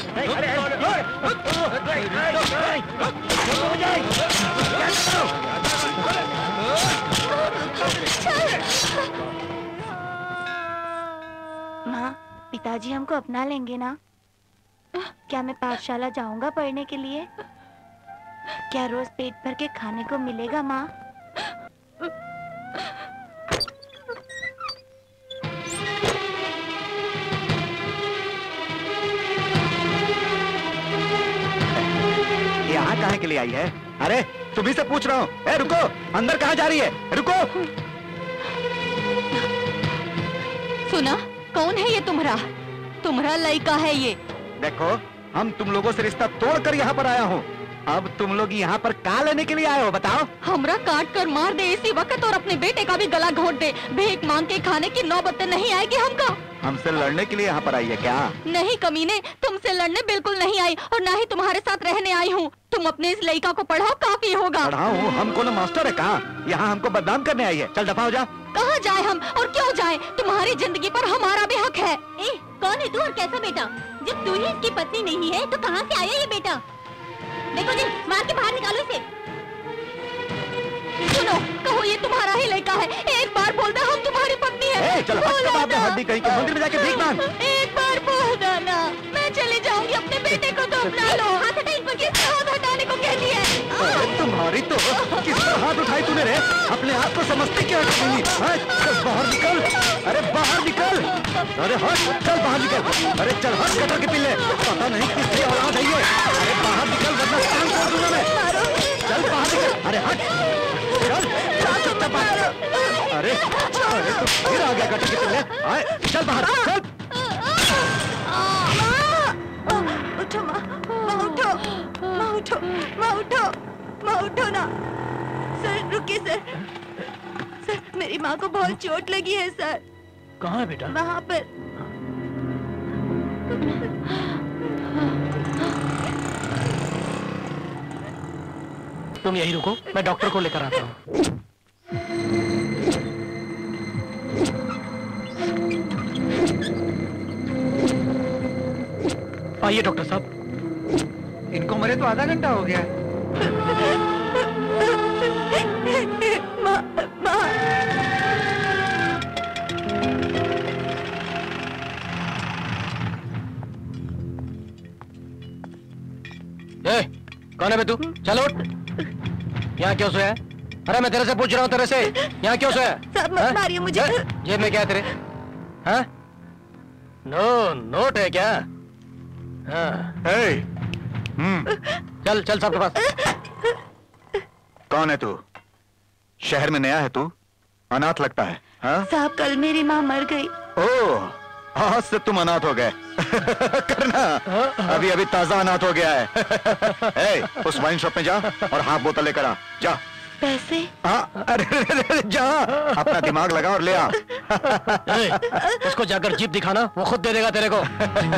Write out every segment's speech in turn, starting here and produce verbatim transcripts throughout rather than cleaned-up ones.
माँ, पिताजी हमको अपना लेंगे ना? क्या मैं पाठशाला जाऊंगा पढ़ने के लिए? क्या रोज पेट भर के खाने को मिलेगा माँ? यहाँ कहाँ के लिए आई है? अरे तुम्ही से पूछ रहा हूँ। ए रुको, अंदर कहाँ जा रही है? रुको। सुना, कौन है ये तुम्हारा? तुम्हारा लड़का है ये। देखो, हम तुम लोगों से रिश्ता तोड़कर यहाँ पर आया हूँ। अब तुम लोग यहाँ पर क्या लेने के लिए आए हो बताओ? हमरा काट कर मार दे इसी वक्त और अपने बेटे का भी गला घोट दे। भीख मांग के खाने की नौबत नहीं आएगी हमको। हमसे लड़ने के लिए यहाँ पर आई है क्या? नहीं कमीने, तुमसे लड़ने बिल्कुल नहीं आई और ना ही तुम्हारे साथ रहने आई हूँ। तुम अपने इस लड़का को पढ़ाओ, काफी होगा। पढ़ाऊँ? हम कोनो मास्टर है कहाँ? यहाँ हमको बदनाम करने आई है। चल दफा हो जा। कहाँ जाए हम और क्यों जाए? तुम्हारी जिंदगी पर हमारा भी हक है। ए, कौन है तू और कैसा बेटा? जब तू ही इसकी पत्नी नहीं है तो कहाँ से आया ये बेटा? देखो जी, मार के बाहर निकालो इसे। सुनो, कहो ये तुम्हारा ही लड़का है। एक बार बोल दो हम तुम्हारी पत्नी है। ए, चल हट के बात हड्डी कहीं के मंदिर में जाके भीख मांग। एक बार बोल दो ना, मैं चली जाऊंगी। अपने बेटे को तो अपना लो। हाथ हटा, इन पर किसने हाथ हटाने को कह दिया है? तुम्हारी तो किस पर हाथ उठाई तूने रे? अपने आप को समझती क्या है? चल बाहर निकल। अरे बाहर निकल। अरे हट, चल बाहर निकल। अरे चल हट कटर के पिल्ले, पता नहीं किसकी औलाद है ये। अरे बाहर निकल वरना कान तोड़ दूंगा मैं। चल बाहर निकल। अरे हट, चल चल चुपचाप बाहर। अरे अरे तू फिर आ गया कटर के पिल्ले। आए, चल बाहर चल। उठो माँ, माँ उठो, माँ उठो, माँ उठो, माँ उठो ना। सर रुकिए सर, सर मेरी माँ को बहुत चोट लगी है सर। कहाँ है बेटा? वहाँ पर। तुम यहीं रुको, मैं डॉक्टर को लेकर आता हूँ। आइए डॉक्टर साहब। इनको मरे तो आधा घंटा हो गया। माँ, माँ। ए, कौन है बे तू? चलो उठ। यहाँ क्यों सोया? अरे मैं तेरे से पूछ रहा हूँ, तेरे से यहाँ क्यों सोया? साहब मत मारिए मुझे। जेब में क्या है तेरे? हाँ? नो नोट है क्या? हाँ। हम्म। चल चल सबके पास। कौन है तू? शहर में नया है तू? अनाथ लगता है। हाँ? साहब कल मेरी माँ मर गई। ओह, आज से तुम अनाथ हो गए। करना, अभी अभी ताजा अनाथ हो गया है। ए, उस वाइन शॉप में जा और हाफ बोतल लेकर आ। जा। पैसे? हाँ, अरे जा, अपना दिमाग लगा और ले आ। उसको जाकर जीप दिखाना, वो खुद दे देगा तेरे को।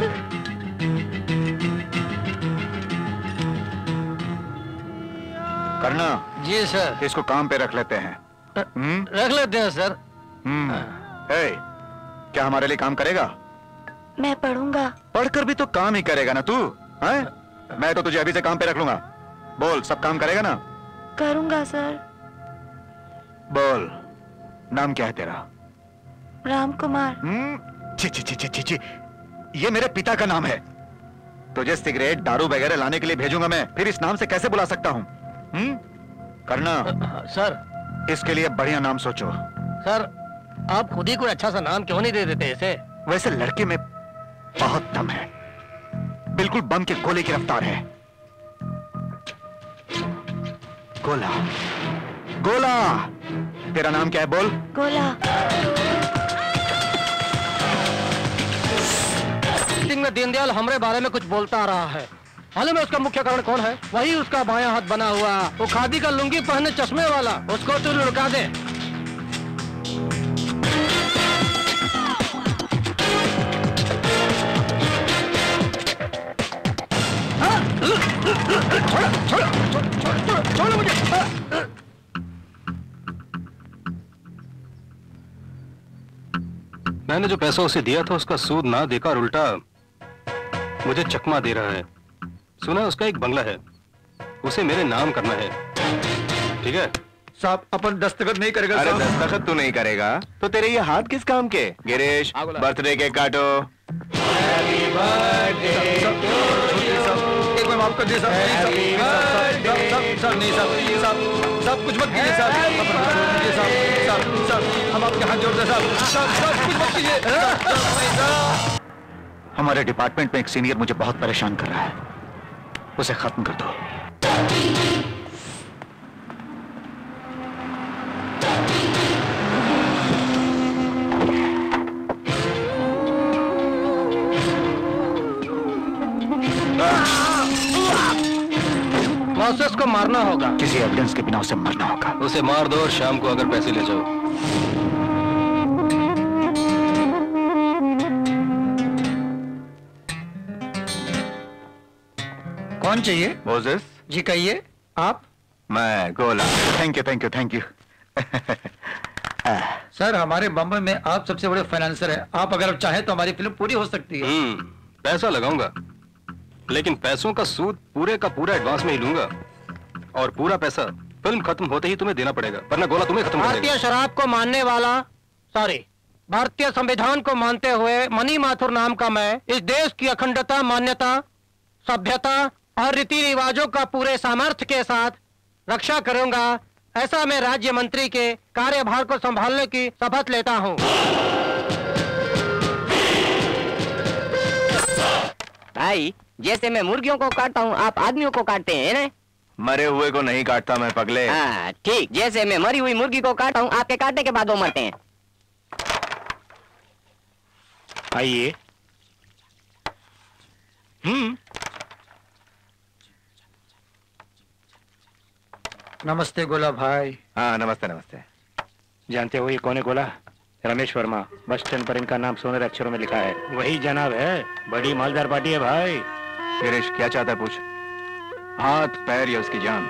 करना। जी सर। इसको काम पे रख लेते हैं। हम्म? रख लेते हैं सर। हम्म। ए, क्या हमारे लिए काम करेगा? मैं पढ़ूंगा। पढ़कर भी तो काम ही करेगा ना तू? हैं? मैं तो तुझे अभी से काम पे रख लूंगा। बोल, सब काम करेगा ना? करूंगा सर। बोल, नाम क्या है तेरा? राम कुमार। हम्म, छी छी छी छी छी छी, ये मेरे पिता का नाम है। तुझे सिगरेट दारू वगैरह लाने के लिए भेजूंगा मैं, फिर इस नाम से कैसे बुला सकता हूँ? हम्म? करना। सर, इसके लिए बढ़िया नाम सोचो। सर, आप खुद ही कोई अच्छा सा नाम क्यों नहीं दे देते इसे? वैसे लड़के में बहुत दम है, बिल्कुल बम के गोले की रफ्तार है। गोला, गोला। तेरा नाम क्या है बोल? गोला। मीटिंग में दीनदयाल हमारे बारे में कुछ बोलता आ रहा है। हाल में उसका मुख्य कारण कौन है? वही उसका बायां हाथ बना हुआ, वो खादी का लुंगी पहने चश्मे वाला। उसको तू लुढ़का दे। छोड़ो मुझे। मैंने जो पैसा उसे दिया था उसका सूद ना देकर उल्टा मुझे चकमा दे रहा है। सुना उसका एक बंगला है, उसे मेरे नाम करना है, ठीक है? साहब अपन दस्तखत नहीं करेगा। अरे दस्तखत तू नहीं करेगा तो तेरे ये हाथ किस काम के? गिरीश, बर्थडे केक काटो। हैप्पी बर्थडे एक बार माफ कर दीजिए साहब। साहब नहीं साहब, साहब साहब कुछ मत कीजिए साहब, साहब साहब हम आपके हाथ जोड़ते साहब। साहब कुछ मत कीजिए। हमारे डिपार्टमेंट में एक सीनियर मुझे बहुत परेशान कर रहा है, उसे खत्म कर दो। प्रोसेस को मारना होगा, किसी एविडेंस के बिना उसे मरना होगा। उसे मार दो और शाम को अगर पैसे ले जाओ। कौन चाहिए? मोजेस जी कहिए। आप? मैं Gola. Thank you thank you thank you. Sir हमारे बम्बई में आप सबसे बड़े फाइनेंसर हैं, आप अगर चाहें तो हमारी फिल्म पूरी हो सकती है। हम्म, पैसा लगाऊंगा, लेकिन पैसों का सूद पूरे का पूरा एडवांस में ही लूंगा, और पूरा पैसा फिल्म खत्म होते ही तुम्हें देना पड़ेगा, वरना गोला तुम्हें खत्म कर देगा। भारतीय शराब को मानने वाला, सॉरी, भारतीय संविधान को मानते हुए मनी माथुर नाम का मैं इस देश की अखंडता, मान्यता, सभ्यता और रीति रिवाजों का पूरे सामर्थ्य के साथ रक्षा करूंगा, ऐसा मैं राज्य मंत्री के कार्यभार को संभालने की शपथ लेता हूं। भाई जैसे मैं मुर्गियों को काटता हूँ, आप आदमियों को काटते हैं ना? मरे हुए को नहीं काटता मैं पगले। हाँ ठीक, जैसे मैं मरी हुई मुर्गी को काटता हूँ, आपके काटने के बाद वो मरते हैं। आइए। हम्म नमस्ते गोला भाई। हाँ नमस्ते नमस्ते। जानते हो ये कौन है गोला? रमेश वर्मा, बस स्टैंड पर इनका नाम सोनेरे अक्षरों में लिखा है। वही जनाब है, बड़ी मालदार पार्टी है भाई। गिरीश क्या चाहता है पूछ। हाथ पैर या उसकी जान?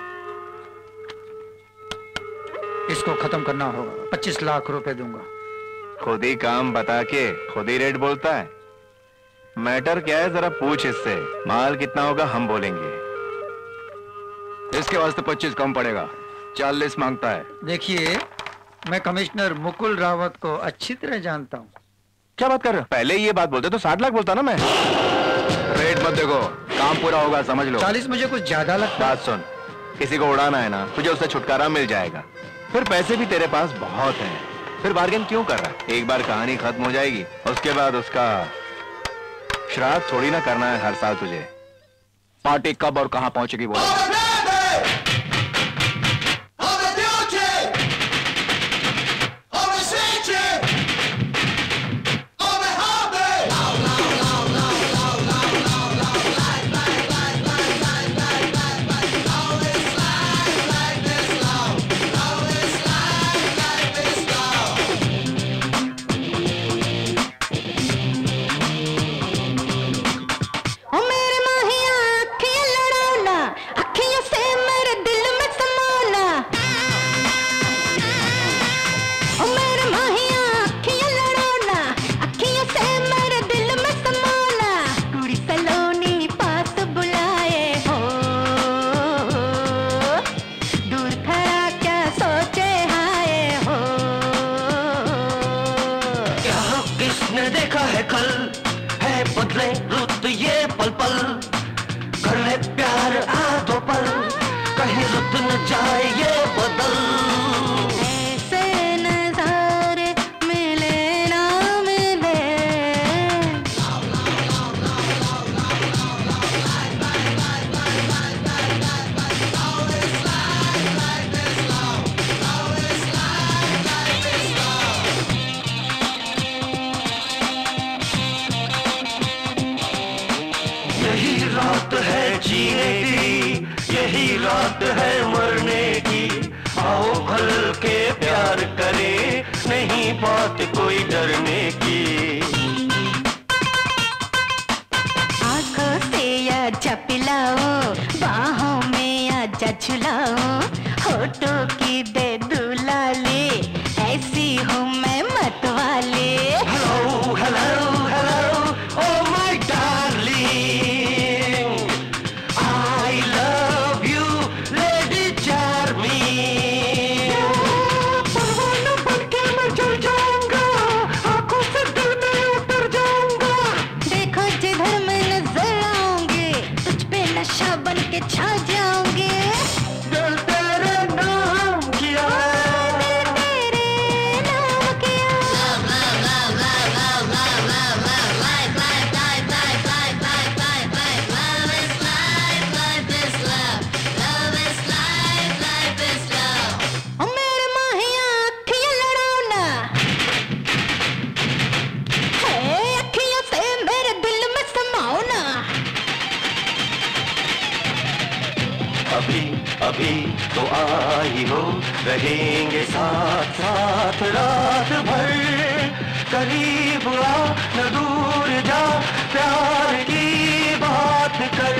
इसको खत्म करना होगा, पच्चीस लाख रुपए दूंगा। खुद ही काम बता के खुद ही रेट बोलता है। मैटर क्या है जरा पूछ इससे। माल कितना होगा हम बोलेंगे। इसके वास्ते पच्चीस कम पड़ेगा, चालीस मांगता है। देखिए मैं कमिश्नर मुकुल रावत को अच्छी तरह जानता हूँ। क्या बात कर रहे हो? पहले ये बात बोलते तो साठ लाख बोलता ना मैं। रेट मत देखो, काम पूरा होगा समझ लो। चालीस मुझे कुछ ज्यादा लगता है। बात सुन, किसी को उड़ाना है ना, तुझे उससे छुटकारा मिल जाएगा, फिर पैसे भी तेरे पास बहुत हैं, फिर बार्गेन क्यों कर रहा है? एक बार कहानी खत्म हो जाएगी, उसके बाद उसका श्राद्ध थोड़ी ना करना है हर साल तुझे। पार्टी कब और कहां पहुंचेगी बोलो। भी तो आई हो, रहेंगे साथ साथ रात भर। करीब आ न दूर जा, प्यार की बात कर।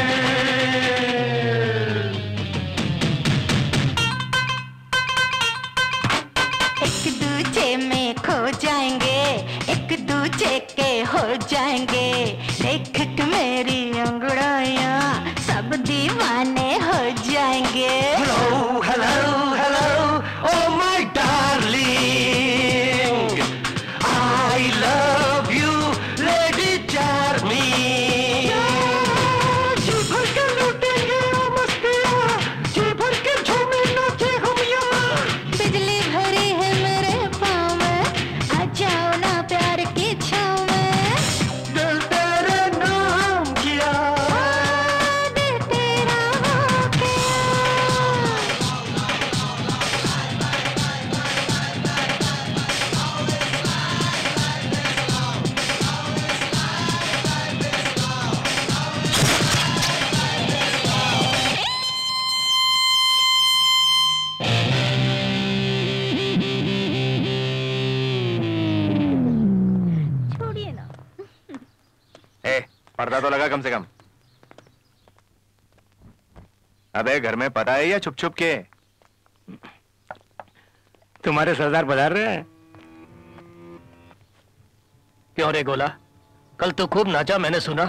एक दूजे में खो जाएंगे, एक दूजे के हो जाएंगे। देख के मेरी अंगड़ाइयाँ सब दीवाने हो जाएंगे। Hello hello hello oh my darling, I love you lady charming. जी भर के लूटेंगे ओ मस्तियाँ, जी भर के झूमे नाचे हम यहाँ। बिजली भरी है मेरे पाँव में, आ जाओ ना प्यार की छाँव में। दिल तेरे नाम किया, दिल तेरा हो गया। छोड़िए ना। ए, पर्दा तो लगा कम से कम। अबे घर में पता है या छुप छुप के? तुम्हारे सरदार पधार रहे हैं। क्यों रे गोला, कल तो खूब नाचा मैंने सुना।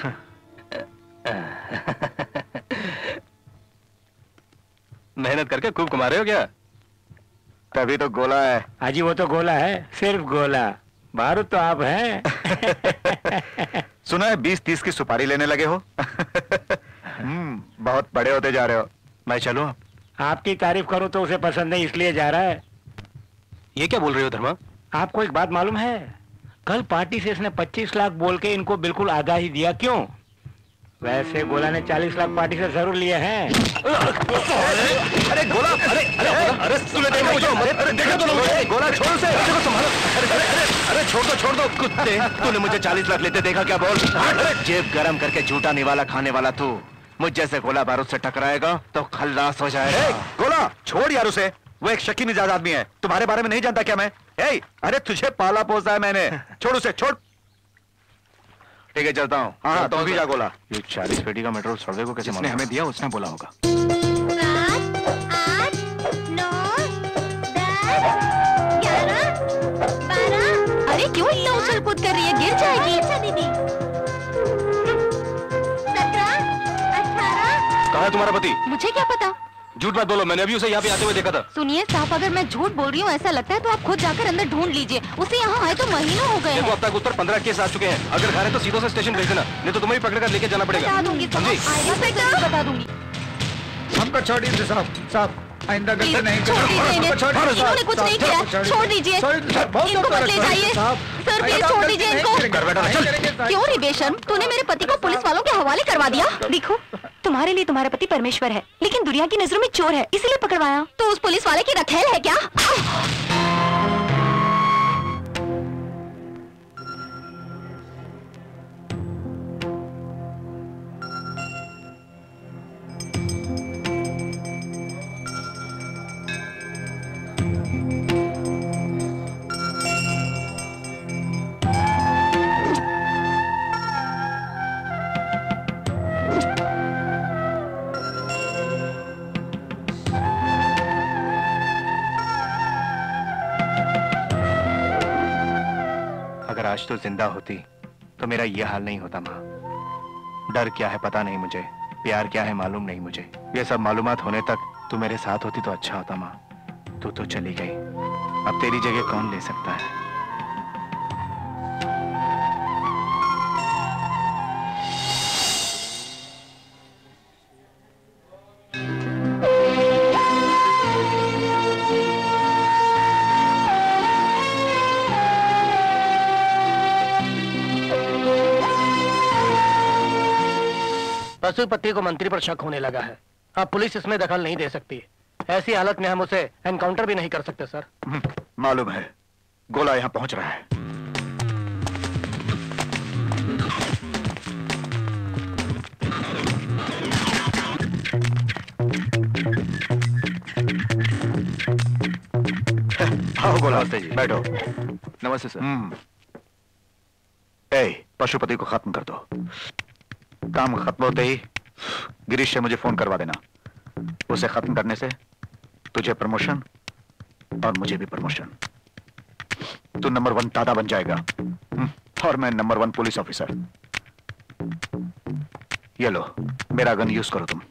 मेहनत करके खूब कमा रहे हो क्या? तभी तो गोला है। हाजी वो तो गोला है, सिर्फ गोला। बारूद तो आप हैं। सुना है बीस तीस की सुपारी लेने लगे हो। हम्म, बहुत बड़े होते जा रहे हो। मैं चलूं? आपकी तारीफ करूं तो उसे पसंद नहीं, इसलिए जा रहा है। ये क्या बोल रहे हो धर्मा? आपको एक बात मालूम है? कल पार्टी से इसने पच्चीस लाख बोल के इनको बिल्कुल आधा ही दिया। क्यों? वैसे गोला ने चालीस लाख पार्टी से जरूर लिए हैं। अरे गोला, अरे अरे अरे तूने देखा मुझे? अरे देखा तो मुझे। गोला छोड़ उसे, देखो संभालो। अरे अरे अरे छोड़ दो छोड़ दो कुत्ते। तूने मुझे चालीस लाख लेते देखा क्या? बोल। जेब गरम करके झूठा निवाला खाने वाला तू मुझ जैसे गोला बारूद से टकराएगा तो खल्लास हो जाएगा। गोला छोड़ यार उसे, वो एक शकी मिजाज आदमी है। तुम्हारे बारे में नहीं जानता क्या मैं? ए, अरे तुझे पाला पोसा है मैंने। छोड़ उसे, छोड़। ठीक है चलता हूँ। हाँ तुम भी जा गोला। ये चालीस पेटी का मेट्रो सड़वे को कैसे मालूम? हमें दिया उसने बोला होगा। सात, आठ, नौ, दस, ग्यारह, बारह। अरे क्यों इतना उछल कूद कर रही है? गिर जाएगी। अच्छा दीदी। सत्रह, अठारह। कहाँ है तुम्हारा पति? मुझे क्या पता? झूठ मत बोलो, मैंने अभी उसे यहाँ पे आते हुए देखा था। सुनिए साहब, अगर मैं झूठ बोल रही हूँ ऐसा लगता है तो आप खुद जाकर अंदर ढूंढ लीजिए। उसे यहाँ आए तो महीनों हो गए देखो हैं। अब तक उत्तर पंद्रह केस आ चुके हैं। अगर घर है तो सीधो से स्टेशन भेज देना, नहीं तो तुम्हें पकड़ कर लेके जाना पड़ेगा। बता दूंगी समझी? बता दूंगी। हमको छोड़ दीजिए साहब। साहब आइंदा गलती नहीं छोड़ दीजिए इन्हें। इन्होंने कुछ नहीं किया, छोड़ दीजिए। इनको मत ले जाइए सर, प्लीज छोड़ दीजिए इनको। क्यों रे बेशर्म, तूने मेरे पति को पुलिस वालों के हवाले करवा दिया। देखो तुम्हारे लिए तुम्हारा पति परमेश्वर है, लेकिन दुनिया की नजरों में चोर है, इसीलिए पकड़वाया। तो उस पुलिस वाले की रखेल है क्या? आज तो जिंदा होती तो मेरा ये हाल नहीं होता माँ। डर क्या है पता नहीं मुझे, प्यार क्या है मालूम नहीं मुझे। ये सब मालूमात होने तक तू मेरे साथ होती तो अच्छा होता माँ। तू तो चली गई, अब तेरी जगह कौन ले सकता है? पशुपति को मंत्री पर शक होने लगा है। अब पुलिस इसमें दखल नहीं दे सकती। ऐसी हालत में हम उसे एनकाउंटर भी नहीं कर सकते सर। मालूम है, गोला यहाँ पहुंच रहा है। आओ गोला, नमस्ते जी। बैठो। नमस्ते सर। हम्म। ए, पशुपति को खत्म कर दो। काम खत्म होते ही गिरीश से मुझे फोन करवा देना। उसे खत्म करने से तुझे प्रमोशन और मुझे भी प्रमोशन। तू नंबर वन दादा बन जाएगा और मैं नंबर वन पुलिस ऑफिसर। ये लो, मेरा गन यूज करो तुम।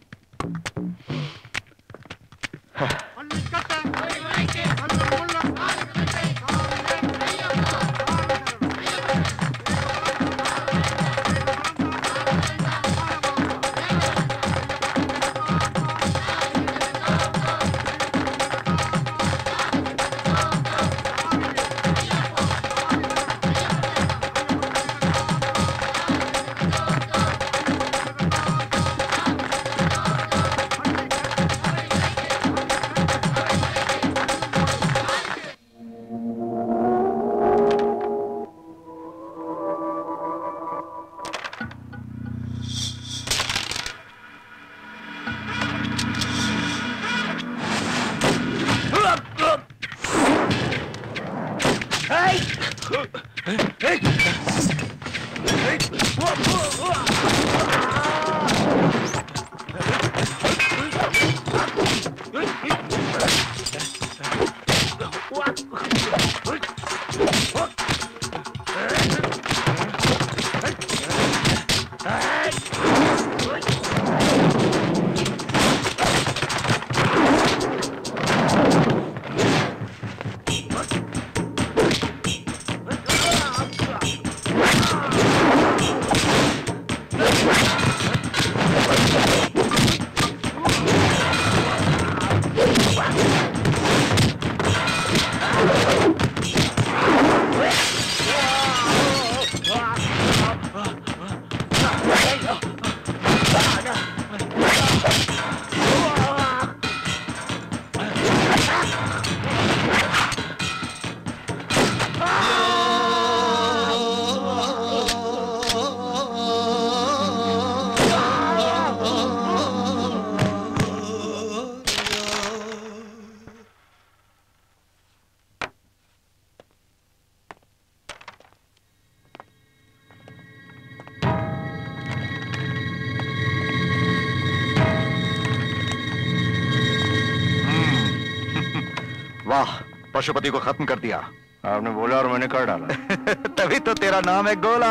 पशुपति को खत्म कर दिया। आपने बोला और मैंने कर डाला। तभी तो तेरा नाम है गोला,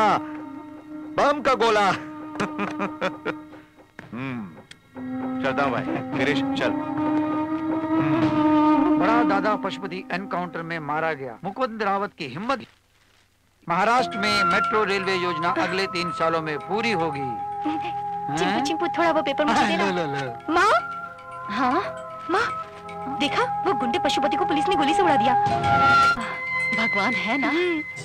बम का गोला। चलता हूं भाई। गिरीश चल। बड़ा दादा पशुपति एनकाउंटर में मारा गया। मुकुंद रावत की हिम्मत। महाराष्ट्र में मेट्रो रेलवे योजना अगले तीन सालों में पूरी होगी। चिंपू चिंपू थोड़ा वो पेपर मुझे देना। माँ, हाँ माँ, देखा वो गुंडे पशुपति को पुलिस ने गोली से उड़ा दिया। भगवान है ना।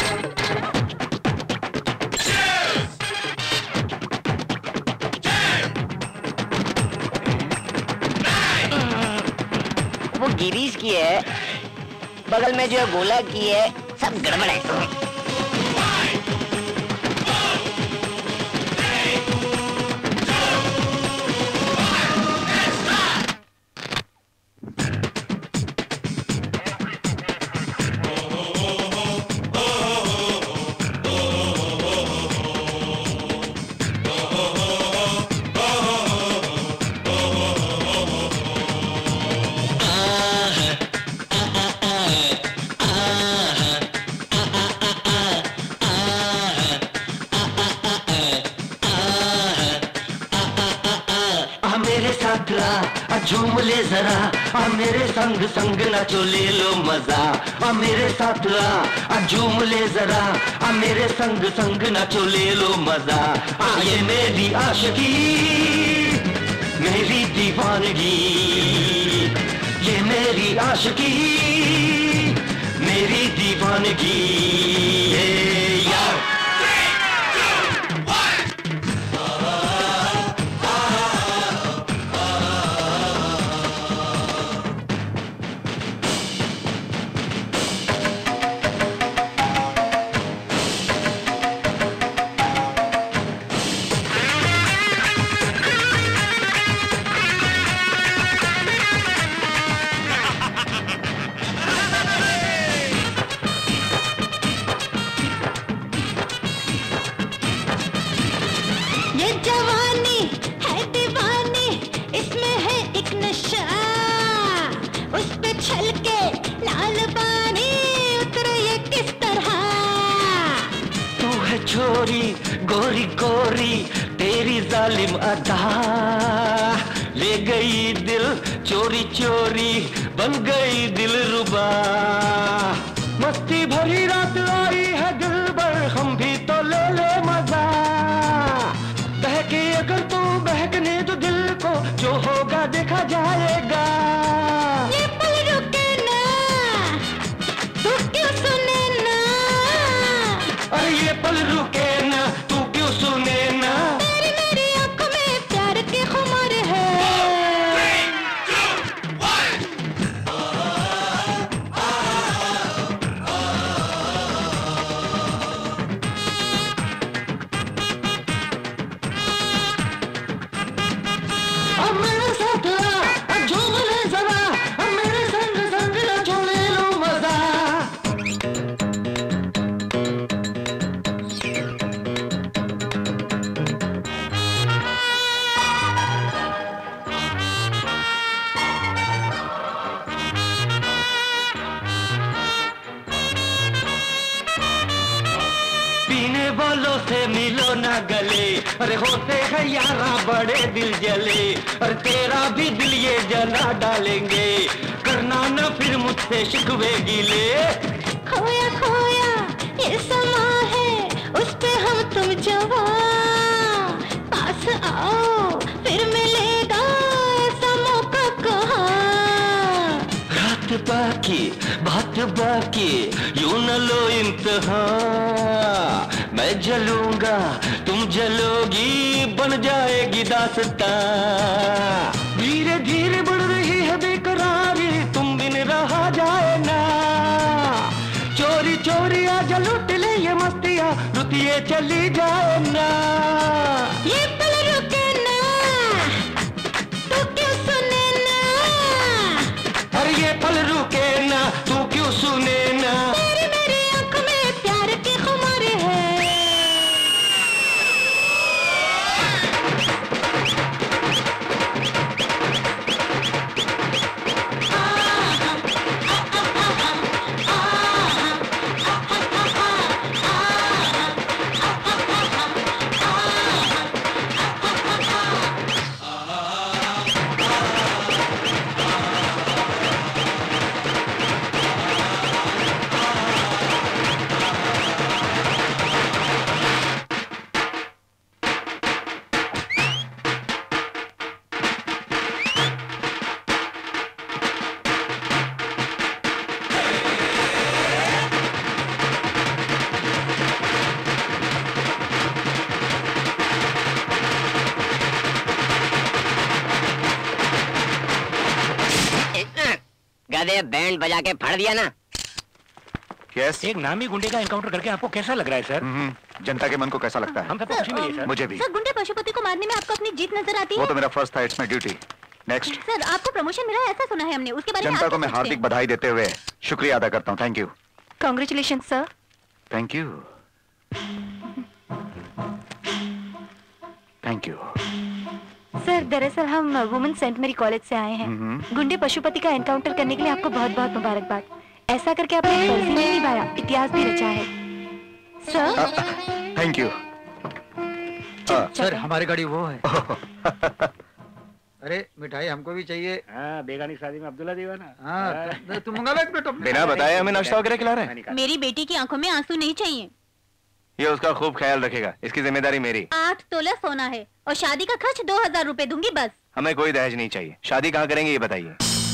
वो गिरीश की है, बगल में जो गोला की है, सब गड़बड़ है। झूम ले जरा आ मेरे संग संग नाचो ले लो मजा आ मेरे साथ आ झूम ले जरा आ मेरे संग संग नाचो ले लो मजा आ ये मेरी आशिकी मेरी दीवानगी ये मेरी आशिकी मेरी दीवानगी यार। छोरी गोरी गोरी तेरी जालिम अदा ले गई दिल चोरी चोरी बन गई दिल रुबा। मस्ती भरी रात आई है दिल भर हम भी तो ले ले मजा। बहके अगर तू बहकने तो दिल को जो होगा देखा जाएगा। ये पल रुके ना तू क्यों सुने ना। अरे ये पल रुके ना तू क्यों सुने ना। तेरी मेरी आंखों में प्यार के खुमार है। अब मेरे साथ आ, झूम ले जरा, अब मेरे संग संग ना छोड़े लो मजा। पीने वालों से मिलो ना गले, अरे होते हैं यारा बड़े दिल जले। अरे तेरा भी दिल ये जला डालेंगे, करना ना फिर मुझसे शिकवे गिले। खोया खोया ये समा है उस पे हम तुम जवां। पास आओ फिर मिलेगा ऐसा मौका कहाँ। रात बाकी बात बाकी यूं न लो इम्तिहान। मैं जलूंगा तुम जलोगी बन जाएगी दास्तां। धीरे धीरे बढ़ रही है बेकरारी तुम बिन रहा जाए ना। चोरी चोरी आजा लूट ले ये मस्तियाँ रुतिए चली जाए ना। ये पल रुके ना तू क्यों सुने ना। अरे ये पल रुके ना तू क्यों सुने ना। तेरी मेरी आंखों में प्यार की खुमार है। गधे बैंड बजा के फाड़ दिया ना। यस। एक नामी गुंडे का एनकाउंटर करके आपको कैसा लग रहा है सर? जनता के मन को कैसा लगता है? हम सबको खुशी मिली सर। मुझे भी। सर गुंडे पशुपति को मारने में आपको अपनी जीत नजर आती है? वो तो मेरा फर्स्ट था, it's my duty. Next. Sir आपको प्रमोशन मिला है ऐसा सुना है हमने, उसके बारे में जनता आप को क्या मैं सोचते हार्दिक हैं? बधाई देते हुए शुक्रिया अदा करता हूँ। Thank you. Congratulation sir. Thank you thank you. Sir दरअसल हम वुमेन सेंट मेरी कॉलेज से आए हैं। गुंडे पशुपति का एनकाउंटर करने के लिए आपको बहुत बहुत मुबारकबाद। ऐसा करके आपने फर्ज ही नहीं निभाया, इतिहास भी रचा है सर। Thank you. सर हमारी गाड़ी वो है। अरे मिठाई हमको भी चाहिए। हाँ बेगानी शादी में अब्दुल्ला दीवाना। हाँ तुम मंगा लो एक बेटो। बिना बताए हमें नाश्ता वगैरह खिला रहे हैं। मेरी बेटी की आंखों में आंसू नहीं चाहिए। ये उसका खूब ख्याल रखेगा, इसकी जिम्मेदारी मेरी। आठ तोला सोना है और शादी का खर्च दो हजार रूपए दूंगी बस। हमें कोई दहेज नहीं चाहिए। शादी कहाँ करेंगे ये बताइए।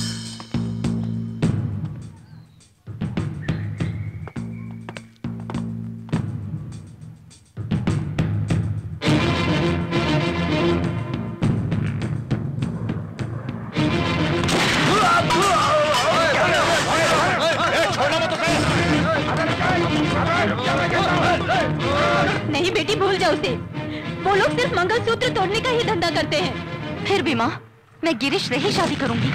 नहीं बेटी भूल जाओ उसे। वो लोग सिर्फ मंगलसूत्र तोड़ने का ही धंधा करते हैं। फिर भी माँ मैं गिरीश से ही शादी करूंगी।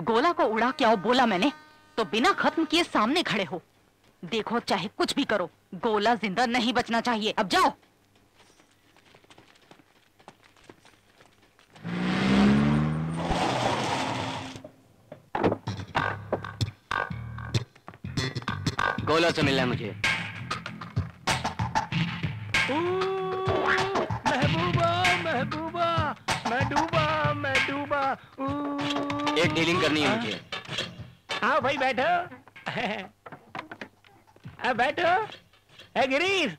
गोला को उड़ा के आओ बोला मैंने, तो बिना खत्म किए सामने खड़े हो। देखो चाहे कुछ भी करो, गोला जिंदा नहीं बचना चाहिए। अब जाओ। गोला से मिलना है मुझे। महबूबा महबूबा, मैं डूबा मैं डूबा। एक डीलिंग करनी है मुझे। हाँ भाई बैठो। आ, बैठो। ए गिरीश,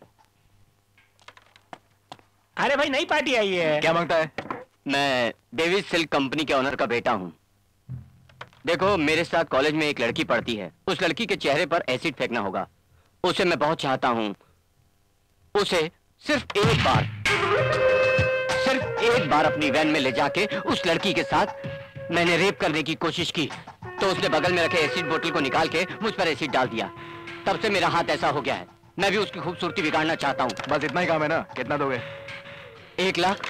अरे भाई नई पार्टी आई है। क्या मांगता है? मैं डेविस सिल्क कंपनी के ऑनर का बेटा हूँ। देखो मेरे साथ कॉलेज में एक लड़की पढ़ती है, उस लड़की के चेहरे पर एसिड फेंकना होगा। उसे मैं बहुत चाहता हूँ। उसे सिर्फ एक बार सिर्फ एक बार अपनी वैन में ले जाके उस लड़की के साथ मैंने रेप करने की कोशिश की, तो उसने बगल में रखे एसिड बोतल को निकाल के मुझ पर एसिड डाल दिया। तब से मेरा हाथ ऐसा हो गया है। मैं भी उसकी खूबसूरती बिगाड़ना चाहता हूँ। बस इतना ही काम है ना? कितना दोगे? एक लाख।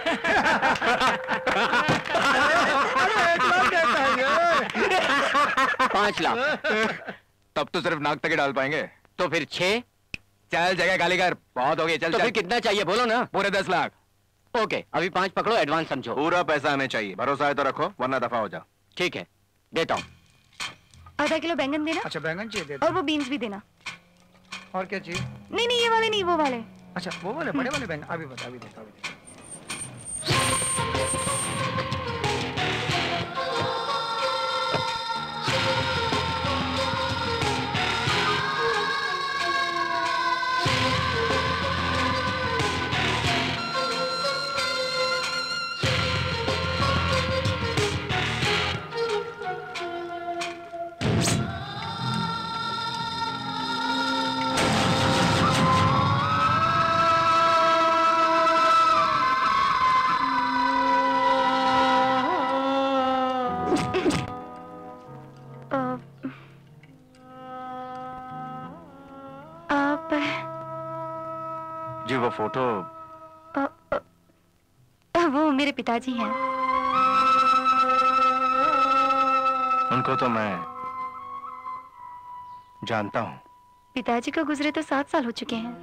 पांच लाख। तब तो सिर्फ नाक तक ही डाल पाएंगे। तो फिर छह। चल जगह खाली कर, बहुत हो गई। चल तो चल। फिर कितना चाहिए बोलो ना? पूरे दस लाख। ओके, अभी पांच पकड़ो, एडवांस समझो। पूरा पैसा हमें चाहिए। भरोसा है तो रखो, वरना दफा हो जाओ। ठीक है, देता हूँ। आधा किलो बैंगन देना। अच्छा बैंगन चाहिए दे। और वो बीन्स भी देना। और क्या चाहिए? नहीं नहीं ये वाले नहीं, वो वाले। अच्छा वो वाले बड़े वाले बैंगन। अभी बता, अभी देता, अभी देता। जी वो फोटो आ, आ, आ, वो मेरे पिताजी हैं। उनको तो मैं जानता हूँ। पिताजी को गुजरे तो सात साल हो चुके हैं।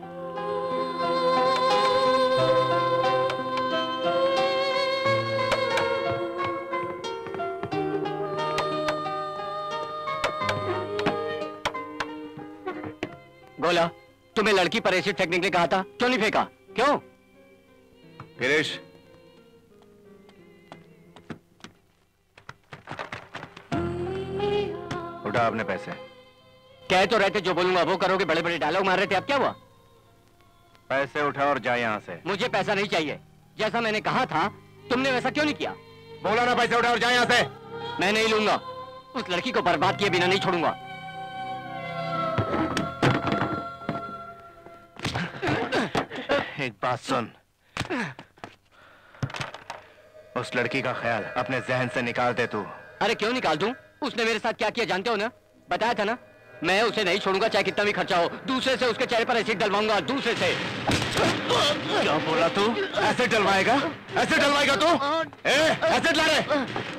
गोला, तुम्हें लड़की पर एसिड फेंकने के लिए कहा था, क्यों नहीं फेंका? क्यों? गिरीश, उठा अपने पैसे। कह तो रहते जो बोलूंगा वो करोगे, बड़े बड़े डायलॉग मार रहे थे, अब क्या हुआ? पैसे उठा और जा यहाँ से। मुझे पैसा नहीं चाहिए। जैसा मैंने कहा था तुमने वैसा क्यों नहीं किया? बोला ना पैसे उठा और जा यहाँ से। मैं नहीं लूंगा। उस लड़की को बर्बाद किए बिना नहीं छोड़ूंगा। एक बात सुन, उस लड़की का ख्याल अपने जहन से निकाल दे तू। अरे क्यों निकाल दूं? उसने मेरे साथ क्या किया जानते हो ना? बताया था ना, मैं उसे नहीं छोड़ूंगा चाहे कितना भी खर्चा हो। दूसरे से उसके चेहरे पर एसिड डलवाऊंगा, दूसरे से। क्या बोला तू? एसिड डलवाएगा? एसिड डलवाएगा तू? ए, एसिड ला रे।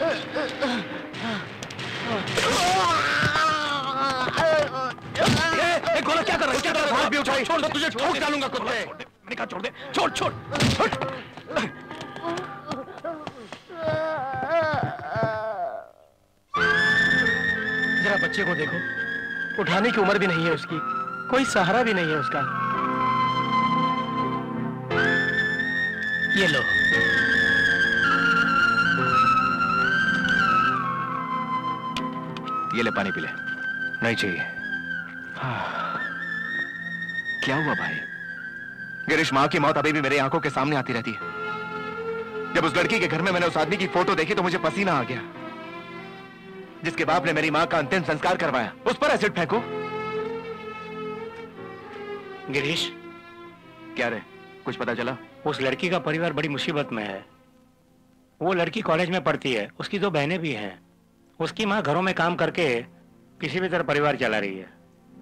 ए, गोला क्या कर रहा है? क्या कर रहा है? हाथ भी उठाई। छोड़ दो, तुझे ठोक डालूंगा कुत्ते। मैंने कहा छोड़ दे। छोड़ छोड़ छोड़। जरा बच्चे को देखो, उठाने की उम्र भी नहीं है उसकी, कोई सहारा भी नहीं है उसका। ये लो। ये ले पानी पी ले। नहीं चाहिए। हाँ। क्या हुआ भाई? गिरीश, माँ की मौत अभी भी मेरी आंखों के सामने आती रहती है। जब उस लड़की के घर में मैंने उस आदमी की फोटो देखी तो मुझे पसीना आ गया, जिसके बाप ने मेरी माँ का अंतिम संस्कार करवाया। उस पर एसिड फेंको। गिरीश, क्या रे, कुछ पता चला? उस लड़की का परिवार बड़ी मुसीबत में है। वो लड़की कॉलेज में पढ़ती है, उसकी दो बहनें भी हैं। उसकी माँ घरों में काम करके किसी भी तरह परिवार चला रही है।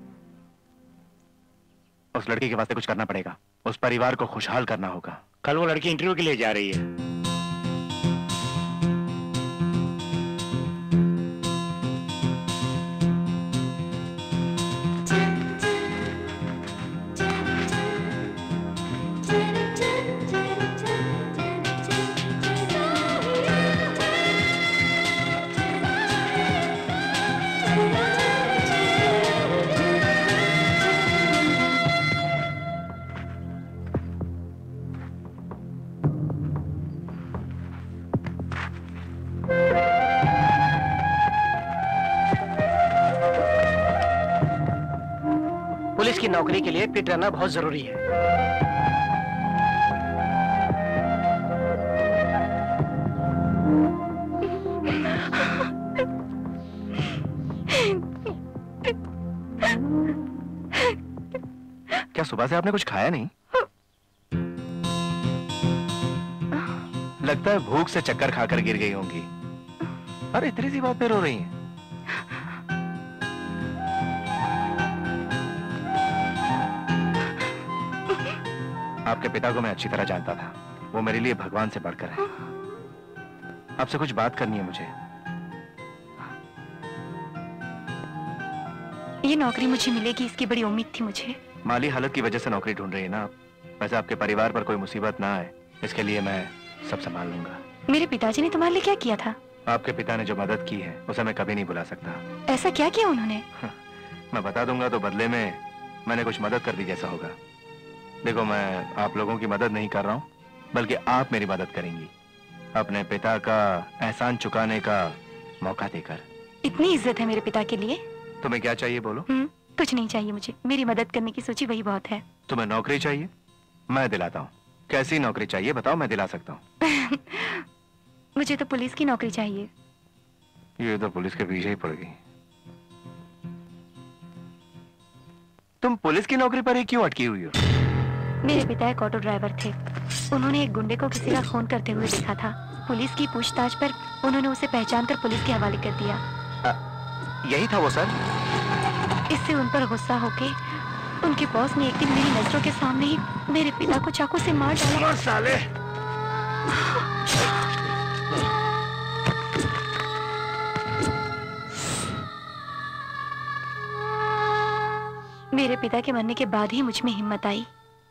उस लड़की के वास्ते कुछ करना पड़ेगा। उस परिवार को खुशहाल करना होगा। कल वो लड़की इंटरव्यू के लिए जा रही है। नौकरी के लिए फिट रहना बहुत जरूरी है। क्या सुबह से आपने कुछ खाया नहीं? लगता है भूख से चक्कर खाकर गिर गई होंगी। अरे इतनी सी बात पे रो रही हैं। आपके पिता को मैं अच्छी तरह जानता था। वो मेरे लिए भगवान से बढ़कर है। आपसे कुछ बात करनी है मुझे। ये नौकरी मुझे मिलेगी इसकी बड़ी उम्मीद थी मुझे। माली हालत की वजह से नौकरी ढूंढ रही है ना आप? वैसे आपके परिवार पर कोई मुसीबत ना आए इसके लिए मैं सब संभाल लूंगा। मेरे पिताजी ने तुम्हारे लिए क्या किया था? आपके पिता ने जो मदद की है उसे मैं कभी नहीं भुला सकता। ऐसा क्या किया उन्होंने? मैं बता दूंगा तो बदले में मैंने कुछ मदद कर दी जैसा होगा। देखो, मैं आप लोगों की मदद नहीं कर रहा हूँ, बल्कि आप मेरी मदद करेंगी अपने पिता का एहसान चुकाने का मौका देकर। इतनी इज्जत है मेरे पिता के लिए? तुम्हें क्या चाहिए बोलो? हुँ? कुछ नहीं चाहिए मुझे। मेरी मदद करने की सोची वही बहुत है। तुम्हें नौकरी चाहिए? मैं दिलाता हूँ। कैसी नौकरी चाहिए बताओ, मैं दिला सकता हूँ। मुझे तो पुलिस की नौकरी चाहिए। ये तो पुलिस के पीछे ही पड़ गई। तुम पुलिस की नौकरी पर ही क्यों अटकी हुई हो? मेरे पिता एक ऑटो ड्राइवर थे। उन्होंने एक गुंडे को किसी का खून करते हुए देखा था। पुलिस की पूछताछ पर उन्होंने उसे पहचान कर पुलिस के हवाले कर दिया। आ, यही था वो सर? इससे उन पर गुस्सा होके उनके बॉस ने एक दिन मेरी नजरों के सामने ही मेरे पिता को चाकू से मार डाला। साले! मेरे पिता के मरने के बाद ही मुझ में हिम्मत आई।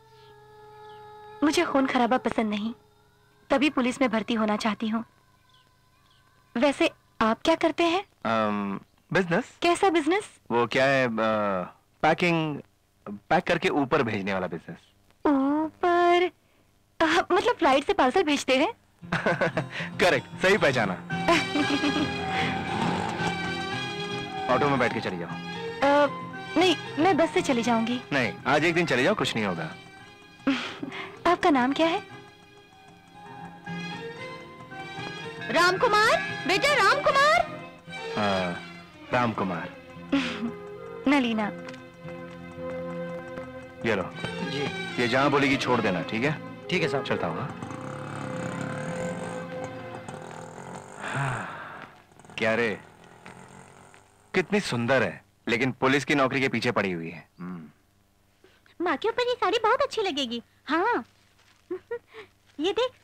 मुझे खून खराबा पसंद नहीं, तभी पुलिस में भर्ती होना चाहती हूँ। वैसे आप क्या करते हैं? बिजनेस। कैसा बिजनेस? वो क्या है, पैकिंग पैक करके ऊपर भेजने वाला बिजनेस। ऊपर? मतलब फ्लाइट से पार्सल भेजते हैं? करेक्ट, सही पहचाना। ऑटो में बैठ के चली जाओ। आ, नहीं, मैं बस से चली जाऊंगी। नहीं, आज एक दिन चले जाओ, कुछ नहीं होगा। आपका नाम क्या है? राम कुमार, बेटा राम कुमार। हाँ, राम कुमार। नलीना। ये लो जी। ये जहाँ बोलेगी छोड़ देना, ठीक है? ठीक है साहब। चलता हूँ। क्या रे, कितनी सुंदर है, लेकिन पुलिस की नौकरी के पीछे पड़ी हुई है। माँ के ऊपर ये साड़ी बहुत अच्छी लगेगी। हाँ ये देख।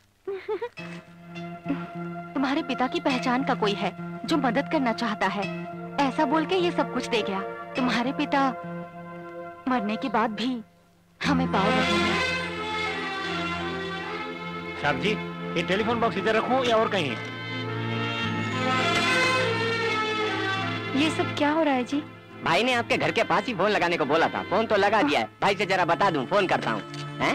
तुम्हारे पिता की पहचान का कोई है जो मदद करना चाहता है, ऐसा बोल के ये सब कुछ दे गया। तुम्हारे पिता मरने के बाद भी हमें पाल रहे हैं। साहब जी, ये टेलीफोन बॉक्स इधर रखूं या और कहीं? ये सब क्या हो रहा है जी? भाई ने आपके घर के पास ही फोन लगाने को बोला था। फोन तो लगा दिया है। भाई से जरा बता दूं, फोन करता हूँ। हैं?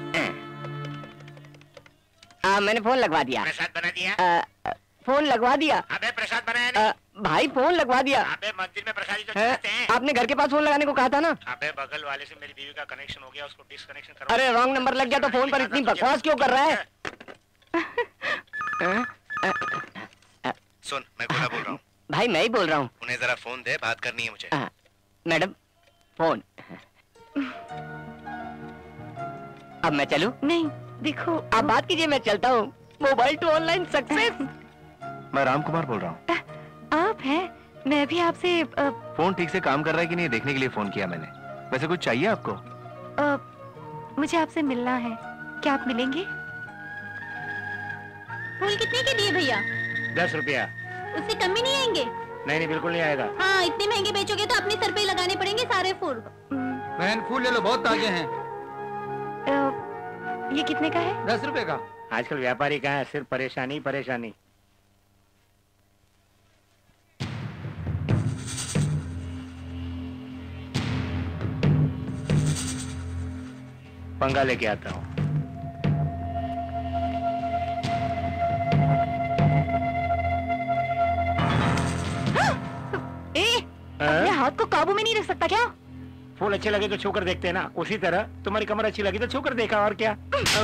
आ, मैंने फोन लगवा दिया। प्रसाद बना दिया? आ, फोन लगवा दिया। अबे प्रसाद बनाया नहीं? आ, भाई फोन लगवा दिया। अबे मंदिर में प्रसादी तो चढ़ाते हैं। आपने घर के पास फोन लगाने को कहा था ना? अबे बगल वाले से मेरी बीवी का कनेक्शन हो गया, उसको डिस्कनेक्शन करो। अरे रॉन्ग नंबर लग गया तो फोन पर इतनी बकवास क्यों कर रहा है? सुन, मैं गोला बोल रहा हूँ। भाई मैं ही बोल रहा हूँ। उन्हें जरा फोन दे, बात करनी है मुझे। आ, मैडम फोन। अब मैं चलूं? नहीं, देखो आप बात कीजिए, मैं चलता हूँ। Mobile to online success. मैं राम कुमार बोल रहा हूँ। आप हैं? मैं भी आपसे आ, फोन ठीक से काम कर रहा है कि नहीं देखने के लिए फोन किया मैंने। वैसे कुछ चाहिए आपको? आ, मुझे आपसे मिलना है, क्या आप मिलेंगे? फूल कितने के दिए भैया? दस रुपया। उससे कम भी नहीं आएंगे? नहीं नहीं, बिल्कुल नहीं आएगा। हाँ, इतने महंगे बेचोगे तो अपने सर पे ही लगाने पड़ेंगे सारे फूल। बहन फूल ले लो, बहुत ताजे हैं। आ, ये कितने का है? दस रुपए का। आजकल व्यापारी कहाँ है, सिर्फ परेशानी परेशानी। पंगा लेके आता हूँ। ए, अपने हाथ को काबू में नहीं रख सकता क्या? फूल अच्छे लगे तो छूकर देखते हैं ना, उसी तरह तुम्हारी कमर अच्छी लगी तो छूकर देखा, और क्या।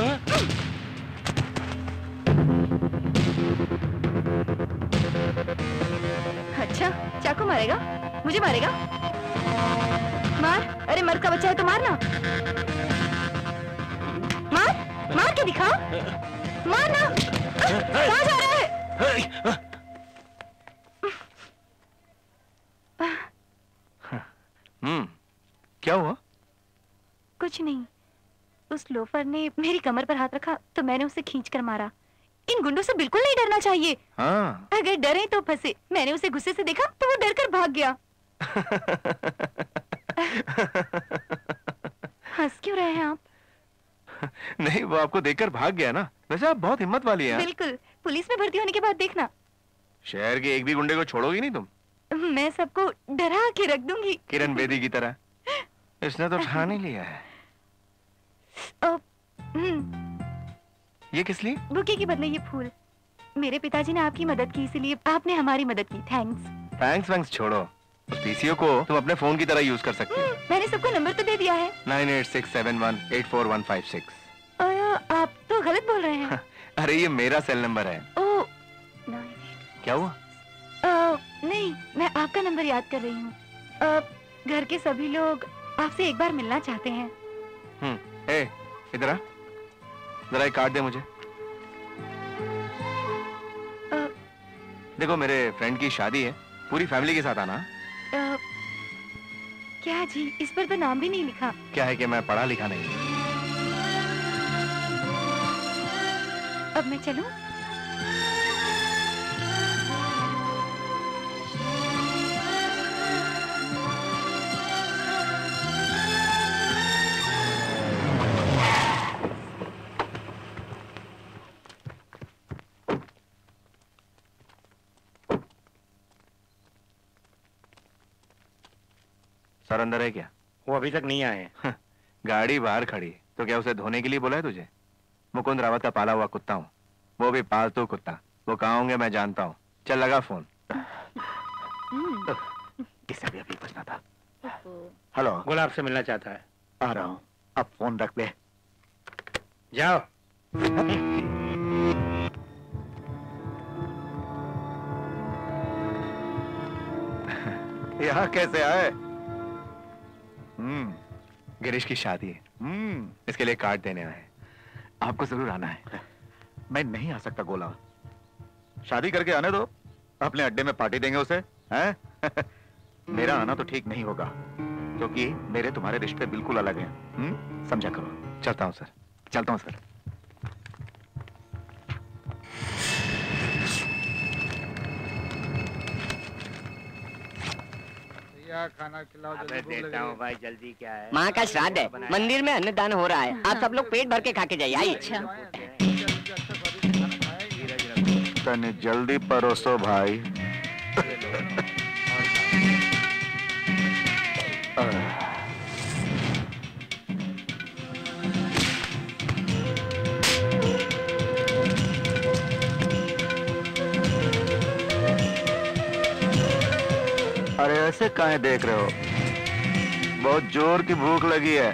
अच्छा, चाकू मारेगा? मुझे मारेगा? मार, अरे मर्द का बच्चा है तो मारना। मार, मार के दिखा, मार ना। कहाँ जा रहा है? हम्म, क्या हुआ? कुछ नहीं, उस लोफर ने मेरी कमर पर हाथ रखा तो मैंने उसे खींच कर मारा। इन गुंडों से बिल्कुल नहीं डरना चाहिए। हाँ। अगर डरे तो फंसे। मैंने उसे गुस्से से देखा तो वो डर कर भाग गया। हंस क्यों रहे हैं आप? नहीं, वो आपको देखकर भाग गया ना। वैसे आप बहुत हिम्मत वाली हैं। बिल्कुल, पुलिस में भर्ती होने के बाद देखना। शहर के एक भी गुंडे को छोड़ोगी नहीं तुम? मैं सबको डरा के रख दूंगी। किरण बेदी की तरह। इसने तो ठान ही लिया है। अब, ये किस लिए? बुके के बदले ये फूल। मेरे पिताजी ने आपकी मदद की, इसीलिए आपने हमारी मदद की। थैंक्स। थैंक्स वैंक्स छोड़ो। उस पीसीओ को तुम अपने फोन की तरह यूज कर सकती हो। मैंने सबको नंबर तो दे दिया है। Nine eight six seven one eight four one five six. आप तो गलत बोल रहे हैं। अरे ये मेरा सेल नंबर है। ओ, क्या हुआ? आ, नहीं, मैं आपका नंबर याद कर रही हूँ। घर के सभी लोग आपसे एक बार मिलना चाहते हैं। हम्म, ए, इधर आ, जरा एक कार्ड दे मुझे। आ, देखो, मेरे फ्रेंड की शादी है, पूरी फैमिली के साथ आना। आ, क्या जी, इस पर तो नाम भी नहीं लिखा। क्या है कि मैं पढ़ा लिखा नहीं। अब मैं चलूं? सर अंदर है क्या? वो अभी तक नहीं आए। गाड़ी बाहर खड़ी, तो क्या उसे धोने के लिए बोला है तुझे? मुकुंद रावत का पाला हुआ कुत्ता हूँ, वो भी पालतू कुत्ता। वो कहाँ होंगे मैं जानता हूँ। चल लगा फोन। इसे भी अभी बचना था। हेलो, गुलाब से मिलना चाहता है। आ रहा हूँ, अब फोन रख दे। जाओ। यहाँ कैसे आए? हम्म, गिरीश की शादी है। हम्म, इसके लिए कार्ड देने आए। आपको जरूर आना है। मैं नहीं आ सकता गोला। शादी करके आने दो, अपने अड्डे में पार्टी देंगे उसे, हैं? मेरा आना तो ठीक नहीं होगा, क्योंकि मेरे तुम्हारे रिश्ते बिल्कुल अलग हैं। हम्म, समझा करो। चलता हूँ सर। चलता हूँ सर। खाना खिलाओ, अबे देता हूँ भाई, जल्दी क्या है? माँ का श्राद्ध है, मंदिर में अन्नदान हो रहा है। आप सब लोग पेट भर के खा के जाइए। आइए। तने जल्दी परोसो भाई। अरे ऐसे काहे देख रहे हो? बहुत जोर की भूख लगी है।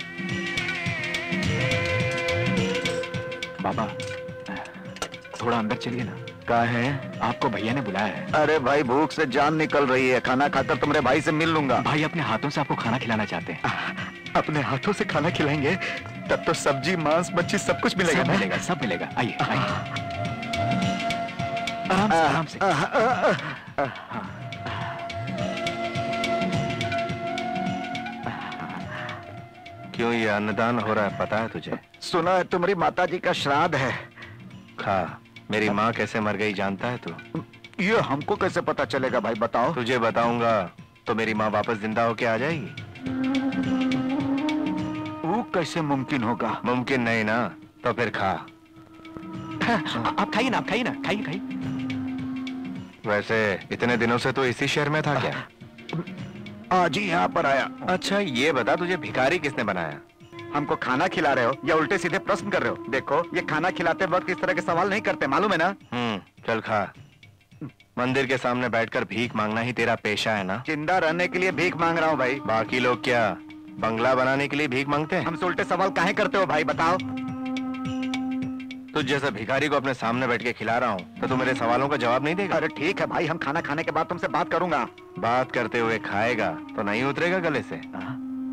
बाबा, थोड़ा अंदर चलिए ना। कहा है? आपको भैया ने बुलाया है। अरे भाई, भूख से जान निकल रही है। खाना खाकर तुम्हारे भाई से मिल लूंगा। भाई अपने हाथों से आपको खाना खिलाना चाहते हैं। अपने हाथों से खाना खिलाएंगे तब तो सब्जी, मांस, मच्छी सब कुछ मिलेगा। सब मिलेगा, सब मिलेगा। आइए, आइए। आराम से, आराम से। क्यों ये अन्नदान हो रहा है, पता है तुझे? सुना है तुम्हारी माता जी का श्राद्ध है। खा। मेरी माँ कैसे मर गई जानता है तू? ये हमको कैसे पता चलेगा भाई, बताओ। तुझे बताऊंगा तो मेरी माँ वापस जिंदा होके आ जाएगी। वो कैसे मुमकिन होगा? मुमकिन नहीं ना, तो फिर खा। आप खाइए ना, आप खाइए ना, खाइए खाइए। वैसे इतने दिनों से तो इसी शहर में था क्या? आज ही यहाँ पर आया। अच्छा ये बता, तुझे भिखारी किसने बनाया? हमको खाना खिला रहे हो या उल्टे सीधे प्रश्न कर रहे हो? देखो, ये खाना खिलाते वक्त इस तरह के सवाल नहीं करते, मालूम है ना? हम्म, चल खा। मंदिर के सामने बैठकर भीख मांगना ही तेरा पेशा है ना? जिंदा रहने के लिए भीख मांग रहा हूँ भाई। बाकी लोग क्या बंगला बनाने के लिए भीख मांगते हैं? हमसे उल्टे सवाल काहे करते हो भाई, बताओ। तुझ जैसा भिखारी को अपने सामने बैठ के खिला रहा हूँ तो तू मेरे सवालों का जवाब नहीं देगा? अरे ठीक है भाई, हम खाना खाने के बाद तुमसे बात करूंगा। बात करते हुए खाएगा तो नहीं उतरेगा गले से। आ?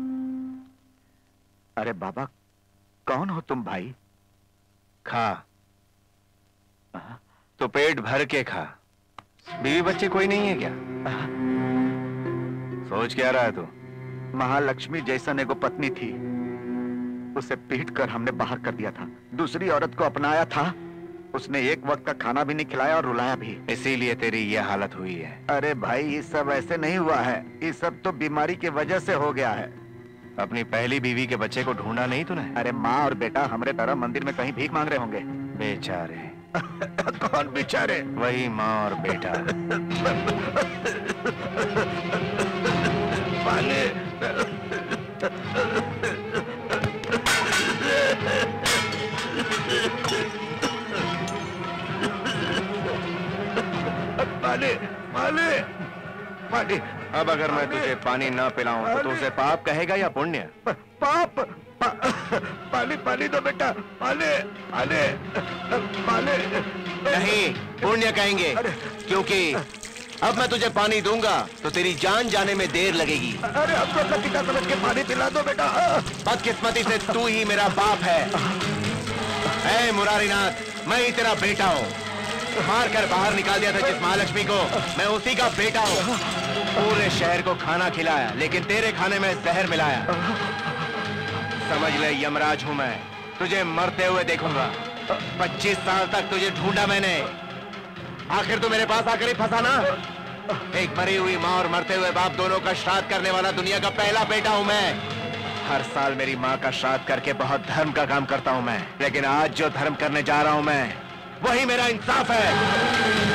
अरे बाबा, कौन हो तुम भाई? खा। आ? तो पेट भर के खा। बीवी बच्चे कोई नहीं है क्या? आ? सोच क्या रहा है तू? महालक्ष्मी जैसन एगो पत्नी थी, उसे पीट कर हमने बाहर कर दिया था। दूसरी औरत को अपनाया था, उसने एक वक्त का खाना भी नहीं खिलाया और रुलाया भी। इसीलिए तेरी ये हालत हुई है। अरे भाई, ये सब ऐसे नहीं हुआ है, ये सब तो बीमारी की वजह से हो गया है। अपनी पहली बीवी के बच्चे को ढूंढा नहीं तूने? अरे माँ और बेटा हमारे तरह मंदिर में कहीं भीख मांग रहे होंगे। बेचारे। कौन बेचारे? वही माँ और बेटा। पाले। पाले, पाले, पाले। अब अगर मैं तुझे पानी ना पिलाऊं तो तू उसे पाप कहेगा या पुण्य? पाप। पा, पानी पानी दो बेटा, पाले, पाले, पाले। नहीं, पुण्य कहेंगे, क्योंकि अब मैं तुझे पानी दूंगा तो तेरी जान जाने में देर लगेगी। अरे अब तो अपना पिता समझ के पानी पिला दो बेटा। बदकिस्मती से तू ही मेरा बाप है। ऐ मुरारीनाथ, मैं ही तेरा बेटा हूँ। मार कर बाहर निकाल दिया था जिस महालक्ष्मी को, मैं उसी का बेटा हूँ। पूरे शहर को खाना खिलाया, लेकिन तेरे खाने में जहर मिलाया। समझ ले, यमराज हूँ मैं, तुझे मरते हुए देखूंगा। पच्चीस साल तक तुझे ढूंढा मैंने, आखिर तो मेरे पास आकर ही फंसा ना। एक मरी हुई माँ और मरते हुए बाप दोनों का श्राद्ध करने वाला दुनिया का पहला बेटा हूँ मैं। हर साल मेरी माँ का श्राद्ध करके बहुत धर्म का काम करता हूँ मैं, लेकिन आज जो धर्म करने जा रहा हूँ मैं, वही मेरा इंसाफ है।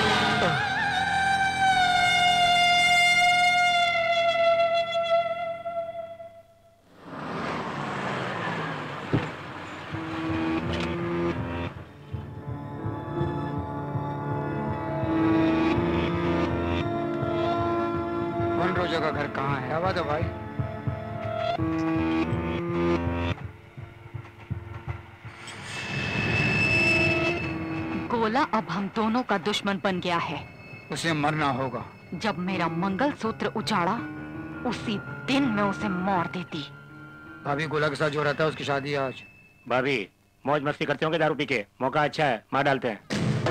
रोजा का घर कहाँ है? आवाज दो भाई। गोला अब हम दोनों का दुश्मन बन गया है। उसे मरना होगा। जब मेरा मंगलसूत्र उजाड़ा, उसी दिन मैं उसे मार देती। भाभी गोला के साथ जो रहता है उसकी शादी है आज। भाभी मौज मस्ती करते होंगे दारू पी के, मौका अच्छा है, मार डालते हैं।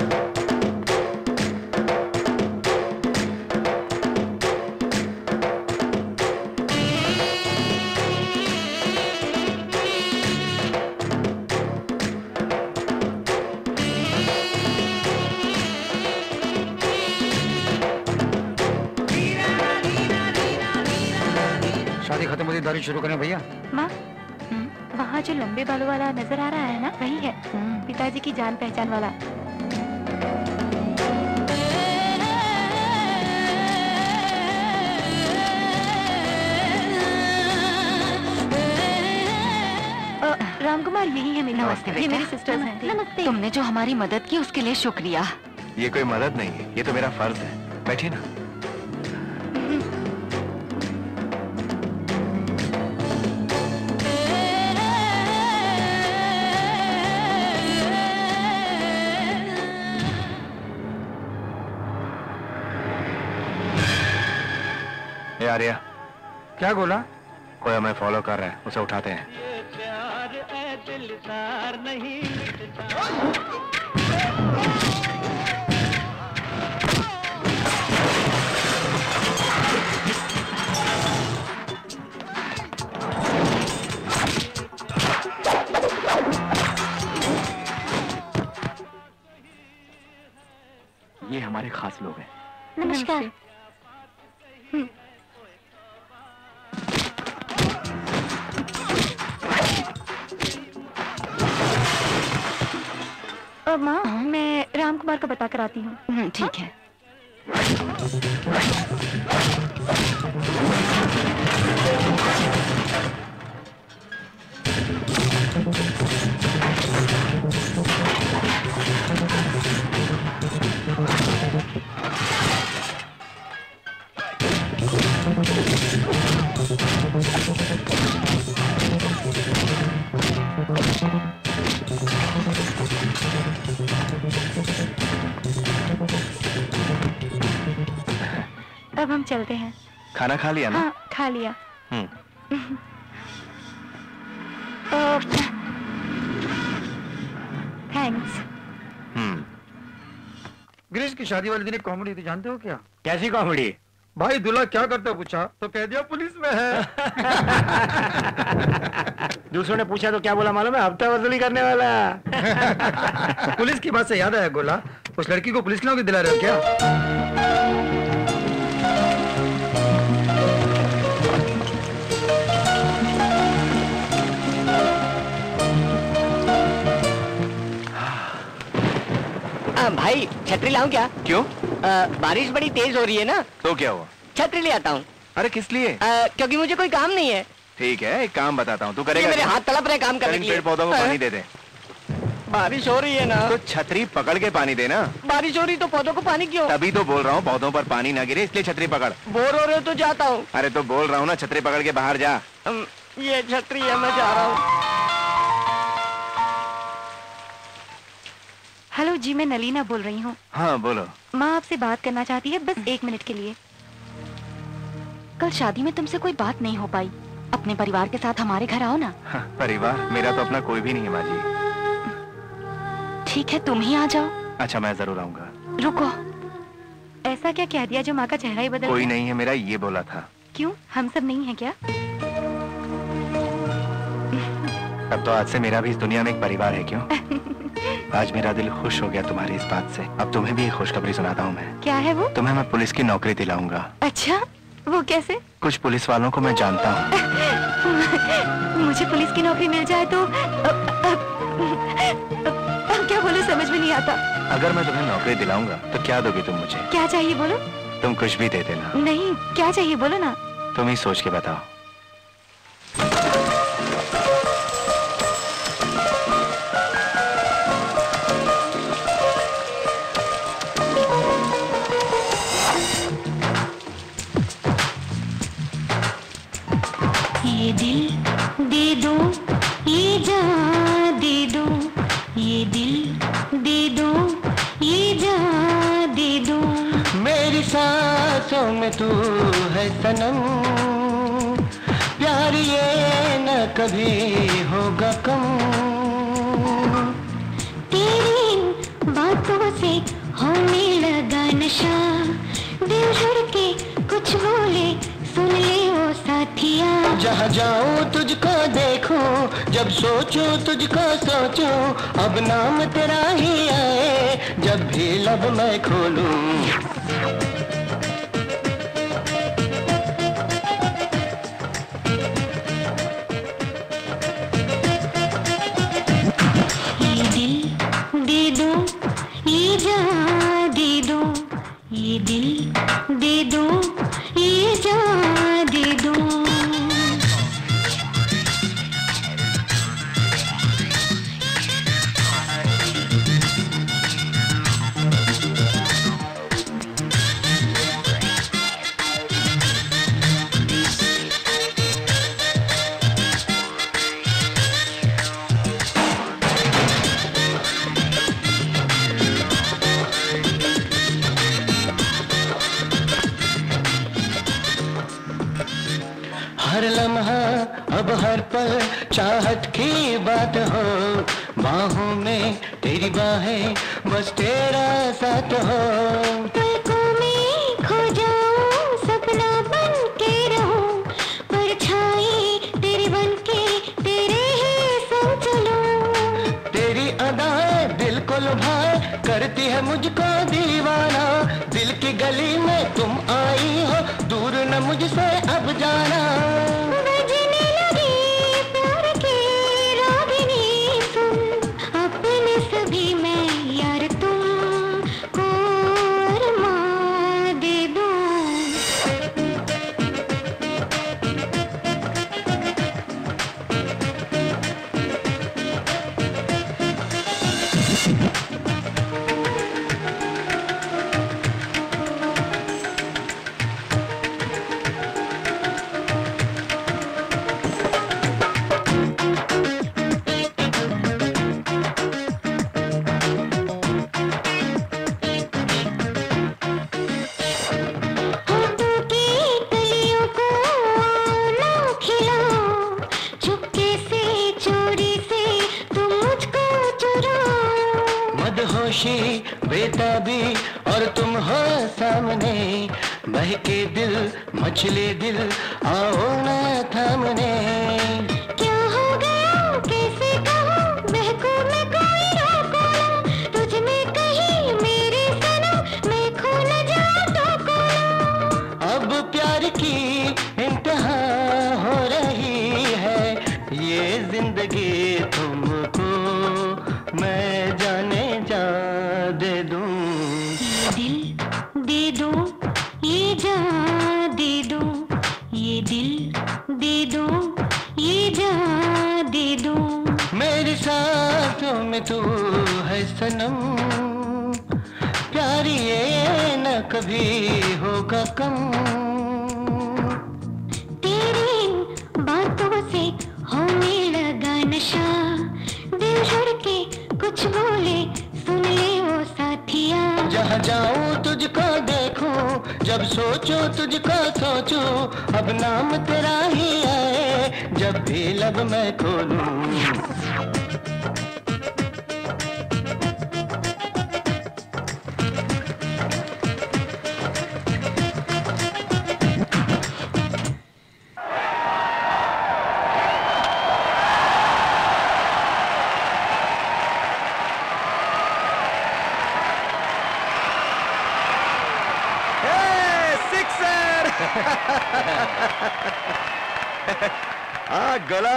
खत्म होती दारू शुरू करें भैया। माँ, वहाँ जो लंबे बालों वाला नजर आ रहा है ना, वही है पिताजी की जान पहचान वाला। रामकुमार यही है मेरी। नमस्ते बेटा। ये मेरी सिस्टर्स हैं। नमस्ते। तुमने जो हमारी मदद की उसके लिए शुक्रिया। ये कोई मदद नहीं है, ये तो मेरा फर्ज है। बैठिए ना। आर्या, क्या गोला? कोई हमें फॉलो कर रहा है, उसे उठाते हैं। ये हमारे खास लोग हैं। नमस्कार। माँ, मैं रामकुमार को बता कर आती हूँ। ठीक है। अब हम चलते हैं। खाना खा लिया ना? हाँ, खा लिया। हम्म। थैंक्स। हम्म। गिरीश की शादी वाले दिन एक कॉमेडी थी, जानते हो क्या? कैसी कॉमेडी? भाई दूल्हा क्या करता है पूछा तो कह दिया पुलिस में है। दूसरों ने पूछा तो क्या बोला मालूम है? हफ्ता वसूली करने वाला। पुलिस की बात से याद आया गोला, उस लड़की को पुलिस की नौकरी दिला रहे हो क्या? आ, भाई छतरी लाऊं क्या? क्यों? आ, बारिश बड़ी तेज हो रही है ना। तो क्या हुआ? छतरी ले आता हूँ। अरे किस लिए? आ, क्योंकि मुझे कोई काम नहीं है। ठीक है, एक काम बताता हूँ, तू करेगा? मेरे हाथ तड़प रहे काम करने के लिए। पेड़ पौधों को पानी दे दे। बारिश हो रही है ना। तो छतरी पकड़ के पानी देना। बारिश हो रही तो पौधों को पानी क्यों? तभी तो बोल रहा हूँ पौधों पर पानी ना गिरे, इसलिए छतरी पकड़। बोर हो रहे हो तो जाता हूँ। अरे तो बोल रहा हूँ ना, छतरी पकड़ के बाहर जा। ये छतरी है, मैं जा रहा हूँ। हेलो जी, मैं नलीना बोल रही हूँ। हाँ बोलो। माँ आपसे बात करना चाहती है, बस एक मिनट के लिए। कल शादी में तुमसे कोई बात नहीं हो पाई, अपने परिवार के साथ हमारे घर आओ ना। हाँ, परिवार मेरा तो अपना कोई भी नहीं है माँ जी। ठीक है, तुम ही आ जाओ। अच्छा, मैं जरूर आऊंगा। रुको, ऐसा क्या कह दिया जो माँ का चेहरा ही बदल कोई गया? नहीं है मेरा, ये बोला था। क्यों, हम सब नहीं है क्या? अब तो आज से मेरा भी इस दुनिया में एक परिवार है। क्यों? आज मेरा दिल खुश हो गया तुम्हारी इस बात से। अब तुम्हें भी एक खुशखबरी सुनाता हूँ मैं। क्या है वो? तुम्हें मैं पुलिस की नौकरी दिलाऊंगा। अच्छा, वो कैसे? कुछ पुलिस वालों को मैं जानता हूँ। मुझे पुलिस की नौकरी मिल जाए तो अब, अब, अब क्या बोलूं समझ में नहीं आता। अगर मैं तुम्हें नौकरी दिलाऊंगा तो क्या दोगी तुम मुझे? क्या चाहिए बोलो? तुम कुछ भी दे देना। नहीं, क्या चाहिए बोलो ना। तुम ही सोच के बताओ। ये दिल दे दो, ये जान दे दो, ये दिल दे दो, ये जान दे दो। मेरी सांसों में तू है सनम, प्यार ये न कभी होगा कम। तेरी बातों से होने लगा नशा, दिल धड़के कुछ बोले सुन ले ओ साथिया। जहाँ जाऊँ तुझको देखूं, जब सोचूं तुझको सोचूं, अब नाम तेरा ही आए जब भी लब मैं खोलूं। ये दिल दे दो, ये जान दे दो, ये दिल दे दो, ये जान दे दो। हर लम्हा अब हर पल चाहत की बात हो, बाहों में तेरी बाहें बस तेरा साथ हो। पलकों में खो जाऊं, सपना बन के रहूं, परछाई तेरी बन के तेरे ही संग चलूं। तेरी अदाएं दिल को लुभाए करती है मुझको दीवाना, दिल की गली में तुम आई हो, दूर न मुझसे अब जाना। बजने लगी प्यार की रागिनी सुन, अपने सभी में यार तुम को अरमान दे दूं। और तुम हो सामने, बहके दिल मचले दिल, आओ ना थामने। क्या हो गया कैसे कहूँ, बहको मैं कोई रोको ना, तुझ में कहीं मेरे सनम मैं खो न जाऊँ तो को। अब प्यार की इंतहा हो रही है, ये जिंदगी तुमको मैं जाने जा दे दूं। ये दिल दे दो, ये जान दे दो, ये दिल दे दो, ये जान दे दो। मेरी सांसों में तू है सनम, प्यार ये न कभी होगा कम। तेरी बातों से होने लगा नशा, दिल धड़के कुछ बोले सुन ले वो साथिया। जहाँ जाऊँ तुझको देखूं, जब सोचूं तुझको सोचूं, अब नाम तेरा ही आए जब भी लब मैं खोलूं। हाँ गोला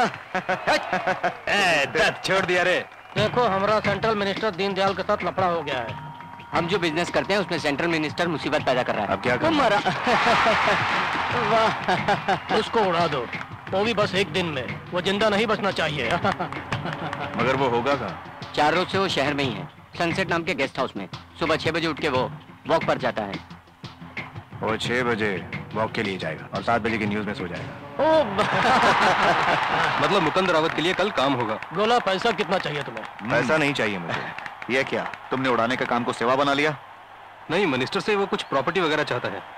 दर्द छोड़ दिया रे। देखो हमारा सेंट्रल मिनिस्टर दीनदयाल के साथ लफड़ा हो गया है। हम जो बिजनेस करते हैं उसमें सेंट्रल मिनिस्टर मुसीबत पैदा कर रहा है। अब क्या करें? मरा वाह उसको उड़ा दो, वो भी बस एक दिन में, वो जिंदा नहीं बचना चाहिए। मगर वो होगा कहाँ? चार रोज से वो शहर में ही है, सनसेट नाम के गेस्ट हाउस में। सुबह छह बजे उठ के वो वॉक पर जाता है। वो छह बजे वॉक के लिए जाएगा और सात बजे की न्यूज में सो जाएगा। मतलब मुकुंद रावत के लिए कल काम होगा। गोला पैसा कितना चाहिए तुम्हें? पैसा नहीं चाहिए मुझे। ये क्या तुमने उड़ाने का काम को सेवा बना लिया? नहीं, मिनिस्टर से वो कुछ प्रॉपर्टी वगैरह चाहता है।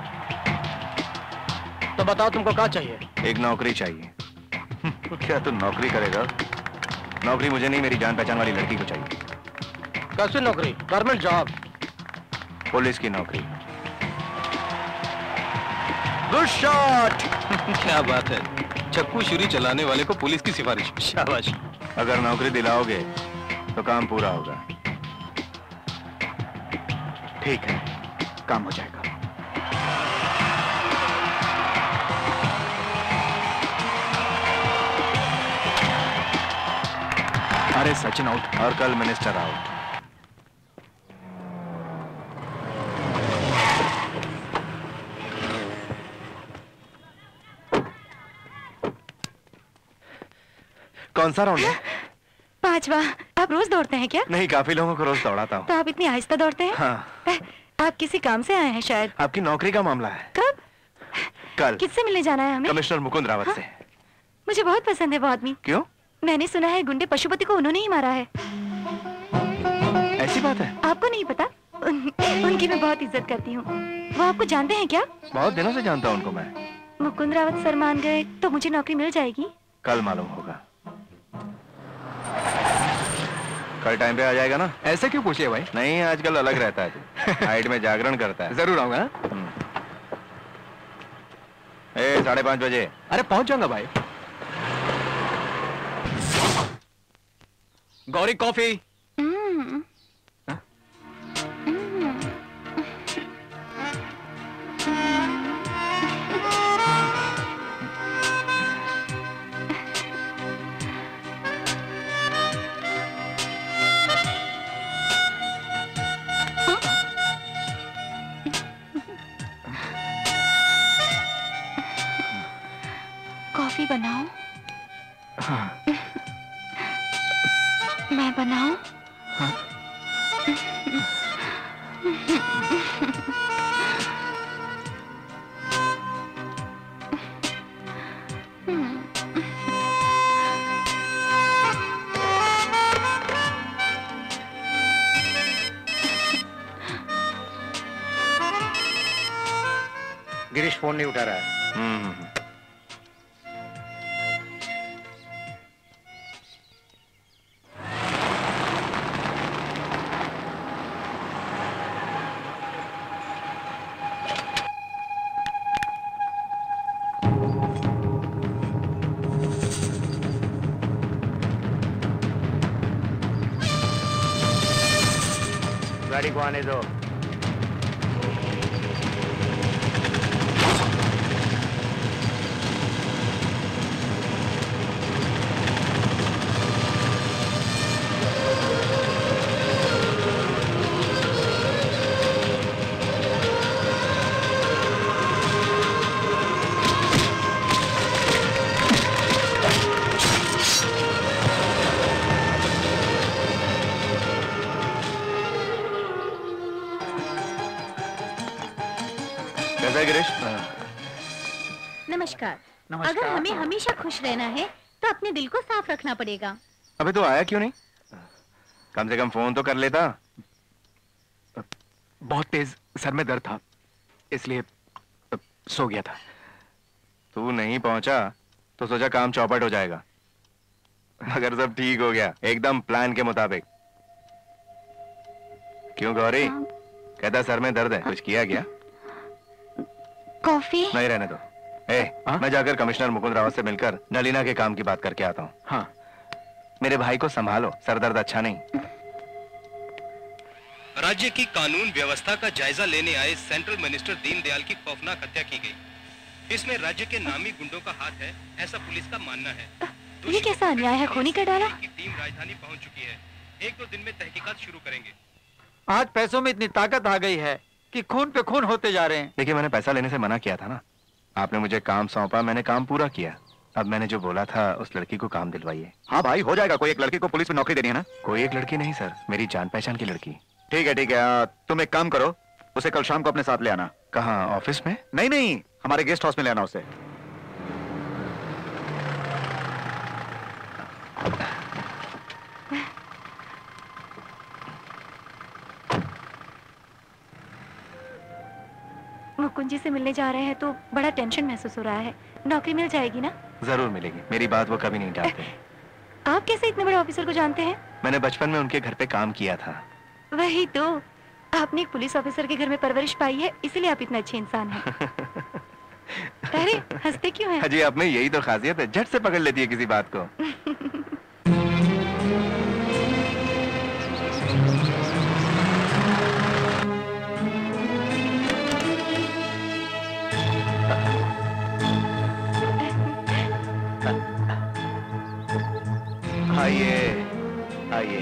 तो बताओ तुमको क्या चाहिए? एक नौकरी चाहिए। क्या तू नौकरी करेगा? नौकरी मुझे नहीं, मेरी जान पहचान वाली लड़की को चाहिए। कैसी नौकरी? Government job? पुलिस की नौकरी। Good shot. क्या बात है, चक्कू छुरी चलाने वाले को पुलिस की सिफारिश, शाबाश। अगर नौकरी दिलाओगे तो काम पूरा होगा। ठीक है, काम हो जाएगा। अरे सचिन आउट और कल मिनिस्टर आउट। कौन सा राउंड है? पांचवा। आप रोज दौड़ते हैं क्या? नहीं, काफी लोगों को रोज दौड़ाता हूँ। तो आप इतनी आहिस्ता दौड़ते हैं? हाँ। आप किसी काम से आए हैं शायद। आपकी नौकरी का मामला है। कब? कल। किससे मिलने जाना है हमें? कमिश्नर मुकुंद रावत हाँ? से। मुझे बहुत पसंद है वो आदमी। क्यों? मैंने सुना है गुंडे पशुपति को उन्होंने ही मारा है। ऐसी बात है? आपको नहीं पता? उन, उनकी मैं बहुत इज्जत करती हूँ। वो आपको जानते हैं क्या? बहुत दिनों से जानता हूँ उनको मैं। मुकुंद रावत सर मान गए तो मुझे नौकरी मिल जाएगी? कल मालूम होगा। कल टाइम पे आ जाएगा ना? ऐसे क्यों पूछिए भाई? नहीं, आजकल अलग रहता है तू। नाइट में जागरण करता है। जरूर आऊंगा। ए साढ़े पाँच बजे। अरे पहुंच जाऊंगा भाई। गौरी कॉफी। कॉफी बनाऊं? हाँ। मैं बनाऊं? हाँ। गिरीश फोन नहीं उठा रहा है। हम्म। गाड़ी को आने दो। नमस्कार। नमस्कार। अगर हमें हमेशा खुश रहना है तो अपने दिल को साफ रखना पड़ेगा। अबे तो आया क्यों नहीं? कम से कम फोन तो कर लेता। बहुत तेज सर में दर्द था, इसलिए सो गया था। तू नहीं पहुंचा तो सोचा काम चौपट हो जाएगा, मगर सब ठीक हो गया एकदम प्लान के मुताबिक। क्यों गौरी? कहता सर में दर्द है, कुछ किया क्या? कॉफी? नहीं, रहने दो। ए, मैं जाकर कमिश्नर मुकुंद रावत से मिलकर नलीना के काम की बात करके आता हूँ। हाँ। मेरे भाई को संभालो, सर दर्द अच्छा नहीं। राज्य की कानून व्यवस्था का जायजा लेने आए सेंट्रल मिनिस्टर दीनदयाल की खौफनाक हत्या की गई। इसमें राज्य के नामी गुंडों का हाथ है, ऐसा पुलिस का मानना है। ये कैसा अन्याय है? खूनी कर डाला। टीम राजधानी पहुंच चुकी है, एक दो दिन में तहकीकात शुरू करेंगे। आज पैसों में इतनी ताकत आ गई है कि खून पे खून होते जा रहे हैं। देखिए, मैंने पैसा लेने से मना किया था ना। आपने मुझे काम सौंपा, मैंने काम पूरा किया। अब मैंने जो बोला था उस लड़की को काम दिलवाइए। हाँ भाई, हो जाएगा। कोई एक लड़की को पुलिस में नौकरी देनी है ना? कोई एक लड़की नहीं सर, मेरी जान पहचान की लड़की। ठीक है ठीक है, तुम एक काम करो, उसे कल शाम को अपने साथ ले आना। कहाँ, ऑफिस में? नहीं नहीं, हमारे गेस्ट हाउस में ले आना उसे। मुकुंद जी से मिलने जा रहे हैं तो बड़ा टेंशन महसूस हो रहा है। नौकरी मिल जाएगी ना? जरूर मिलेगी, मेरी बात वो कभी नहीं टालते। आप कैसे इतने बड़े ऑफिसर को जानते हैं? मैंने बचपन में उनके घर पे काम किया था। वही तो, आपने एक पुलिस ऑफिसर के घर में परवरिश पाई है, इसीलिए आप इतना अच्छे इंसान हैं। अरे हंसते क्यों हैं? जी, आप में यही तो खासियत है, झट से पकड़ लेती है किसी बात को। आइए आइए।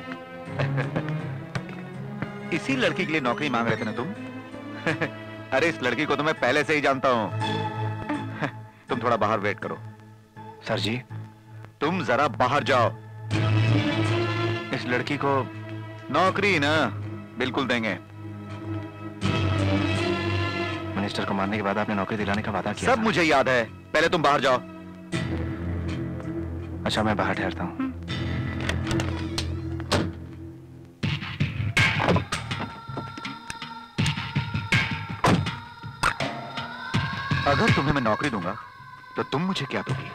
इसी लड़की के लिए नौकरी मांग रहे थे ना तुम? अरे इस लड़की को तो मैं पहले से ही जानता हूँ। तुम थोड़ा बाहर वेट करो। सर जी, तुम जरा बाहर जाओ। इस लड़की को नौकरी ना बिल्कुल देंगे। मिनिस्टर को मारने के बाद आपने नौकरी दिलाने का वादा किया। सब मुझे याद है, पहले तुम बाहर जाओ। अच्छा, मैं बाहर ठहरता हूँ। अगर तुम्हें मैं नौकरी दूंगा तो तुम मुझे क्या दोगी?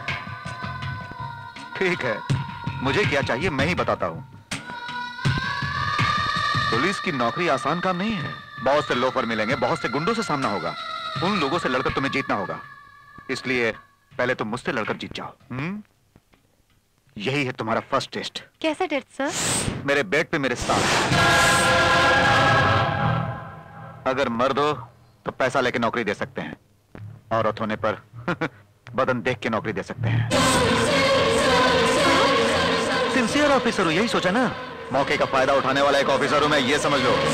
ठीक है, मुझे क्या चाहिए मैं ही बताता हूं। पुलिस की नौकरी आसान काम नहीं है। बहुत से लोफर मिलेंगे, बहुत से गुंडों से सामना होगा। उन लोगों से लड़कर तुम्हें जीतना होगा। इसलिए पहले तुम मुझसे लड़कर जीत जाओ। हम्म? यही है तुम्हारा फर्स्ट टेस्ट। कैसा टेस्ट सर? मेरे बेड पे मेरे साथ। अगर मर्द हो तो पैसा लेके नौकरी दे सकते हैं, औरत होने पर बदन देख के नौकरी दे सकते हैं। सिंसियर ऑफिसर हो, यही सोचा ना? मौके का फायदा उठाने वाला एक ऑफिसर हूं मैं, ये समझ लो।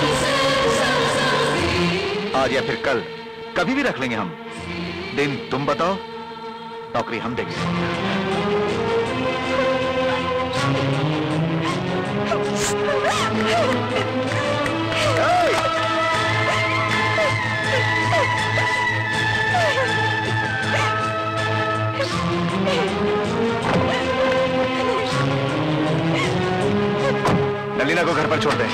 आज या फिर कल कभी भी रख लेंगे हम। दिन तुम बताओ, नौकरी हम देंगे। नलीना को घर पर छोड़ दे।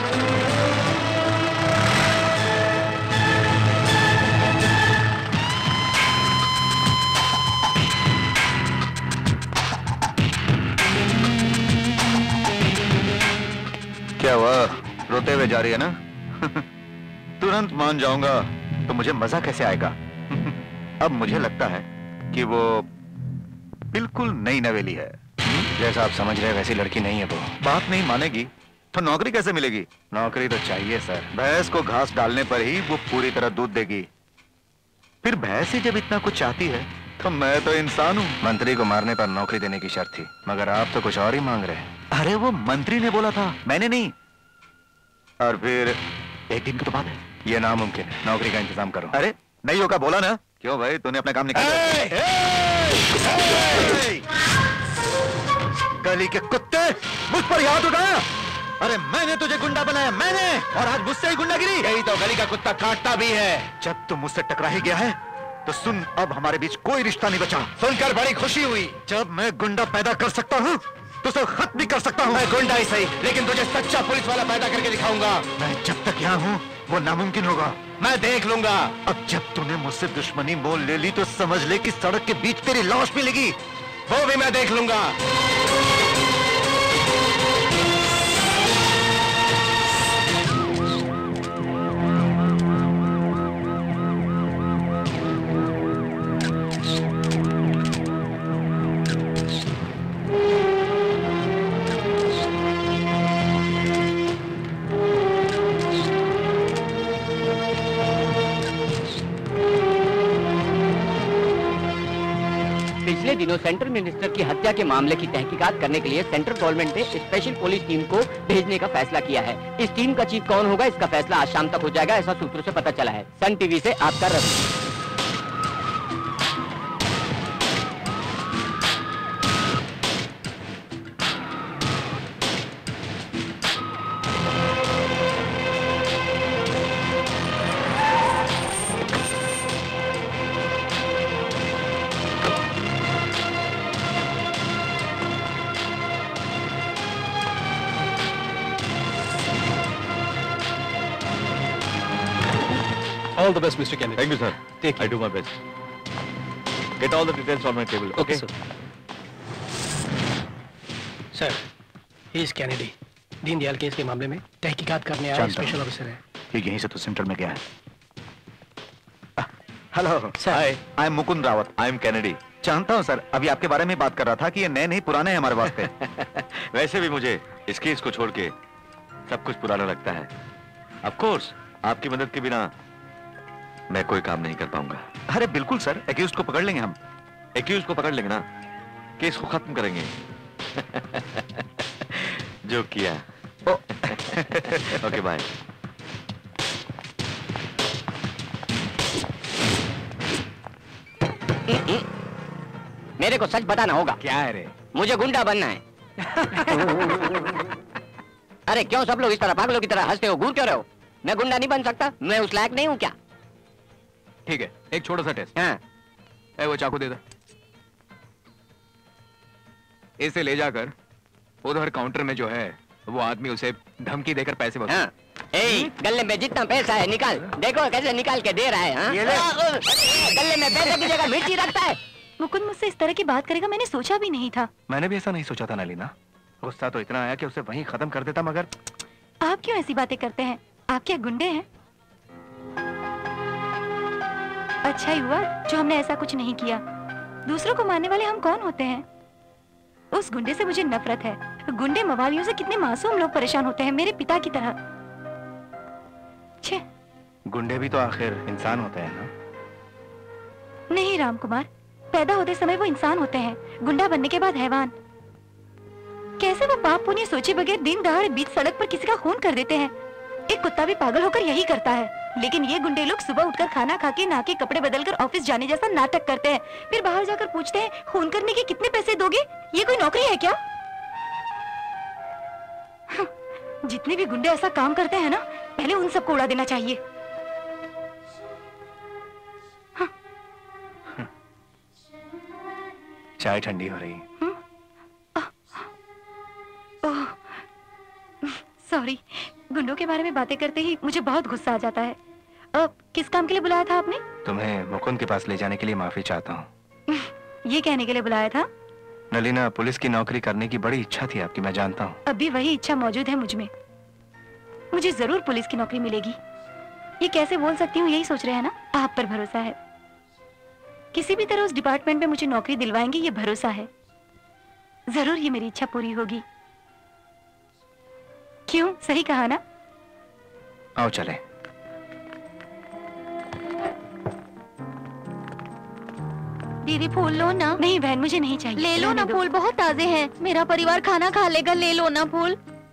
क्या हुआ, रोते हुए जा रही है ना? तुरंत मान जाऊंगा तो मुझे मजा कैसे आएगा? अब मुझे लगता है कि वो बिल्कुल नई नवेली है। जैसा आप समझ रहे हैं वैसी लड़की नहीं है वो। बात नहीं मानेगी तो नौकरी कैसे मिलेगी? नौकरी तो चाहिए सर। भैंस को घास डालने पर ही वो पूरी तरह दूध देगी। फिर भैंस ही जब इतना कुछ चाहती है तो मैं तो इंसान हूँ। मंत्री को मारने पर नौकरी देने की शर्त थी, मगर आप तो कुछ और ही मांग रहे हैं। अरे वो मंत्री ने बोला था, मैंने नहीं। और फिर एक दिन की तो बात है। ये नामुमकिन है, नौकरी का इंतजाम करो। अरे नहीं होगा बोला ना। क्यों भाई, तूने अपना काम निकाला? गली के कुत्ते, मुझ पर हाथ उठाया। अरे मैंने तुझे गुंडा बनाया, मैंने, और आज मुझसे ही गुंडागिरी। यही तो गली का कुत्ता काटता भी है। जब तुम मुझसे टकरा ही गया है तो सुन, अब हमारे बीच कोई रिश्ता नहीं बचा। सुनकर बड़ी खुशी हुई। जब मैं गुंडा पैदा कर सकता हूँ तो उसे खत्म भी कर सकता हूँ। मैं गुंडा ही सही, लेकिन तुझे सच्चा पुलिस वाला पैदा करके दिखाऊंगा। मैं जब तक यहाँ हूँ वो नामुमकिन होगा। मैं देख लूंगा। अब जब तूने मुझसे दुश्मनी मोल ले ली तो समझ ले कि सड़क के बीच तेरी लाश मिलेगी। वो भी मैं देख लूंगा। पिछले दिनों सेंट्रल मिनिस्टर की हत्या के मामले की तहकीकात करने के लिए सेंट्रल गवर्नमेंट ने स्पेशल पुलिस टीम को भेजने का फैसला किया है। इस टीम का चीफ कौन होगा, इसका फैसला आज शाम तक हो जाएगा, ऐसा सूत्रों से पता चला है। सन टीवी से आपका Ravi. All the best, Mister Kennedy. Thank you, sir. Take care. I do my best. Get all the details on my table. Okay, Okay, sir. Sir, ही इज कैनेडी। दीनदयाल केस के मामले में तहकीकात करने आया स्पेशल ऑफिसर है। ये यहीं से तो सेंट्रल में गया है। Hello sir, hi, I am Mukund Rawat. I am Kennedy. जानता हूँ सर, अभी आपके बारे में बात कर रहा था कि ये नए नहीं पुराने हैं हमारे वास्ते। वैसे भी मुझे इस केस को छोड़ के सब कुछ पुराना लगता है। ऑफ कोर्स, आपकी मदद के बिना मैं कोई काम नहीं कर पाऊंगा। अरे बिल्कुल सर, एक्यूज को पकड़ लेंगे हम। एक्यूज को पकड़ लेंगे ना, केस को खत्म करेंगे। जो किया। Okay bye. मेरे को सच बताना होगा। क्या है रे? मुझे गुंडा बनना है। अरे क्यों सब लोग इस तरह पागलों की तरह हंसते हो, घूर क्यों रहे हो? मैं गुंडा नहीं बन सकता? मैं उस लायक नहीं हूँ क्या? ठीक है, एक छोटा सा टेस्ट। हाँ। ए, वो चाकू दे दो। इसे ले जाकर उधर काउंटर में जो है वो आदमी उसे धमकी देकर पैसे वसूल। हाँ। ए, गले में जितना पैसा है निकाल। देखो कैसे निकाल के दे रहा है। हाँ? गले में पैसे की जगह मिर्ची रखता है। मुकुंद मुझसे इस तरह की बात करेगा मैंने सोचा भी नहीं था। मैंने भी ऐसा नहीं सोचा था नलीना। गुस्सा तो इतना आया कि उसे वहीं खत्म कर देता, मगर आप क्यों ऐसी बातें करते हैं? आप क्या गुंडे हैं? अच्छा ही हुआ जो हमने ऐसा कुछ नहीं किया। दूसरों को मारने वाले हम कौन होते हैं? उस गुंडे से मुझे नफरत है। गुंडे मवालियों से कितने मासूम लोग परेशान होते हैं, मेरे पिता की तरह। छे। गुंडे भी तो आखिर इंसान होते हैं ना? नहीं राम कुमार, पैदा होते समय वो इंसान होते हैं, गुंडा बनने के बाद हैवान। कैसे वो पाप पुण्य सोचे बगैर दिन दहाड़े बीच सड़क पर किसी का खून कर देते हैं। एक कुत्ता भी पागल होकर यही करता है, लेकिन ये गुंडे लोग सुबह उठकर खाना खा के नहा के कपड़े बदलकर ऑफिस जाने जैसा नाटक करते हैं, फिर बाहर जाकर पूछते हैं खून करने के कितने पैसे दोगे? ये कोई नौकरी है क्या? जितने भी गुंडे ऐसा काम करते हैं ना, पहले उन सबको उड़ा देना चाहिए। चाय ठंडी हो रही। सॉरी, गुंडों के बारे में बातें करते ही मुझे बहुत गुस्सा आ जाता है। अब किस काम के लिए बुलाया था आपने? तुम्हें मुकुंद के पास ले जाने के लिए माफी चाहता हूँ। ये कहने के लिए बुलाया था? नलीना, पुलिस की नौकरी करने की बड़ी इच्छा थी आपकी, मैं जानता हूँ। अभी वही इच्छा मौजूद है मुझ में। मुझे जरूर पुलिस की नौकरी मिलेगी। ये कैसे बोल सकती हूँ, यही सोच रहे हैं ना? आप पर भरोसा है। किसी भी तरह उस डिपार्टमेंट में मुझे नौकरी दिलवाएंगे, ये भरोसा है। जरूर ये मेरी इच्छा पूरी होगी। क्यों, सही कहा ना? आओ चले। दीदी फूल लो ना। नहीं बहन, मुझे नहीं चाहिए। ले लो रहने ना दो। फूल, बहुत ताजे हैं। मेरा परिवार खाना खा लेगा, ले लो ना फूल।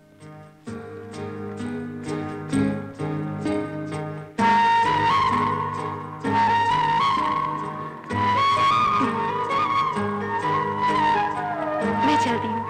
मैं चलती हूँ।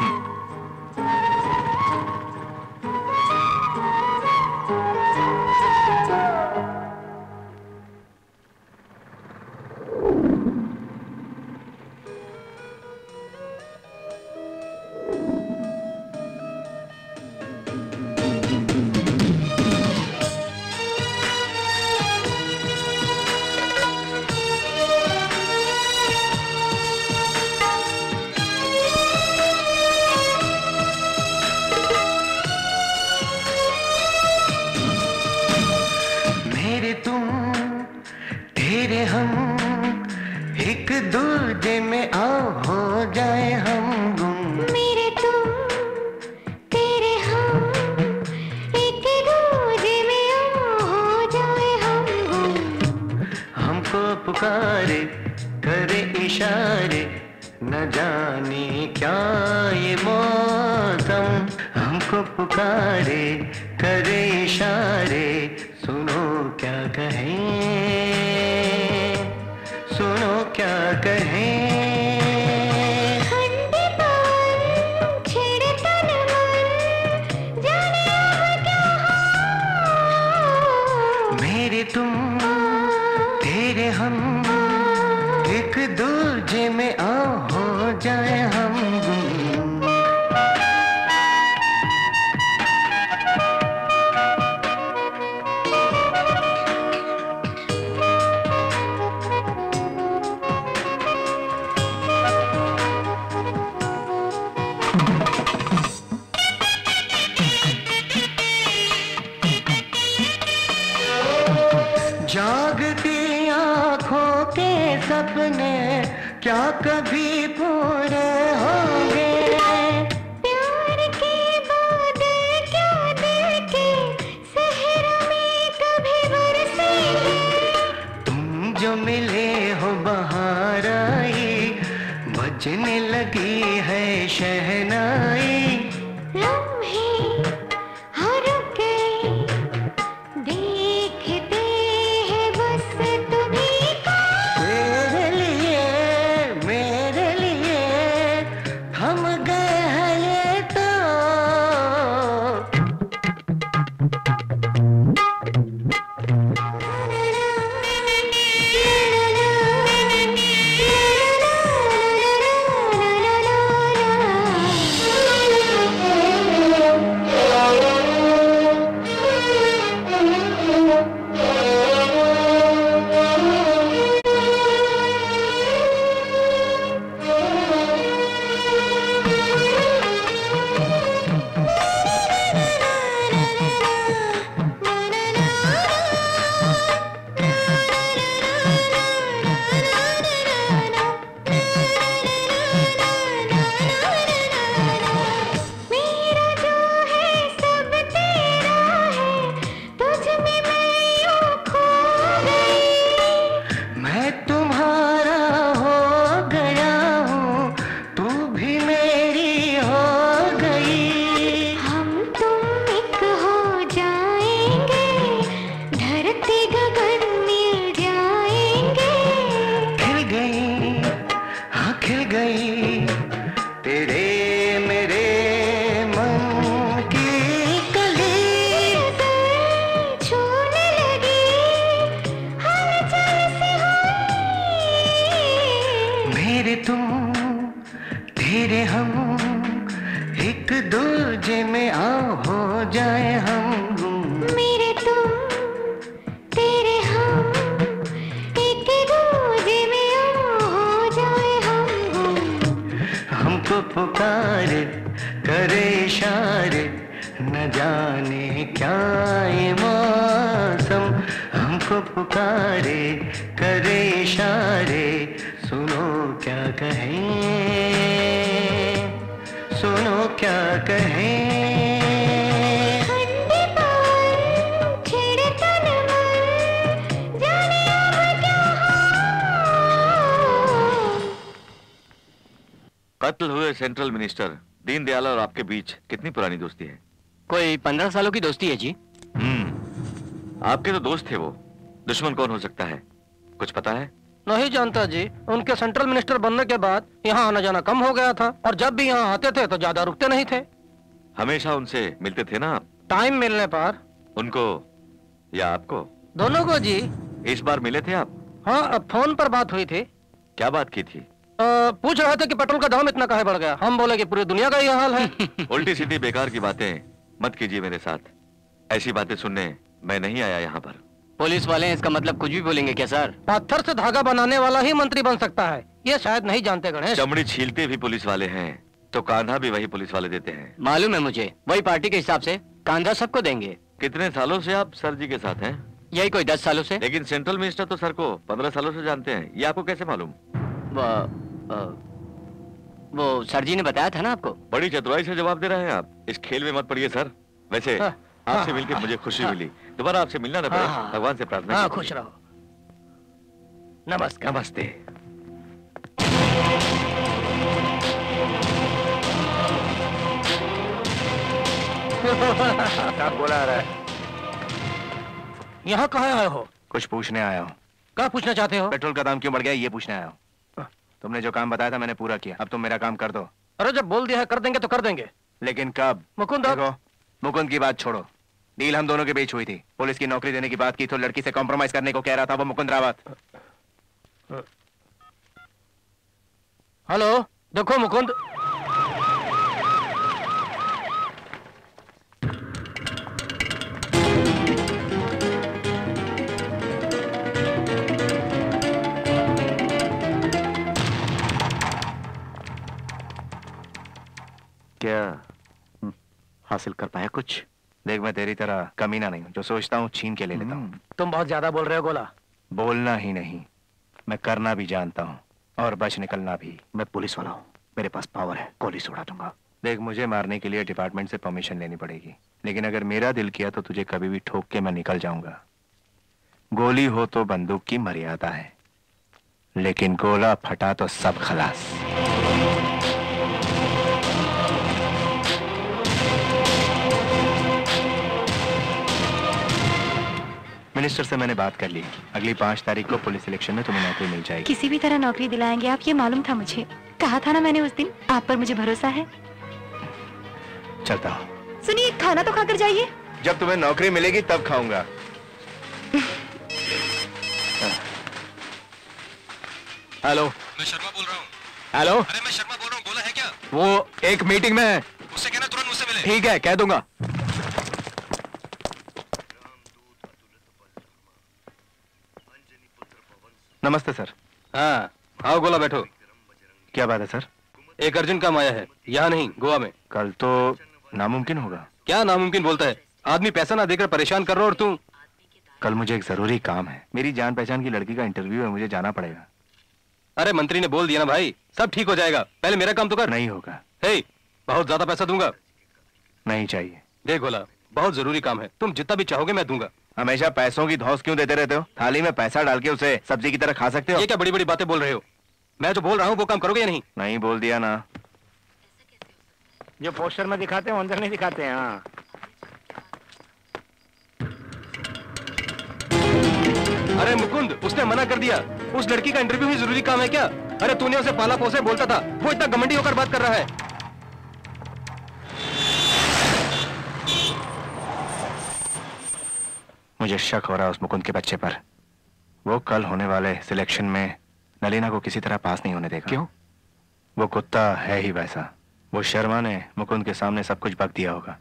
पुकारे करे इशारे न जाने क्या ये मौसम हमको पुकारे करे इशारे सुनो क्या कहें सुनो क्या कहें कत्ल हुए सेंट्रल मिनिस्टर दीनदयाल और आपके बीच कितनी पुरानी दोस्ती है? कोई पंद्रह सालों की दोस्ती है जी। हम्म, आपके तो दोस्त थे वो, दुश्मन कौन हो सकता है? कुछ पता है? नहीं जानता जी। उनके सेंट्रल मिनिस्टर बनने के बाद यहाँ आना जाना कम हो गया था, और जब भी यहाँ आते थे तो ज्यादा रुकते नहीं थे। हमेशा उनसे मिलते थे ना आप? टाइम मिलने पर। उनको या आपको? दोनों को जी। इस बार मिले थे आप? हाँ, अब फोन पर बात हुई थी। क्या बात की थी? आ, पूछ रहे थे कि पेट्रोल का दाम इतना काहे बढ़ गया। हम बोले कि पूरी दुनिया का ये हाल है। उल्टी सीधी बेकार की बातें मत कीजिए मेरे साथ। ऐसी बातें सुनने मैं नहीं आया यहाँ पर। पुलिस वाले हैं, इसका मतलब कुछ भी बोलेंगे क्या सर? पत्थर से धागा बनाने वाला ही मंत्री बन सकता है, ये शायद नहीं जानते गणेश। चमड़ी छीलते भी पुलिस वाले हैं तो कांधा भी वही पुलिस वाले देते हैं। मालूम है मुझे, वही पार्टी के हिसाब से कांधा सबको देंगे। कितने सालों से आप सर जी के साथ हैं? यही कोई दस सालों से। लेकिन सेंट्रल मिनिस्टर तो सर को पंद्रह सालों से जानते हैं, ये आपको कैसे मालूम? वो, वो सर जी ने बताया था ना आपको। बड़ी चतुराई से जवाब दे रहे हैं आप। इस खेल में मत पड़िए सर। वैसे हाँ, आपसे हाँ, मिलकर हाँ, मुझे खुशी हाँ, मिली। दोबारा आपसे मिलना ना पड़े, हाँ, भगवान से प्रार्थना हाँ, कीजिए। खुश रहो। नमस्कार। नमस्ते। क्या बोला रहा है? यहाँ कहाँ आए हो? कुछ पूछने आया हूँ। क्या पूछना चाहते हो? पेट्रोल का दाम क्यों बढ़ गया ये पूछने आया हूँ। तुमने जो काम बताया था मैंने पूरा किया, अब तुम मेरा काम कर दो। अरे जब बोल दिया है कर देंगे तो कर देंगे। लेकिन कब? मुकुंद, देखो, मुकुंद की बात छोड़ो, डील हम दोनों के बीच हुई थी। पुलिस की नौकरी देने की बात की तो लड़की से कॉम्प्रोमाइज करने को कह रहा था वो मुकुंद रावत। हेलो, देखो मुकुंद, क्या हासिल कर पाया कुछ? देख, मैं तेरी तरह कमीना नहीं हूँ, जो सोचता हूँ छीन के ले लेता हूँ। तुम बहुत ज्यादा बोल रहे हो गोला। बोलना ही नहीं, मैं करना भी जानता हूँ और बच निकलना भी। मैं पुलिस वाला हूँ, मेरे पास पावर है, गोली से उड़ा दूंगा। देख, मुझे मारने के लिए डिपार्टमेंट से परमिशन लेनी पड़ेगी, लेकिन अगर मेरा दिल किया तो तुझे कभी भी ठोक के मैं निकल जाऊंगा। गोली हो तो बंदूक की मर्यादा है, लेकिन गोला फटा तो सब खलास। मिनिस्टर से मैंने बात कर ली, अगली पांच तारीख को पुलिस सिलेक्शन में तुम्हें नौकरी मिल जाएगी। किसी भी तरह नौकरी दिलाएंगे आप, ये मालूम था मुझे। कहा था ना मैंने उस दिन, आप पर मुझे भरोसा है। चलता हूँ। सुनिए, खाना तो खाकर जाइए। जब तुम्हें नौकरी मिलेगी तब खाऊंगा। हेलो, मैं शर्मा बोल रहा हूँ। हेलो, अरे मैं शर्मा बोल रहा हूँ, बोला है क्या? वो एक मीटिंग में है। उससे कहना तुरंत मुझसे मिले। ठीक है, कह दूंगा। नमस्ते सर। हाँ, आओ गोला, बैठो। क्या बात है सर? एक अर्जेंट काम आया है, यहाँ नहीं गोवा में। कल तो नामुमकिन होगा। क्या नामुमकिन बोलता है? आदमी पैसा ना देकर परेशान कर रहा हो और तू। कल मुझे एक जरूरी काम है, मेरी जान पहचान की लड़की का इंटरव्यू है, मुझे जाना पड़ेगा। अरे मंत्री ने बोल दिया ना भाई, सब ठीक हो जाएगा, पहले मेरा काम तो कर। नहीं होगा। हे, बहुत ज्यादा पैसा दूंगा। नहीं चाहिए। देख गोला, बहुत जरूरी काम है, तुम जितना भी चाहोगे मैं दूंगा। हमेशा पैसों की धौस क्यों देते रहते हो? थाली में पैसा डाल के उसे सब्जी की तरह खा सकते हो। ये क्या बड़ी बड़ी बातें बोल रहे हो? मैं जो बोल रहा हूँ वो काम करोगे या नहीं? नहीं बोल दिया ना। जो पोस्टर में दिखाते हैं अंदर नहीं दिखाते हैं। हाँ, अरे मुकुंद, उसने मना कर दिया। उस लड़की का इंटरव्यू ही जरूरी काम है क्या? अरे तूने उसे पाला पोसे बोलता था, वो इतना घमंडी होकर बात कर रहा है। मुझे शक हो रहा है उस मुकुंद के बच्चे पर। वो कल होने वाले सिलेक्शन में नलीना को किसी तरह पास नहीं होने देगा। क्यों? वो कुत्ता है ही वैसा। वो शर्मा ने मुकुंद के सामने सब कुछ बक दिया होगा।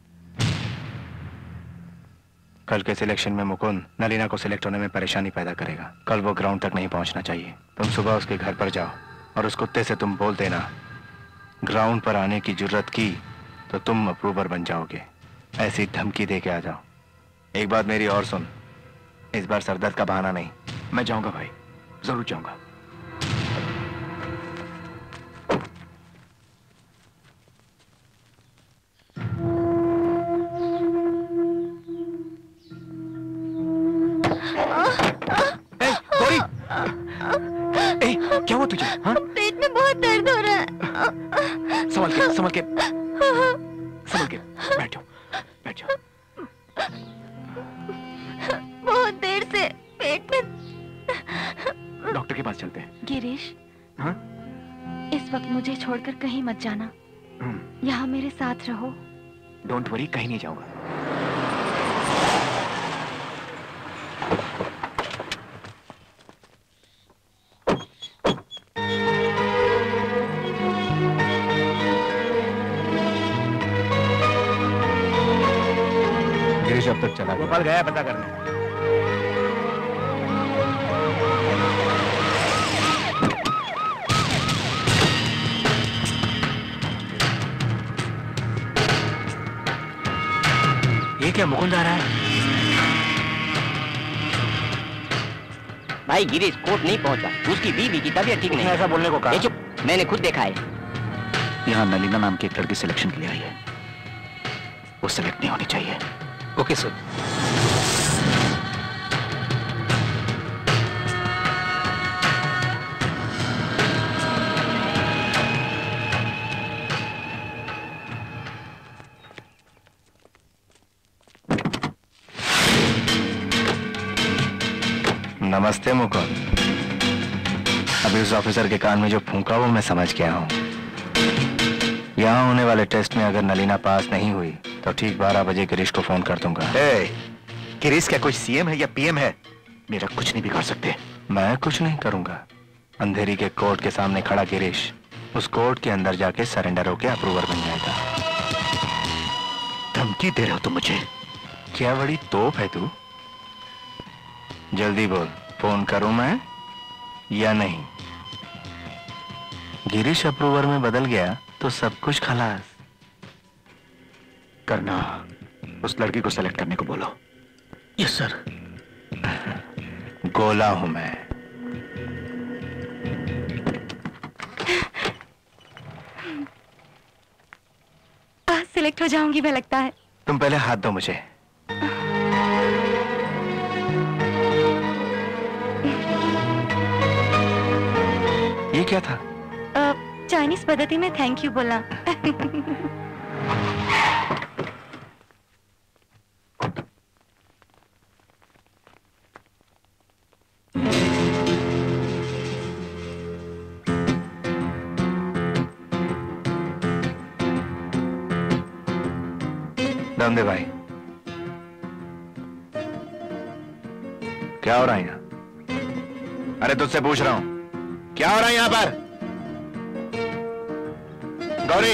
कल के सिलेक्शन में मुकुंद नलीना को सिलेक्ट होने में परेशानी पैदा करेगा। कल वो ग्राउंड तक नहीं पहुंचना चाहिए। तुम सुबह उसके घर पर जाओ और उस कुत्ते से तुम बोल देना, ग्राउंड पर आने की जुर्रत की तो तुम अप्रूवर बन जाओगे। ऐसी धमकी दे के आ जाओ। एक बात मेरी और सुन, इस बार सरदर्द का बहाना नहीं। मैं जाऊंगा भाई, जरूर जाऊंगा। क्या हुआ तुझे? हाँ? पेट में बहुत दर्द हो रहा है। संभल के, संभल के, संभल के, बैठ जाओ, बैठ जाओ। बहुत देर से पेट में। डॉक्टर के पास चलते हैं। गिरीश, हाँ? इस वक्त मुझे छोड़कर कहीं मत जाना, यहाँ मेरे साथ रहो। डोंट वरी, कहीं नहीं जाऊंगा। गिरीश अब तक चला गया। गोपाल गया पता करने। ये क्या मुकुंद आ रहा है? भाई गिरीश कोर्ट नहीं पहुंचा, उसकी बीवी की तबीयत ठीक नहीं। ऐसा बोलने को कहा? चुप, मैंने खुद देखा है। यहाँ नलीना नाम की एक लड़की सिलेक्शन के लिए आई है, वो सिलेक्ट नहीं होनी चाहिए। Okay sir. नमस्ते मुकुंद। अभी उस ऑफिसर के कान में जो फूंका वो मैं समझ गया हूँ। यहाँ होने वाले टेस्ट में अगर नलीना पास नहीं हुई तो ठीक बारह बजे गिरीश को फोन कर दूंगा। ए, गिरीश क्या कोई सीएम है या पीएम है? मेरा कुछ नहीं बिगाड़ सकते। मैं कुछ नहीं करूंगा। अंधेरी के कोर्ट के सामने खड़ा गिरीश उस कोर्ट के अंदर जाके सरेंडर होके अप्रूवर बन जाएगा। धमकी दे रहे हो तुम मुझे? क्या बड़ी तोप है तू? जल्दी बोल, फोन करूं मैं या नहीं? गिरीश अप्रूवर में बदल गया तो सब कुछ खलास। करना, उस लड़की को सेलेक्ट करने को बोलो। Yes sir. गोला हूं मैं। आज सिलेक्ट हो जाऊंगी मैं, लगता है। तुम पहले हाथ दो मुझे। ये क्या था? चाइनीज पद्धति में थैंक यू बोला। दम दे भाई। क्या हो रहा है यहाँ? अरे तुझसे पूछ रहा हूं, क्या हो रहा है यहाँ पर? गौरी,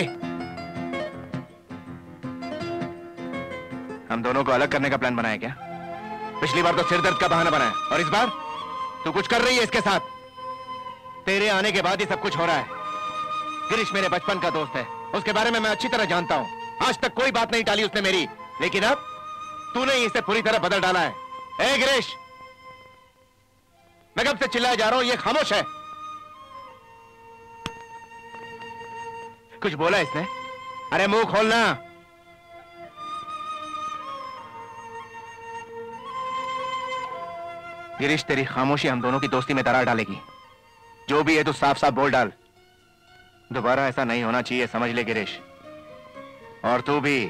हम दोनों को अलग करने का प्लान बनाया क्या? पिछली बार तो सिर दर्द का बहाना बनाया, और इस बार तू कुछ कर रही है इसके साथ। तेरे आने के बाद ही सब कुछ हो रहा है। गिरीश मेरे बचपन का दोस्त है, उसके बारे में मैं अच्छी तरह जानता हूं। आज तक कोई बात नहीं टाली उसने मेरी, लेकिन अब तूने इसे पूरी तरह बदल डाला है। ए गिरीश, मैं कब से चिल्लाए जा रहा हूं, ये खामोश है। कुछ बोला इसने? अरे मुंह खोलना। गिरीश, तेरी खामोशी हम दोनों की दोस्ती में दरार डालेगी। जो भी है तू साफ साफ बोल डाल। दोबारा ऐसा नहीं होना चाहिए, समझ ले गिरीश। और तू भी।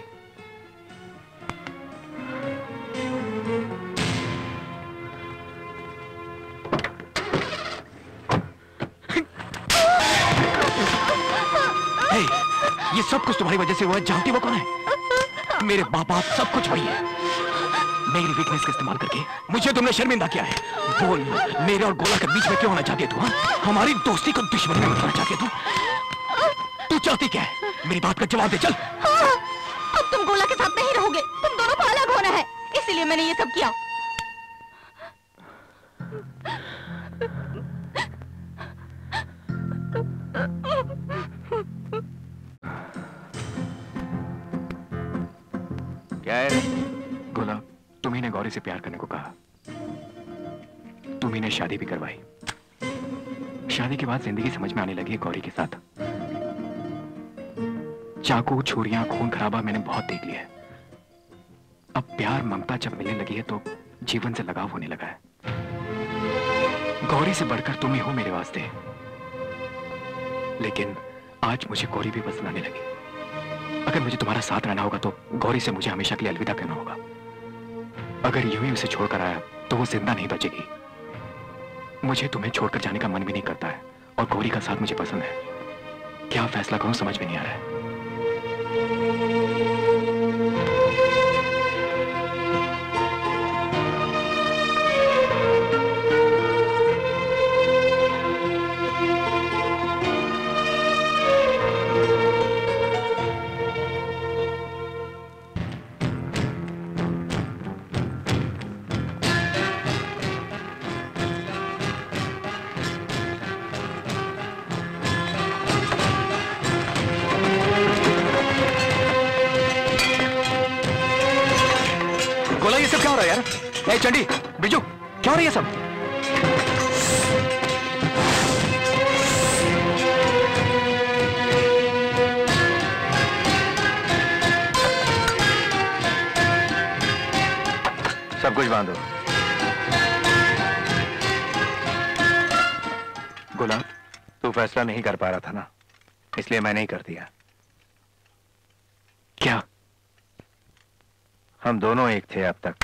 hey, ये सब कुछ तुम्हारी वजह से हुआ है। जानती हो कौन है? मेरे बाप बाप सब कुछ वही है। मेरी वीकनेस का इस्तेमाल करके मुझे तुमने शर्मिंदा किया है। बोल, मेरे और गोला के बीच में क्यों आना चाहती है तू? हाँ? हमारी दोस्ती को दुश्मनी में बदलना चाहती है तू? तू चाहती क्या है? मेरी बात का जवाब दे। चल। हाँ, अब तुम गोला के साथ नहीं रहोगे, तुम दोनों को अलग होना है, इसीलिए मैंने ये सब किया। क्या है? गोला, तुम्ही ने गौरी से प्यार करने को कहा, तुम्ही ने शादी भी करवाई। शादी के बाद जिंदगी समझ में आने लगी गौरी के साथ। चाकू, छुरियां, खून खराबा मैंने बहुत देख लिया है। अब प्यार ममता जब मिलने लगी है तो जीवन से लगाव होने लगा है। गौरी से बढ़कर तुम ही हो मेरे वास्ते। लेकिन आज मुझे गौरी भी पसंद आने लगी। अगर मुझे तुम्हारा साथ रहना होगा तो गौरी से मुझे हमेशा के लिए अलविदा कहना होगा। अगर यूं ही उसे छोड़कर आया तो वो जिंदा नहीं बचेगी। मुझे तुम्हें छोड़कर जाने का मन भी नहीं करता है और गौरी का साथ मुझे पसंद है। क्या फैसला करूं समझ में नहीं आ रहा है। चंडी, बिजू, क्या हो रही है सब? सब कुछ बांधो। गुलाम, तू फैसला नहीं कर पा रहा था ना, इसलिए मैंने ही कर दिया। क्या? हम दोनों एक थे अब तक।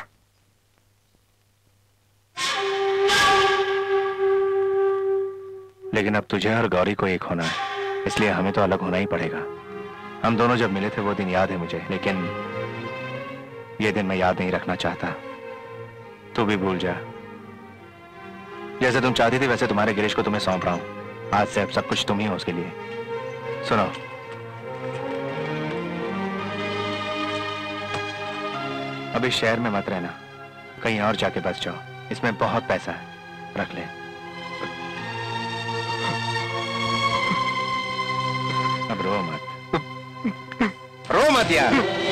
लेकिन अब तुझे और गौरी को एक होना है, इसलिए हमें तो अलग होना ही पड़ेगा। हम दोनों जब मिले थे वो दिन याद है मुझे, लेकिन ये दिन मैं याद नहीं रखना चाहता। तू भी भूल जा। जैसे तुम चाहती थी वैसे तुम्हारे गिरीश को तुम्हें सौंप रहा हूं। आज से अब सब कुछ तुम ही हो उसके लिए। सुनो, अभी शहर में मत रहना, कहीं और जाके बस जाओ। इसमें बहुत पैसा है, रख ले। अब रो मत, रो मत यार।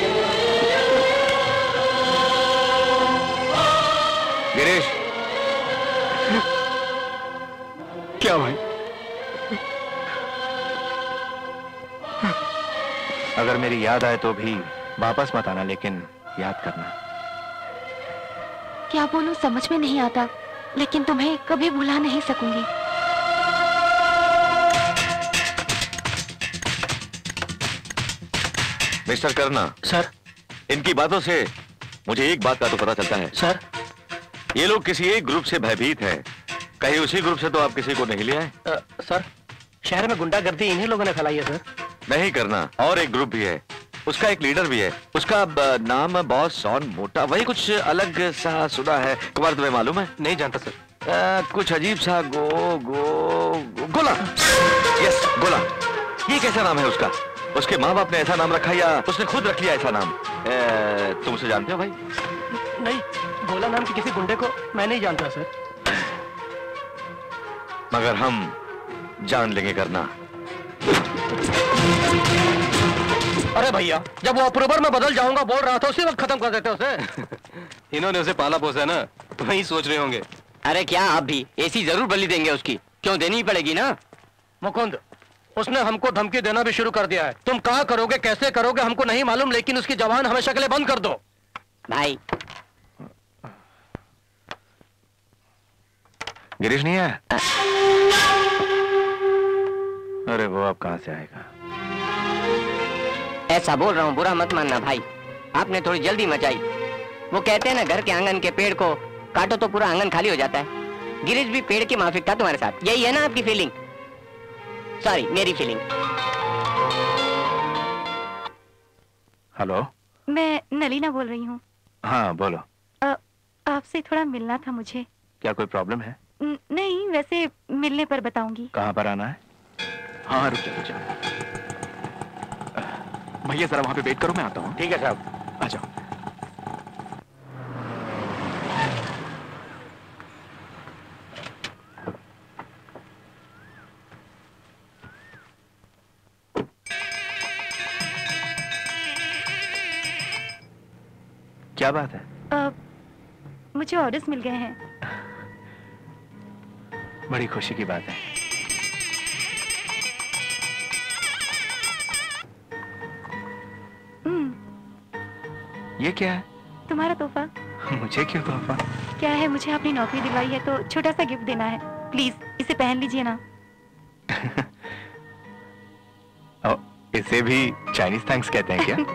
गिरीश, क्या भाई? अगर मेरी याद आए तो भी वापस मत आना, लेकिन याद करना। क्या बोलूं समझ में नहीं आता, लेकिन तुम्हें कभी भुला नहीं सकूंगी। मिस्टर करना। सर, इनकी बातों से मुझे एक बात का तो पता चलता है। सर, ये लोग किसी एक ग्रुप से भयभीत हैं। कहीं उसी ग्रुप से तो आप किसी को नहीं ले आए? सर, शहर में गुंडागर्दी इन्हीं लोगों ने फैलाई है सर। नहीं करना, और एक ग्रुप भी है, उसका एक लीडर भी है। उसका नाम बॉस सॉन मोटा, वही कुछ अलग सा सुना है। कुमार, तुम्हें मालूम है? नहीं जानता सर। आ, कुछ अजीब सा गो गो, गो गोला। यस, गोला। ये कैसा नाम है उसका? उसके माँ बाप ने ऐसा नाम रखा या उसने खुद रख लिया ऐसा नाम? ए, तुम उसे जानते हो भाई? नहीं, गोला नाम के किसी गुंडे को मैं नहीं जानता सर। मगर हम जान लेंगे करना। अरे भैया, जब वो अक्टूबर में बदल जाऊंगा बोल रहा था, उसी वक्त खत्म कर देते उसे। इन्होंने उसे पाला पोसा है ना, तो वही सोच रहे होंगे। अरे क्या आप भी एसी जरूर बलि देंगे उसकी? क्यों, देनी ही पड़ेगी ना। मुकुंद, उसने हमको धमकी देना भी शुरू कर दिया है। तुम क्या करोगे, कैसे करोगे हमको नहीं मालूम, लेकिन उसकी जबान हमेशा के लिए बंद कर दो। भाई, गिरीश नहीं है? अरे वो अब कहां से आएगा? ऐसा बोल रहा हूँ, बुरा मत मानना भाई, आपने थोड़ी जल्दी मचाई। वो कहते हैं ना, घर के आंगन के पेड़ को काटो तो पूरा आंगन खाली हो जाता है। गिरीश भी पेड़ के माफिक था तुम्हारे साथ, यही है ना आपकी फीलिंग? सॉरी, मेरी फीलिंग। हेलो, मैं नलीना बोल रही हूँ। हाँ बोलो। आपसे थोड़ा मिलना था मुझे। क्या कोई प्रॉब्लम है? न, नहीं, वैसे मिलने पर बताऊंगी। कहाँ पर आना है? हाँ रुक जाओ, रुक जाओ। भैया जरा वहां पे वेट करो, मैं आता हूँ। ठीक है साहब, आ जाओ। क्या बात है? आ, मुझे ऑर्डर्स मिल गए हैं। बड़ी खुशी की बात है। ये क्या है? तुम्हारा तोहफा। मुझे क्यों तोहफा? क्या है, मुझे अपनी नौकरी दिलवाई है तो छोटा सा गिफ्ट देना है। प्लीज इसे पहन लीजिए ना। इसे भी चाइनीज थैंक्स कहते हैं क्या?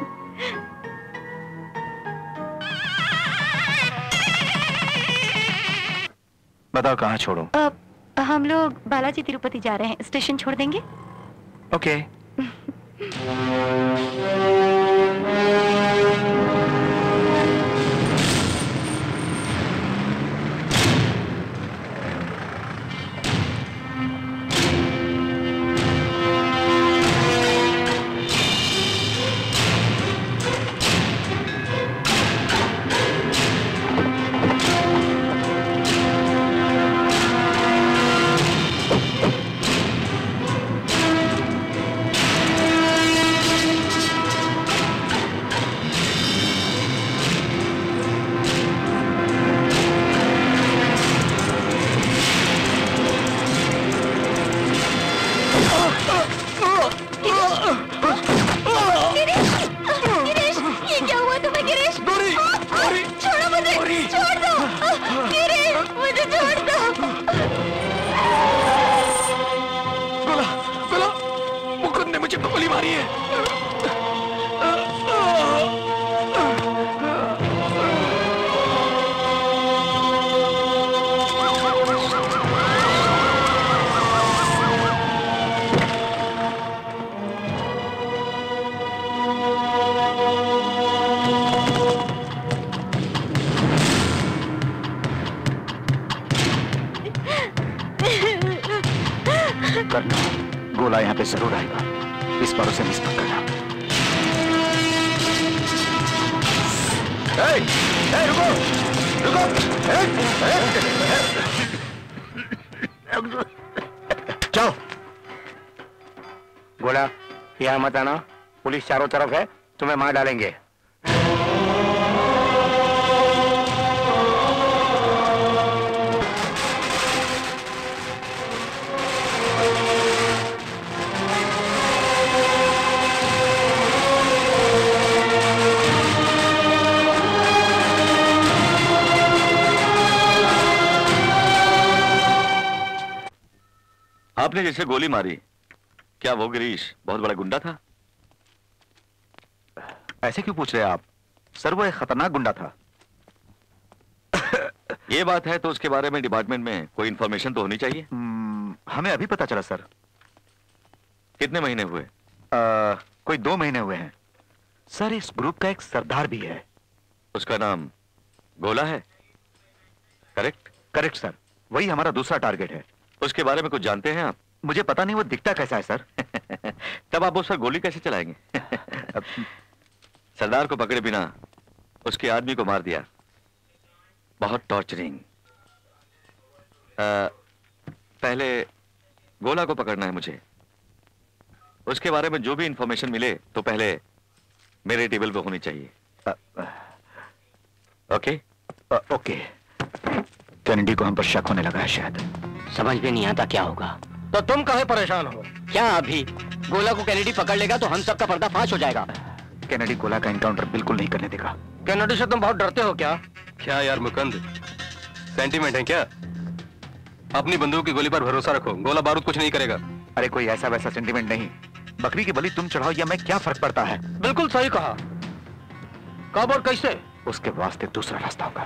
बताओ कहाँ छोड़ूं? अब हम लोग बालाजी तिरुपति जा रहे हैं, स्टेशन छोड़ देंगे? ओके। गोला यहाँ पे जरूर आएगा, इस बार उसे मिस मत करना। ए, ए, रुको, रुको, ए, ए, जाओ। गोला यहाँ मत आना, पुलिस चारों तरफ है, तुम्हें मार डालेंगे। आपने जिसे गोली मारी, क्या वो गिरीश बहुत बड़ा गुंडा था? ऐसे क्यों पूछ रहे हैं आप? सर वो एक खतरनाक गुंडा था। ये बात है तो उसके बारे में डिपार्टमेंट में कोई इंफॉर्मेशन तो होनी चाहिए। हमें अभी पता चला सर। कितने महीने हुए? आ, कोई दो महीने हुए हैं सर। इस ग्रुप का एक सरदार भी है, उसका नाम गोला है, करेक्ट? करेक्ट सर, वही हमारा दूसरा टारगेट है। उसके बारे में कुछ जानते हैं आप? मुझे पता नहीं वो दिखता कैसा है सर। तब आप उस पर गोली कैसे चलाएंगे? सरदार को पकड़े बिना उसके आदमी को मार दिया, बहुत टॉर्चरिंग। पहले गोला को पकड़ना है मुझे, उसके बारे में जो भी इंफॉर्मेशन मिले तो पहले मेरे टेबल पे होनी चाहिए। Okay okay. कैनेडी को हम पर शक होने लगा है शायद। समझ में नहीं आता क्या होगा। तो तुम काहे परेशान हो? क्या अभी गोला को कैनेडी पकड़ लेगा तो हम सबका पर्दाफाश हो जाएगा। कैनेडी गोला का एनकाउंटर बिल्कुल नहीं करने देगा। कैनेडी से तुम बहुत डरते हो क्या? क्या यार मुकंद, सेंटीमेंट है क्या? अपनी बंदूक की गोली पर भरोसा रखो, गोला बारूद कुछ नहीं करेगा। अरे कोई ऐसा वैसा सेंटीमेंट नहीं, बकरी की बलि तुम चढ़ाओ या मैं, क्या फर्क पड़ता है? बिल्कुल सही कहा। कब और कैसे? उसके वास्ते दूसरा रास्ता होगा।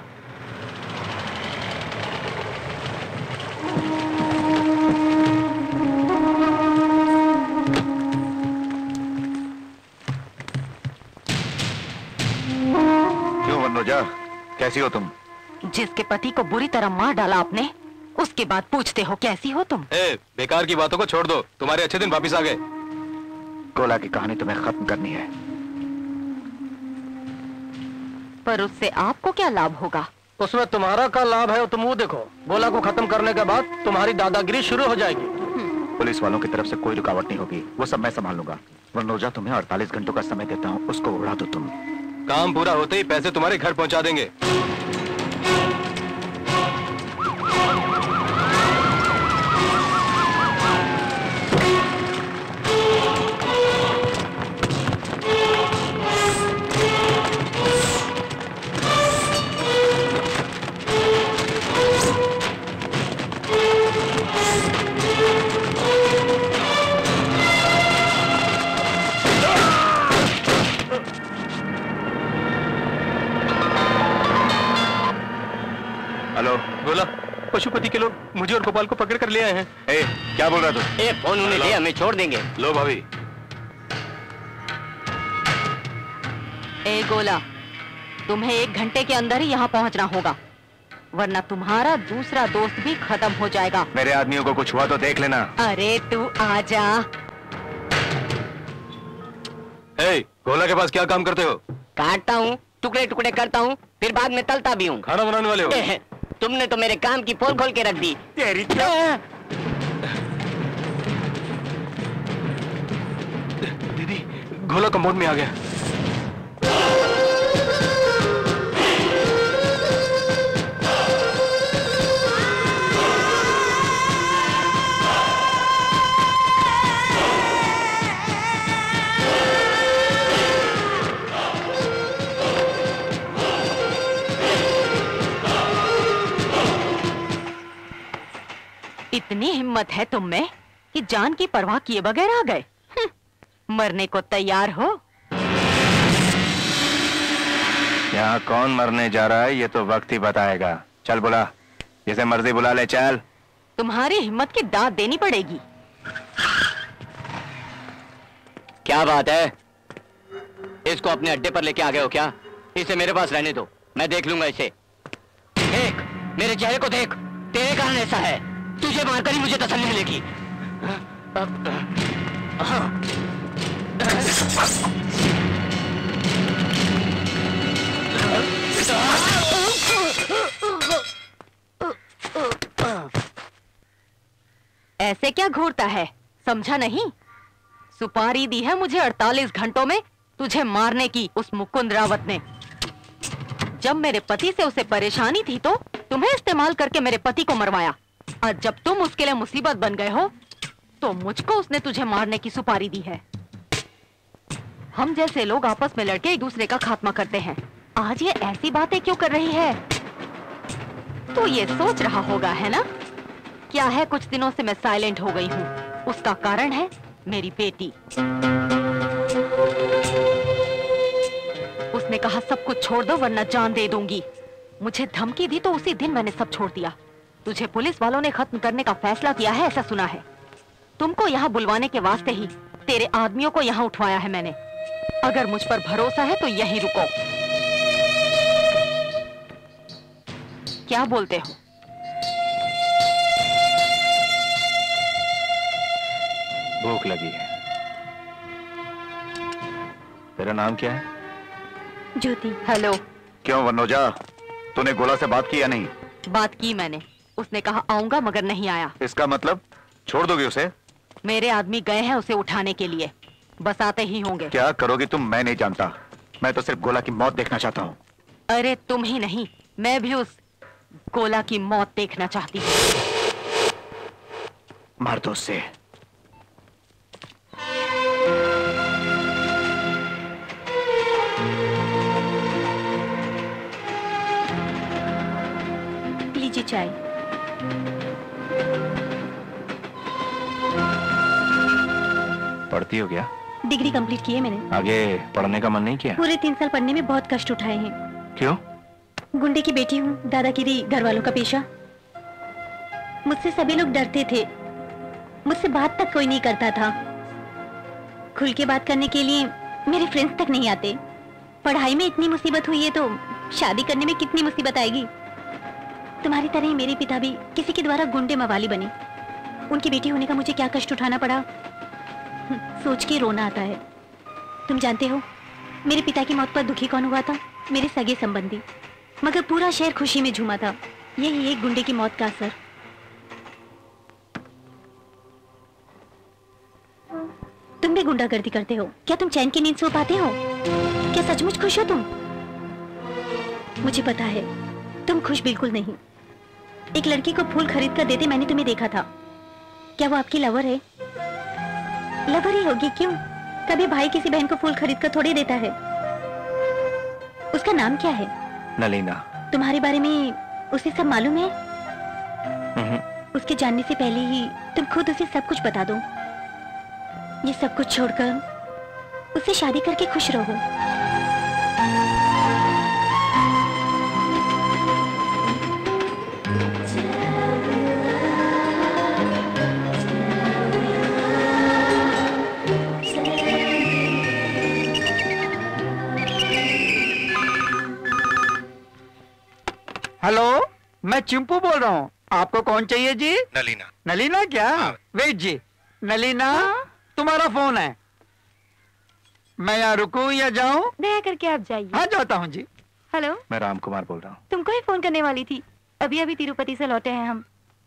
क्यों वनरोजा, कैसी हो तुम? जिसके पति को बुरी तरह मार डाला आपने, उसके बाद पूछते हो कैसी हो तुम? ए, बेकार की बातों को छोड़ दो, तुम्हारे अच्छे दिन वापिस आ गए। गोला की कहानी तुम्हें खत्म करनी है, पर उससे आपको क्या लाभ होगा? उसमें तुम्हारा क्या लाभ है तुम वो देखो। गोला को खत्म करने के बाद तुम्हारी दादागिरी शुरू हो जाएगी। पुलिस वालों की तरफ से कोई रुकावट नहीं होगी, वो सब मैं संभाल लूंगा। वनरोजा तुम्हें अड़तालीस घंटों का समय देता हूँ, उसको उड़ा दो तुम। काम पूरा होते ही पैसे तुम्हारे घर पहुंचा देंगे। बोला पशुपति के लोग मुझे और गोपाल को पकड़ कर ले आए हैं। ए, क्या बोल रहा तू? ए, फोन उन्हें दे, हमें छोड़ देंगे। लो भाभी। ए गोला, तुम्हें एक घंटे के अंदर ही यहाँ पहुँचना होगा, वरना तुम्हारा दूसरा दोस्त भी खत्म हो जाएगा। मेरे आदमियों को कुछ हुआ तो देख लेना। अरे तू आजा। ए, गोला के पास क्या काम करते हो? काटता हूँ, टुकड़े टुकड़े करता हूँ, फिर बाद में तलता भी हूँ। खाना बनाने वाले हो? ए, तुमने तो मेरे काम की पोल खोल के रख दी। तेरी दीदी, गोला कंपाउंड में आ गया। इतनी हिम्मत है तुम में कि जान की परवाह किए बगैर आ गए। मरने को तैयार हो? यहाँ कौन मरने जा रहा है ये तो वक्त ही बताएगा। चल बुला, जिसे मर्जी बुला ले। चल। तुम्हारी हिम्मत की दाद देनी पड़ेगी। क्या बात है? इसको अपने अड्डे पर लेके आ गए हो क्या? इसे मेरे पास रहने दो, मैं देख लूंगा इसे। देख, मेरे चेहरे को देख, तेरे कारण ऐसा है। तुझे मारकर ही मुझे तसल्ली मिलेगी। ऐसे क्या घूरता है, समझा नहीं? सुपारी दी है मुझे अड़तालीस घंटों में तुझे मारने की उस मुकुंद रावत ने। जब मेरे पति से उसे परेशानी थी तो तुम्हें इस्तेमाल करके मेरे पति को मरवाया, और जब तुम उसके लिए मुसीबत बन गए हो तो मुझको उसने तुझे मारने की सुपारी दी है। हम जैसे लोग आपस में लड़के एक दूसरे का खात्मा करते हैं। आज ये ऐसी बातें क्यों कर रही है? तो ये सोच रहा होगा, है ना? क्या है, कुछ दिनों से मैं साइलेंट हो गई हूँ। उसका कारण है मेरी बेटी। उसने कहा सब कुछ छोड़ दो वरना जान दे दूंगी। मुझे धमकी दी तो उसी दिन मैंने सब छोड़ दिया। तुझे पुलिस वालों ने खत्म करने का फैसला किया है, ऐसा सुना है। तुमको यहाँ बुलवाने के वास्ते ही तेरे आदमियों को यहाँ उठवाया है मैंने। अगर मुझ पर भरोसा है तो यहीं रुको। क्या बोलते हो? भूख लगी है। तेरा नाम क्या है? ज्योति। हेलो। क्यों वनोजा, तूने गोला से बात की या नहीं? बात की मैंने, उसने कहा आऊंगा मगर नहीं आया। इसका मतलब छोड़ दोगे उसे? मेरे आदमी गए हैं उसे उठाने के लिए, बस आते ही होंगे। क्या करोगी तुम मैं नहीं जानता, मैं तो सिर्फ गोला की मौत देखना चाहता हूँ। अरे तुम ही नहीं, मैं भी उस गोला की मौत देखना चाहती हूँ। मार दो उससे। लीजिए चाय। पढ़ती हो क्या? डिग्री कंप्लीट की है मैंने। आगे पढ़ने का मन नहीं किया? पूरे तीन साल पढ़ने में बहुत कष्ट उठाए हैं। क्यों? गुंडे की बेटी हूँ, दादागिरी घर वालों का पेशा। मुझसे सभी लोग डरते थे, मुझसे बात तक कोई नहीं करता था। खुल के बात करने के लिए मेरे फ्रेंड्स तक नहीं आते। पढ़ाई में इतनी मुसीबत हुई है तो शादी करने में कितनी मुसीबत आएगी। तुम्हारी तरह ही मेरे पिता भी किसी के द्वारा गुंडे मवाली बने। उनकी बेटी होने का मुझे क्या कष्ट उठाना पड़ा, सोच के रोना आता है। तुम जानते हो मेरे पिता की मौत पर दुखी कौन हुआ था? मेरे सगे संबंधी, मगर पूरा शहर खुशी में झूमा था। यही एक गुंडे की मौत का असर। तुम भी गुंडागर्दी करते हो क्या? तुम चैन की नींद सो पाते हो क्या? सचमुच खुश हो तुम? मुझे पता है तुम खुश बिल्कुल नहीं। एक लड़की को फूल खरीद कर देते मैंने तुम्हें देखा था। क्या वो आपकी लवर है? लवर ही होगी, क्यों? कभी भाई किसी बहन को फूल खरीद कर थोड़ी देता है। उसका नाम क्या है? नलीना। तुम्हारे बारे में उसे सब मालूम है? उसके जानने से पहले ही तुम खुद उसे सब कुछ बता दो। ये सब कुछ छोड़कर उससे शादी करके खुश रहो। हेलो, मैं चिंपू बोल रहा हूँ। आपको कौन चाहिए जी? नलीना। नलीना क्या? वेट जी। नलीना, तुम्हारा फोन है। मैं यहाँ रुकूं या जाऊं? दया करके आप जाइए। हाँ, जाता हूँ जी। हेलो, मैं राम कुमार बोल रहा हूँ। तुमको ही फोन करने वाली थी। अभी अभी तिरुपति से लौटे हैं हम।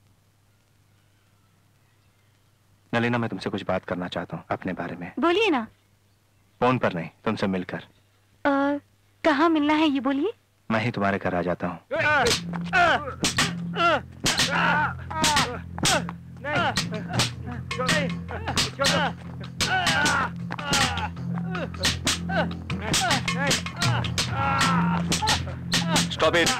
नलीना, मैं तुमसे कुछ बात करना चाहता हूँ अपने बारे में। बोलिए ना। फोन पर नहीं, तुमसे मिलकर। कहाँ मिलना है ये बोलिए। मैं ही तुम्हारे घर आ जाता हूँ। Stop it.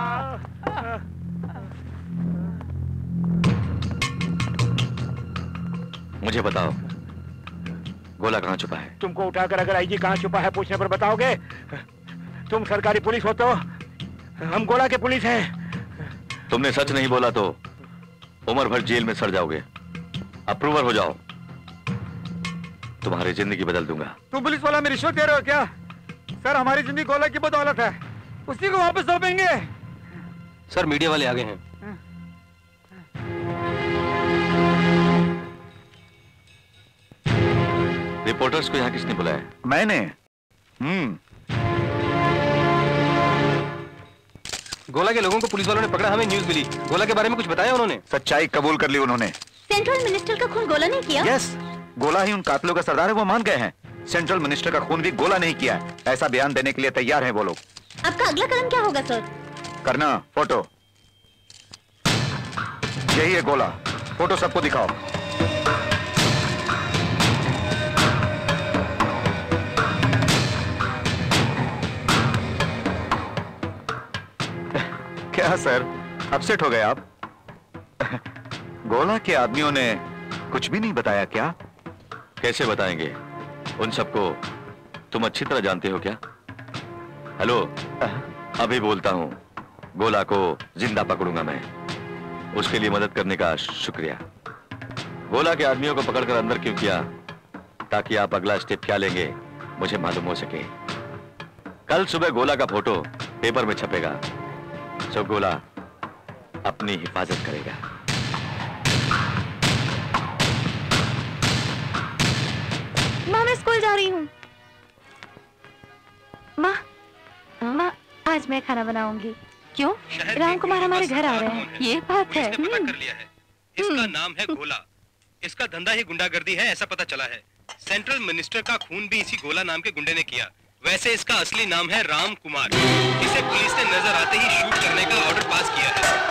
मुझे बताओ, गोला कहाँ छुपा है? तुमको उठाकर अगर आईजी कहाँ छुपा है पूछने पर बताओगे? तुम सरकारी पुलिस हो तो हम गोला के पुलिस हैं। तुमने सच नहीं बोला तो उम्र भर जेल में सड़ जाओगे। अप्रूवर हो जाओ, तुम्हारी जिंदगी बदल दूंगा। तुम पुलिस वाला में रिश्वत दे रहे हो क्या? सर, हमारी जिंदगी गोला की बदौलत है, उसी को वापस सौंपेंगे। सर, मीडिया वाले आ गए हैं। रिपोर्टर्स को यहाँ किसने बुलाया? मैंने। हम्म गोला के लोगों को पुलिस वालों ने पकड़ा, हमें न्यूज़ मिली। गोला के बारे में कुछ बताया उन्होंने? सच्चाई कबूल कर ली उन्होंने। सेंट्रल मिनिस्टर का खून गोला नहीं किया? यस, गोला ही उन कातलों का सरदार है, वो मान गए हैं। सेंट्रल मिनिस्टर का खून भी गोला नहीं किया है, ऐसा बयान देने के लिए तैयार हैं वो लोग। आपका अगला कदम क्या होगा सर? करना फोटो। यही है गोला, फोटो सबको दिखाओ। क्या सर, अपसेट हो गए आप? गोला के आदमियों ने कुछ भी नहीं बताया क्या? कैसे बताएंगे? उन सबको तुम अच्छी तरह जानते हो क्या? हेलो, अभी बोलता हूं, गोला को जिंदा पकड़ूंगा मैं। उसके लिए मदद करने का शुक्रिया। गोला के आदमियों को पकड़कर अंदर क्यों किया? ताकि आप अगला स्टेप क्या लेंगे मुझे मालूम हो सके। कल सुबह गोला का फोटो पेपर में छपेगा, सो गोला अपनी हिफाजत करेगा। माँ, मैं स्कूल जा रही हूँ। माँ, माँ, आज मैं खाना बनाऊंगी। क्यों? राम कुमार हमारे घर आ रहे हैं। ये बात है। पता कर लिया है। इसका नाम है गोला। इसका धंधा ही गुंडागर्दी है, ऐसा पता चला है। सेंट्रल मिनिस्टर का खून भी इसी गोला नाम के गुंडे ने किया। वैसे इसका असली नाम है राम कुमार। इसे पुलिस ने नजर आते ही शूट करने का ऑर्डर पास किया है।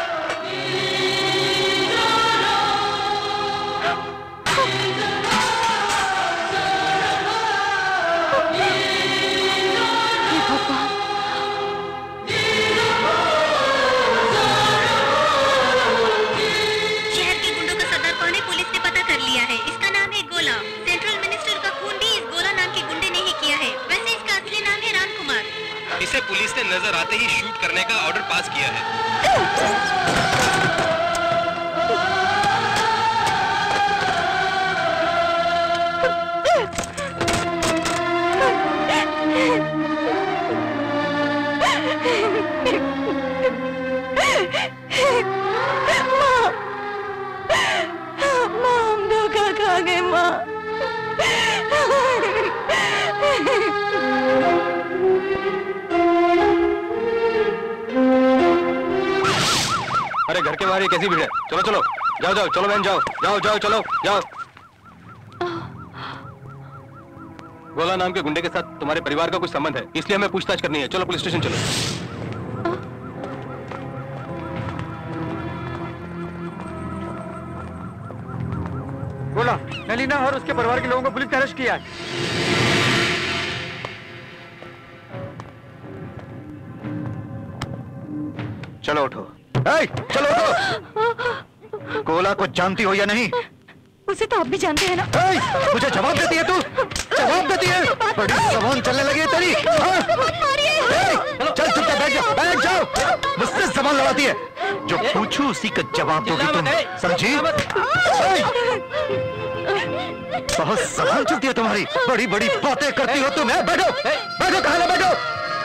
शहर के गुंडों का सरदार कौन है पुलिस ने पता कर लिया है। इसका नाम है गोला। सेंट्रल मिनिस्टर का खून भी इस गोला नाम के गुंडे ने ही किया है। वैसे इसका असली नाम है राम कुमार। इसे पुलिस ने नजर आते ही शूट करने का ऑर्डर पास किया है। अरे घर के बाहर ये कैसी भीड़ है? चलो चलो, जाओ जाओ, चलो बहन, जाओ जाओ जाओ, चलो जाओ। गोला नाम के गुंडे के साथ तुम्हारे परिवार का कुछ संबंध है, इसलिए हमें पूछताछ करनी है। चलो पुलिस स्टेशन चलो। गोला, नलीना और उसके परिवार के लोगों को पुलिस ने अरेस्ट किया है। चलो उठो। ए, चलो उठो। गोला को जानती हो या नहीं? उसे तो आप भी जानते हैं ना। ए, मुझे जवाब देती है तू? जवाब देती है? बड़ी जबान चलने लगी है तेरी। हाँ? ए, चल चुपचाप बैठ जाओ, बैठ जाओ। मुझसे जबान लड़ाती है। जो पूछूं उसी का जवाब दोगी तुम, समझी? बहुत जबान चलती है तुम्हारी, बड़ी बड़ी बातें करती हो तुम। बैठो बैठो, कहाँ ना बैठो।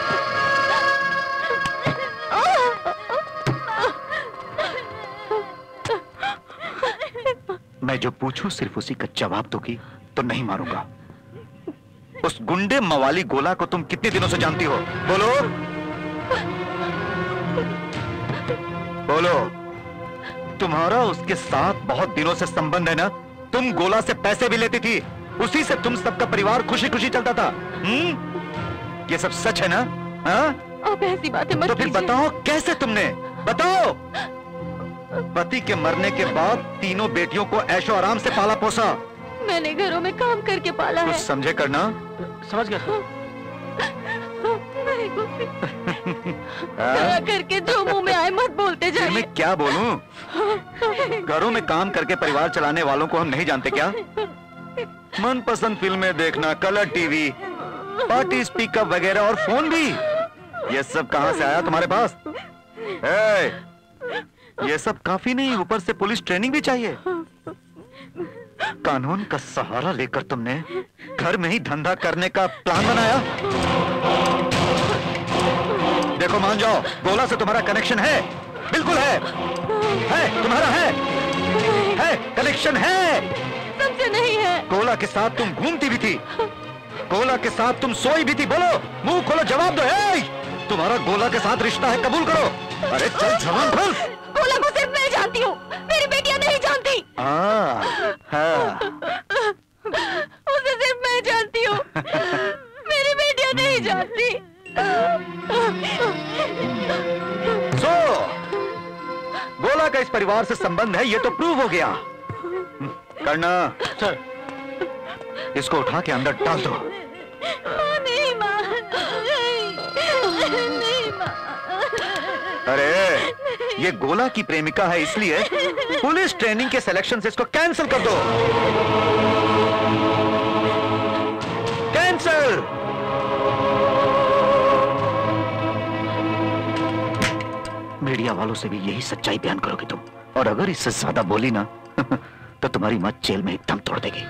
मैं जो पूछूं सिर्फ उसी का जवाब दोगी तो नहीं मारूंगा। उस गुंडे मवाली गोला को तुम कितने दिनों से जानती हो? बोलो बोलो। तुम्हारा उसके साथ बहुत दिनों से संबंध है ना? तुम गोला से पैसे भी लेती थी, उसी से तुम सबका परिवार खुशी खुशी चलता था। हम्म? ये सब सच है ना? हाँ? आप ऐसी बातें मत तो फिर बताओ कैसे तुमने, बताओ। पति के मरने के बाद तीनों बेटियों को ऐशो आराम से पाला पोसा। मैंने घरों में काम करके पाला है। कुछ समझे करना? समझ गया। दया करके जो मुंह में आए मत बोलते जाइए। मैं क्या बोलूं? घरों में काम करके परिवार चलाने वालों को हम नहीं जानते क्या? मनपसंद फिल्में देखना, कलर टीवी, पार्टी स्पीकर वगैरह और फोन भी, ये सब कहां से आया तुम्हारे पास? ए, ये सब काफी नहीं, ऊपर से पुलिस ट्रेनिंग भी चाहिए। कानून का सहारा लेकर तुमने घर में ही धंधा करने का प्लान बनाया। देखो मान जाओ, गोला से तुम्हारा कनेक्शन है, बिल्कुल है, है तुम्हारा है, है कनेक्शन है। सबसे नहीं है। गोला के साथ तुम घूमती भी थी, गोला के साथ तुम सोई भी थी। बोलो, मुंह खोलो, जवाब दो। है तुम्हारा गोला के साथ रिश्ता है, कबूल करो। अरे चल जवान खोल। गोला को सिर्फ मैं जानती हूँ, मेरी बेटियां नहीं जानती। हाँ, हाँ। उसे सिर्फ मैं जानती हूँ, मेरी बेटियां नहीं जानती। सो गोला का इस परिवार से संबंध है, ये तो प्रूव हो गया। करना सर, इसको उठा के अंदर डाल दो। नहीं माँ, नहीं माँ। अरे ये गोला की प्रेमिका है, इसलिए पुलिस ट्रेनिंग के सिलेक्शन से इसको कैंसिल कर दो। कैंसिल। मीडिया वालों से भी यही सच्चाई बयान करोगे तुम, और अगर इससे ज्यादा बोली ना तो तुम्हारी मां जेल में एकदम तोड़ देगी।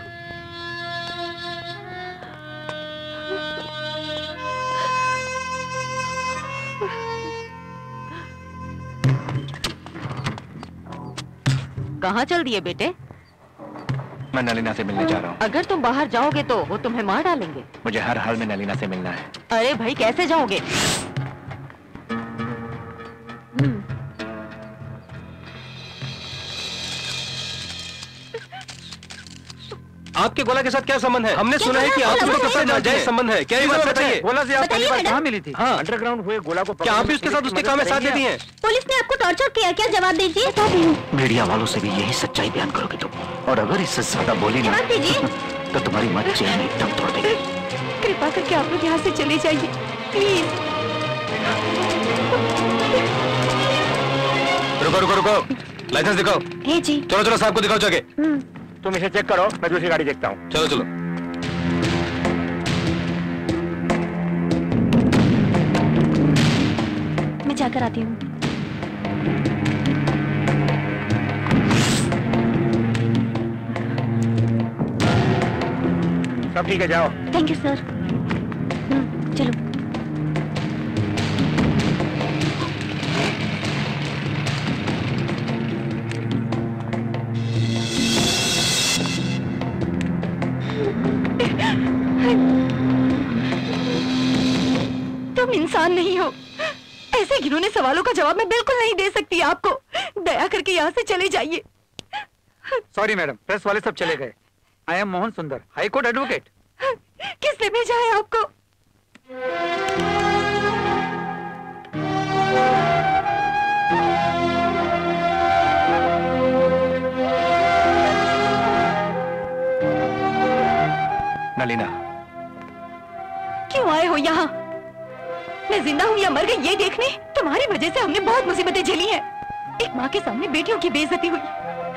कहाँ चल दिए बेटे? मैं नलीना से मिलने जा रहा हूँ। अगर तुम बाहर जाओगे तो वो तुम्हें मार डालेंगे। मुझे हर हाल में नलीना से मिलना है। अरे भाई कैसे जाओगे? आपके गोला के साथ क्या संबंध है? हमने सुना है कि आप उसके साथ नाजायज संबंध है, क्या ये बात सच है? गोला से आप पहली बार कहाँ मिली थी? हाँ, अंडरग्राउंड हुए गोला को क्या आप भी उसके साथ उसके काम में साथ देती हैं? पुलिस ने आपको टॉर्चर किया क्या? जवाब दीजिए। मीडिया वालों से भी यही सच्चाई बयान करोगे तुम, और अगर इससे ज्यादा बोली ना तो तुम्हारी मां जेल में एकदम तोड़ देगी। कृपा करके आप लोग यहाँ से चले जाइए प्लीज। रुको रुको रुको, लाइसेंस दिखाओ। हे जी। चलो चलो, साहब को दिखाओ जाके। तुम इसे चेक करो, मैं दूसरी गाड़ी देखता हूँ। चलो चलो। मैं जाकर आती हूँ। सब ठीक है, जाओ। Thank you sir. चलो। तुम इंसान नहीं हो, ऐसे घिनौने सवालों का जवाब मैं बिल्कुल नहीं दे सकती आपको। दया करके यहाँ से चले जाइए। सॉरी मैडम, प्रेस वाले सब चले गए। आई एम मोहन सुंदर, हाई कोर्ट एडवोकेट। किसने भेजा है आपको? नलीना, क्यों आए हो यहाँ? मैं जिंदा हूँ या मर गई ये देखने? तुम्हारी वजह से हमने बहुत मुसीबतें झेली हैं। एक माँ के सामने बेटियों की बेइज्जती हुई,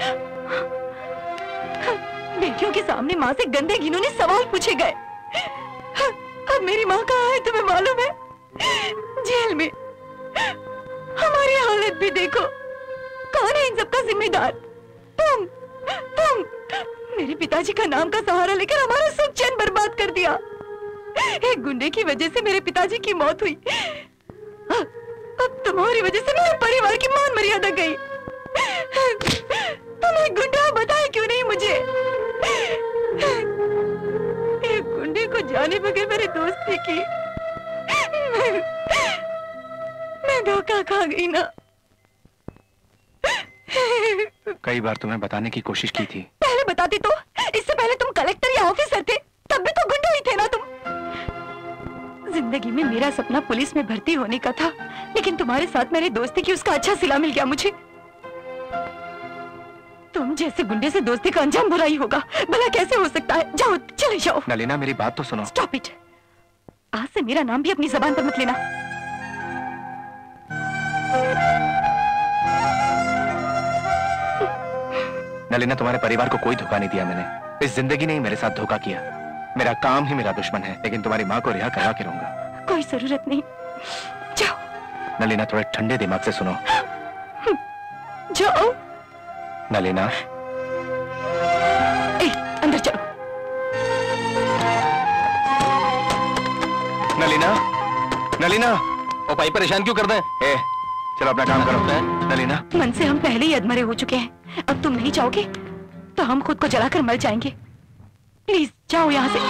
बेटियों के सामने माँ से गंदे घिनौने सवाल पूछे गए। अब मेरी माँ कहाँ है तुम्हें मालूम है? जेल में। हमारी हालत भी देखो, कौन है इन सबका जिम्मेदार? तुम तुम मेरे पिताजी का नाम का सहारा लेकर हमारा सुख चैन बर्बाद कर दिया। एक गुंडे की वजह से मेरे पिताजी की मौत हुई। अब तुम्हारी वजह से मेरे परिवार की मान मर्यादा गई। तुम एक गुंडा बताए क्यों नहीं मुझे? एक गुंडे को जाने बगैर मेरी दोस्ती की मैं, मैं धोखा खा गई ना। कई बार तुम्हें बताने की कोशिश की थी। पहले बताते तो। इससे पहले तुम कलेक्टर या ऑफिसर थे, तब भी तो गुंडा ही थे ना तुम। जिंदगी में मेरा सपना पुलिस में भर्ती होने का था, लेकिन तुम्हारे साथ मेरी दोस्ती की उसका अच्छा सिला मिल गया मुझे। तुम जैसे गुंडे से दोस्ती का अंजाम बुरा ही होगा। भला कैसे हो सकता है? जाओ, चले जाओ। नलिना मेरी बात तो सुनो। Stop it. आज से मेरा नाम भी अपनी जबान पर मत लेना। नलिना, तुम्हारे परिवार को कोई धोखा नहीं दिया मैंने। इस जिंदगी ने ही मेरे साथ धोखा किया। मेरा काम ही मेरा दुश्मन है, लेकिन तुम्हारी माँ को रिहा करवा के रहूंगा। कोई जरूरत नहीं, जाओ। नलिना, थोड़े ठंडे दिमाग से सुनो। जाओ। नलिना, ए, अंदर चलो। नलिना, नलिना, ओ भाई परेशान क्यों कर दे? ए, चलो अपना काम करो। नलिना, मन से हम पहले ही अधमरे हो चुके हैं। अब तुम नहीं जाओगे तो हम खुद को जलाकर मर जाएंगे। प्लीज जाओ यहाँ से।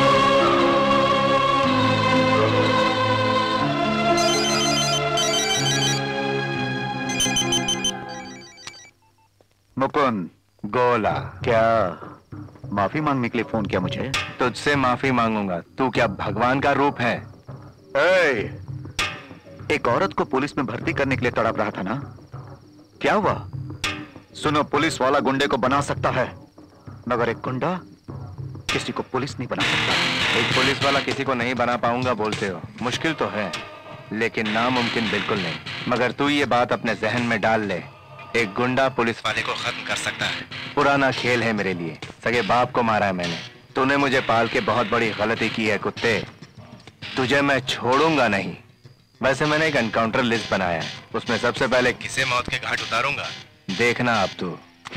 मुकुंद, गोला, क्या माफी मांगने के लिए फोन किया मुझे? तुझसे माफी मांगूंगा। तू क्या भगवान का रूप है? ए, एक औरत को पुलिस में भर्ती करने के लिए तड़प रहा था ना, क्या हुआ? सुनो, पुलिस वाला गुंडे को बना सकता है, मगर एक गुंडा किसी को पुलिस नहीं बना सकता। एक पुलिस वाला किसी को नहीं बना पाऊंगा बोलते हो? मुश्किल तो है, लेकिन नामुमकिन बिल्कुल नहीं। मगर तू ये बात अपने जहन में डाल ले, एक गुंडा पुलिस वाले को खत्म कर सकता है। पुराना खेल है मेरे लिए। सगे बाप को मारा है मैंने। तूने मुझे पाल के बहुत बड़ी गलती की है कुत्ते। तुझे मैं छोड़ूंगा नहीं। वैसे मैंने एक एनकाउंटर लिस्ट बनाया है, उसमें सबसे पहले किसे मौत के घाट उतारूंगा, देखना आप तू।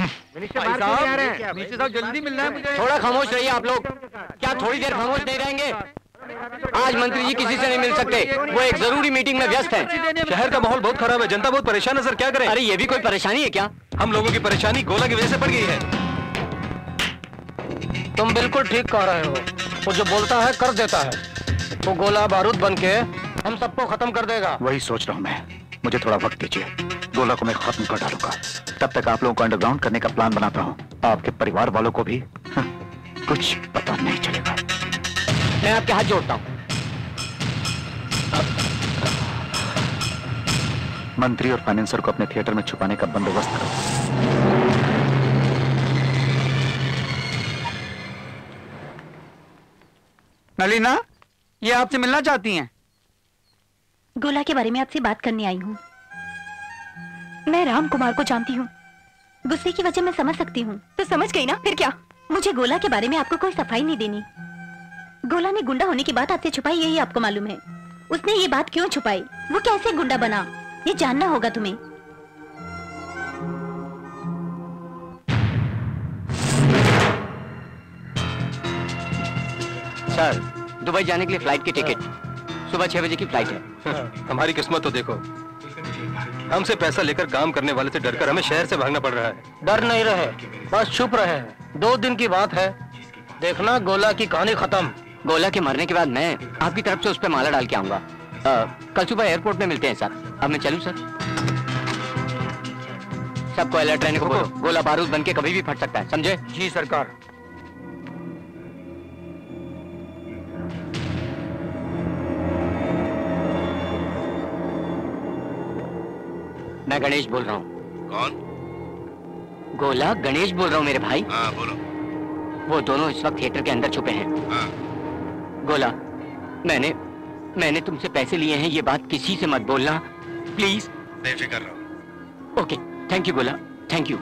नीचे साहब जल्दी मिलना है मुझे। थोड़ा खामोश रहिए आप लोग। क्या थोड़ी देर खामोश नहीं रहेंगे? आज मंत्री जी किसी से नहीं मिल सकते, वो एक जरूरी मीटिंग में व्यस्त हैं। शहर का माहौल बहुत खराब है, जनता बहुत परेशान है सर, क्या करें? अरे ये भी कोई परेशानी है क्या? हम लोगों की परेशानी गोला की वजह से बढ़ गई है। तुम बिल्कुल ठीक कह रहे हो। वो जो बोलता है कर देता है। वो गोला बारूद बन के हम सबको खत्म कर देगा। वही सोच रहा हूँ मैं। मुझे थोड़ा वक्त दीजिए, गोला को मैं खत्म कर डालूंगा। तब तक आप लोगों को अंडरग्राउंड करने का प्लान बनाता हूँ। आपके परिवार वालों को भी कुछ पता नहीं चलेगा। मैं आपके हाथ जोड़ता हूँ। मंत्री और फाइनेंसर को अपने थिएटर में छुपाने का बंदोबस्त करो। नलिना, ये आपसे मिलना चाहती हैं। गोला के बारे में आपसे बात करने आई हूँ। मैं राम कुमार को जानती हूँ। गुस्से की वजह मैं समझ सकती हूँ। तो समझ गई ना, फिर क्या? मुझे गोला के बारे में आपको कोई सफाई नहीं देनी। गोला ने गुंडा होने की बात आपसे छुपाई, यही आपको मालूम है। उसने ये बात क्यों छुपाई, वो कैसे गुंडा बना, ये जानना होगा तुम्हें। सर, दुबई जाने के लिए फ्लाइट की टिकट सुबह छह बजे की फ्लाइट है। हमारी किस्मत तो देखो, हमसे पैसा लेकर काम करने वाले से डरकर हमें शहर से भागना पड़ रहा है। डर नहीं रहे, बस चुप रहे। दो दिन की बात है, देखना गोला की कहानी खत्म। गोला के मरने के बाद मैं आपकी तरफ से उस पर माला डाल के आऊंगा। कल सुबह एयरपोर्ट में मिलते हैं सर। अब मैं चलूं सर? सबको अलर्ट रहने को बोलो, गोला बारूद बन के कभी भी फट सकता है, समझे? जी सरकार। मैं गणेश बोल रहा हूँ। कौन? गोला गणेश बोल रहा हूँ मेरे भाई। हाँ बोलो। वो दोनों इस वक्त थिएटर के अंदर छुपे हैं। हाँ। गोला, मैंने मैंने तुमसे पैसे लिए हैं, ये बात किसी से मत बोलना प्लीज। बेफिक्र रहो। Okay, thank you Gola, thank you.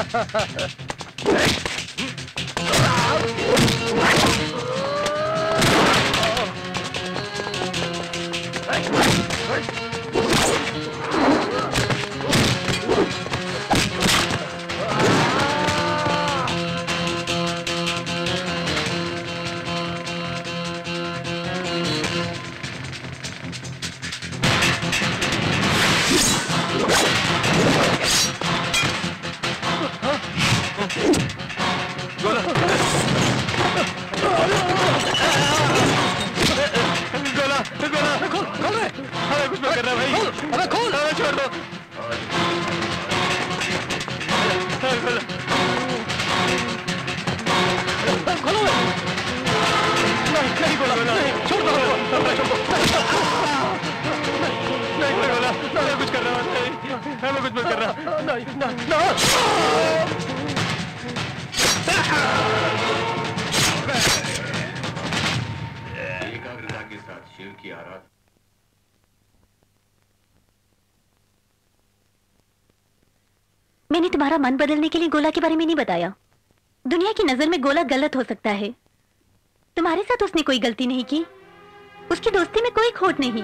मैंने तुम्हारा मन बदलने के लिए गोला के बारे में नहीं बताया। दुनिया की नजर में गोला गलत हो सकता है। तुम्हारे साथ उसने कोई गलती नहीं की, उसकी दोस्ती में कोई खोट नहीं।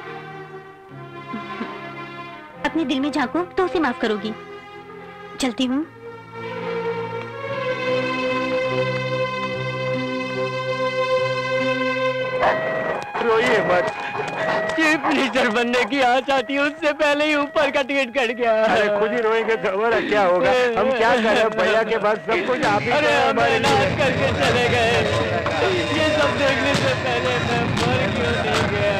अपने दिल में झांको तो उसे माफ करोगी। चलती हूँ। रोइए मत। चीफ मिनिस्टर बनने की आस आती है, उससे पहले ही ऊपर का टिकट कट गया। अरे खुद ही रोएंगे तो हमारा क्या होगा? हम क्या करें? भैया के पास सब कुछ आप ही। अरे हमारे नाच करके चले गए। ये सब देखने से पहले मैं मर क्यों नहीं गया?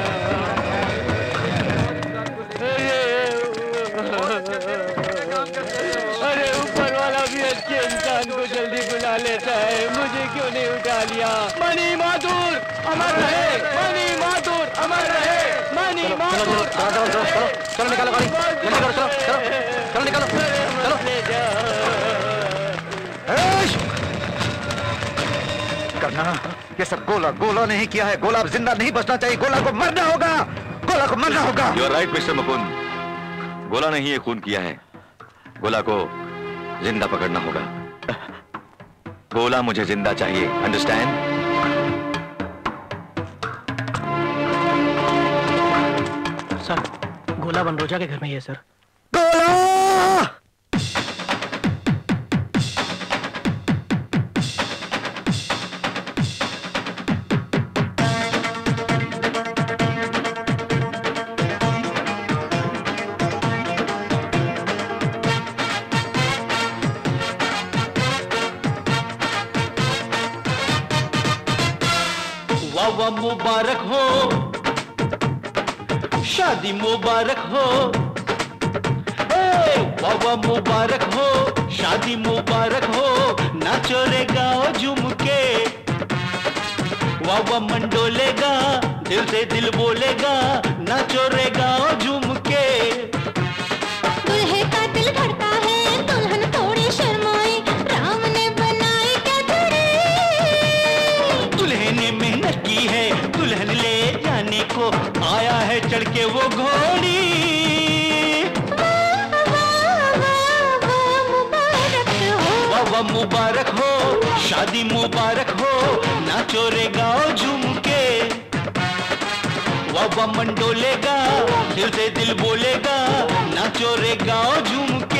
अरे ऊपर वाला भी अच्छे इंसान को जल्दी बुला लेता है, मुझे क्यों नहीं उठा लिया? मनी माधुर अमर रहे, मनी माधुर अमर रहे, मनी माधुर। चलो चलो चलो चलो निकालो गाड़ी, जल्दी करो, चलो चलो चलो निकालो, चलो ले जाओ। करना ये सब गोला गोला नहीं किया है। गोला अब जिंदा नहीं बचना चाहिए, गोला को मरना होगा, गोला को मरना होगा। You are right mister Mukund, Gola नहीं ये खून किया है, गोला को जिंदा पकड़ना होगा। गोला मुझे जिंदा चाहिए, अंडरस्टैंड? सर गोला बनरोजा के घर में ही है सर। गोला! वाह मुबारक हो, शादी मुबारक हो, वाह मुबारक हो, शादी मुबारक हो, नाचो रे गाओ झूम के, वाह मंडोलेगा, दिल से दिल बोलेगा, नाचो रे गाओ झूम के। दुल्हे का दिल धड़का है, दुल्हन थोड़ी शर्माई, राम ने बनाई क्या धुरी। दुल्हे ने मेहनत की है, दुल्हन ले जाने को आया है चढ़ के वो घोड़ी। वाह वाह मुबारक हो, शादी मुबारक हो, नाचो रे गाओ झूम के, वाह वाह मंडोलेगा, दिल से दिल बोलेगा, नाचो रे गाओ झूम के।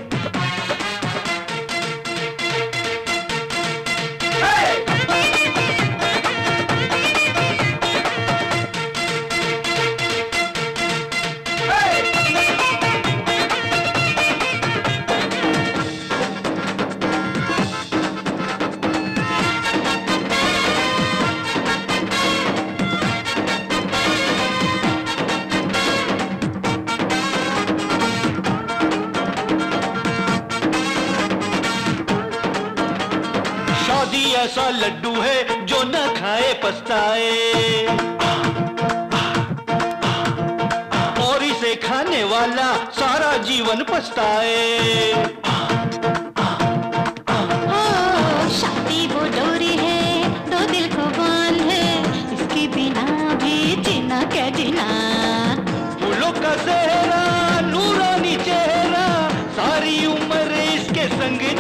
ऐसा लड्डू है जो न खाए पछताए, और इसे खाने वाला सारा जीवन पछताए। शादी वो डोरी है, दो दिल को बांध है, इसके बिना भी जीना क्या जीना। फूलों का सेहरा, नूरानी चेहरा, सारी उम्र इसके संग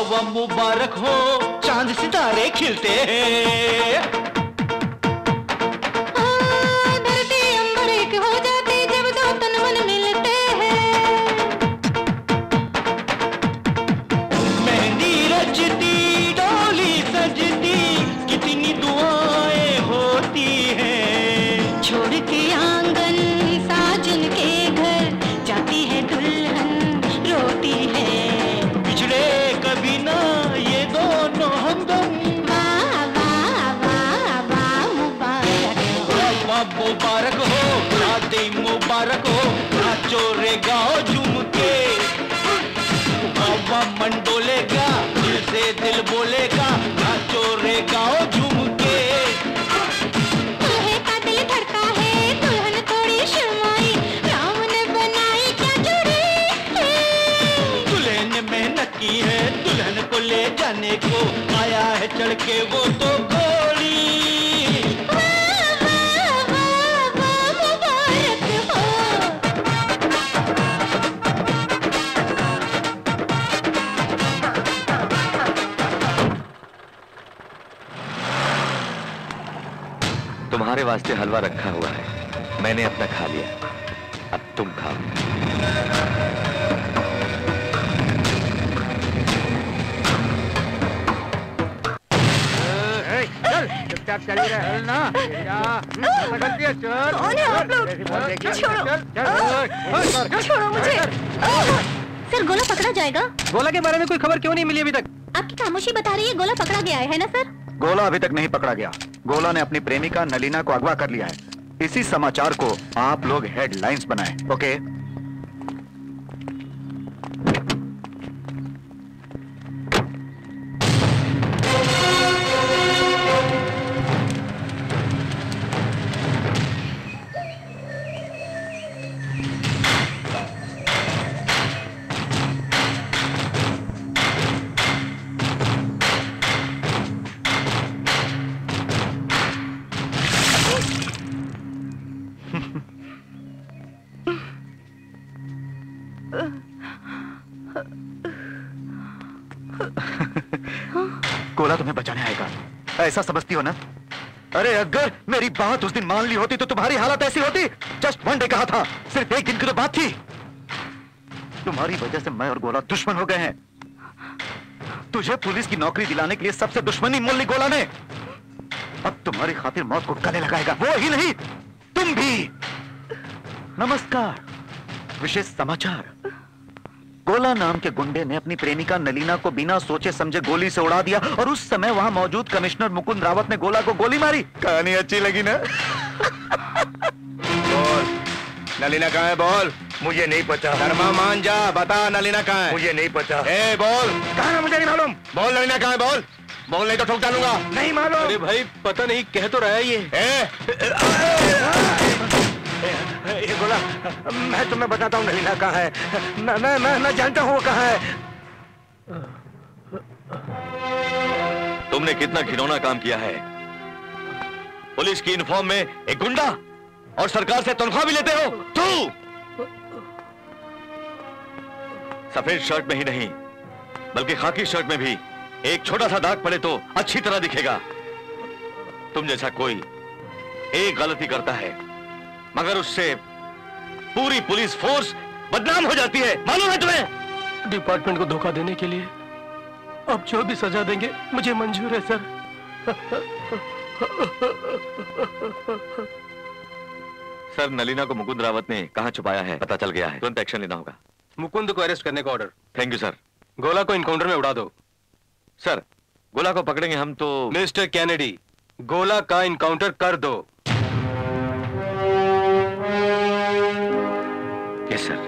वाह मुबारक हो, चांद सितारे खिलते हैं। धरती अंबर एक हो जाती जब दो तन मन मिलते हैं। मेहंदी रचती डोली सजती कितनी दुआएं होती हैं। छोड़ के आंगन साजन के घर जाती है दुल्हन रोती है। पिछड़े कभी ना ये दोनों हमदम। वाह वाह वाह वाह मुबारक वाह मुबारक हो, शादी मुबारक हो, नाचो रे गाओ झूम के। वाह वाह मंडोलेगा, दिल से दिल बोलेगा, नाचो रे गाओ झूम के। तुम्हें का दिल धड़का है, दुल्हन थोड़ी शर्माई, राम ने बनाई क्या जोड़ी है। दुल्हन ने मेहनत की है, दुल्हन को ले जाने को आया है चढ़ के वो तो घोड़ी। वाह वाह वाह वाह मुबारक हो। तुम्हारे वास्ते हलवा रखा हुआ है, मैंने अपना खा लिया, अब तुम खाओ। चुपचाप चली रहे ना। कौन है आप लोग? छोड़ो छोड़ो मुझे। सर गोला पकड़ा जाएगा? गोला के बारे में कोई खबर क्यों नहीं मिली अभी तक? आपकी खामोशी बता रही है गोला पकड़ा गया है ना सर? गोला अभी तक नहीं पकड़ा गया। गोला ने अपनी प्रेमिका नलीना को अगवा कर लिया है। इसी समाचार को आप लोग हेडलाइंस बनाएं, ओके? गोला तुम्हें बचाने आएगा, ऐसा समझती हो ना? अरे अगर मेरी बात उस दिन मान ली होती तो तुम्हारी हालत ऐसी होती? जस्ट वन डे कहा था, सिर्फ एक दिन की तो बात थी। तुम्हारी वजह से मैं और गोला दुश्मन हो गए हैं। तुझे पुलिस की नौकरी दिलाने के लिए सबसे दुश्मनी मोल ली गोला ने। अब तुम्हारी खातिर मौत को गले लगाएगा। वो ही नहीं, तुम भी। नमस्कार, विशेष समाचार। गोला नाम के गुंडे ने अपनी प्रेमिका नलीना को बिना सोचे समझे गोली से उड़ा दिया और उस समय वहां मौजूद कमिश्नर मुकुंद रावत ने गोला को गोली मारी। कहानी अच्छी लगी ना? बोल, नलीना कहाँ है? बोल। मुझे नहीं पता। शर्मा मान जा, बता नलीना कहाँ है? मुझे नहीं पता। ए बोल, कहाँ है मुझे नहीं मालूम। बोल नलीना कहाँ है? बोल बोल, नहीं तो ठोक डालूंगा। नहीं मालूम। अरे भाई पता नहीं, कह तो रहा है ये। ए, ये गोला, मैं तुम्हें बताता हूँ नलीना कहाँ है। मैं मैं मैं मैं जानता हूँ वो कहाँ है। तुमने कितना घिनौना काम किया है। पुलिस की यूनिफॉर्म में एक गुंडा और सरकार से तनख्वाह भी लेते हो। तू सफेद शर्ट में ही नहीं बल्कि खाकी शर्ट में भी एक छोटा सा दाग पड़े तो अच्छी तरह दिखेगा। तुम जैसा कोई एक गलती करता है मगर उससे पूरी पुलिस फोर्स बदनाम हो जाती है, मालूम है तुम्हें? डिपार्टमेंट को धोखा देने के लिए अब जो भी सजा देंगे मुझे मंजूर है सर। सर, नलीना को मुकुंद रावत ने कहां छुपाया है पता चल गया है, तुरंत एक्शन लेना होगा। मुकुंद को अरेस्ट करने का ऑर्डर। Thank you sir. गोला को इनकाउंटर में उड़ा दो। सर, गोला को पकड़ेंगे हम तो। मिस्टर कैनेडी, गोला का इनकाउंटर कर दो। Yes sir.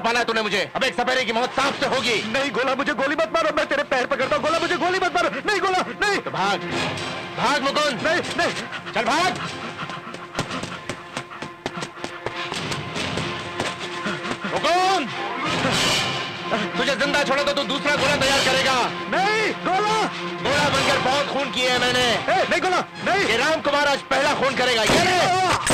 पाना है तूने मुझे। अब एक सपेरे की मौत सांप से होगी। नहीं गोला, मुझे गोली मत मारो, मैं तेरे पैर पकड़ता हूँ। गोला मुझे गोली मत मारो। नहीं गोला, नहीं। तो भाग भाग मुकुंद। नहीं नहीं, चल भाग। मुकुंद, तुझे जिंदा छोड़ा तो तू दूसरा गोला तैयार करेगा। नहीं गोला, गोला बनकर बहुत खून किए हैं मैंने। ए, नहीं गोला, नहीं। ये राम कुमार आज पहला खून करेगा। ये ले।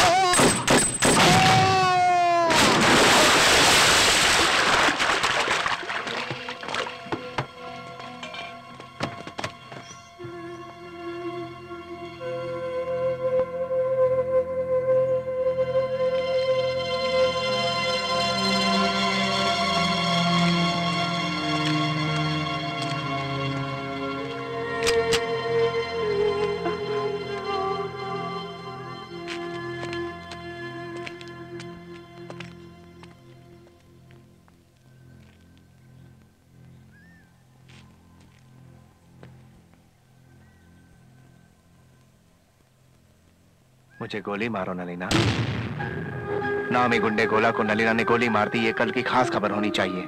मुझे गोली मारो नलीना। नामी गुंडे गोला को नलीना ने गोली मार दी, ये कल की खास खबर होनी चाहिए।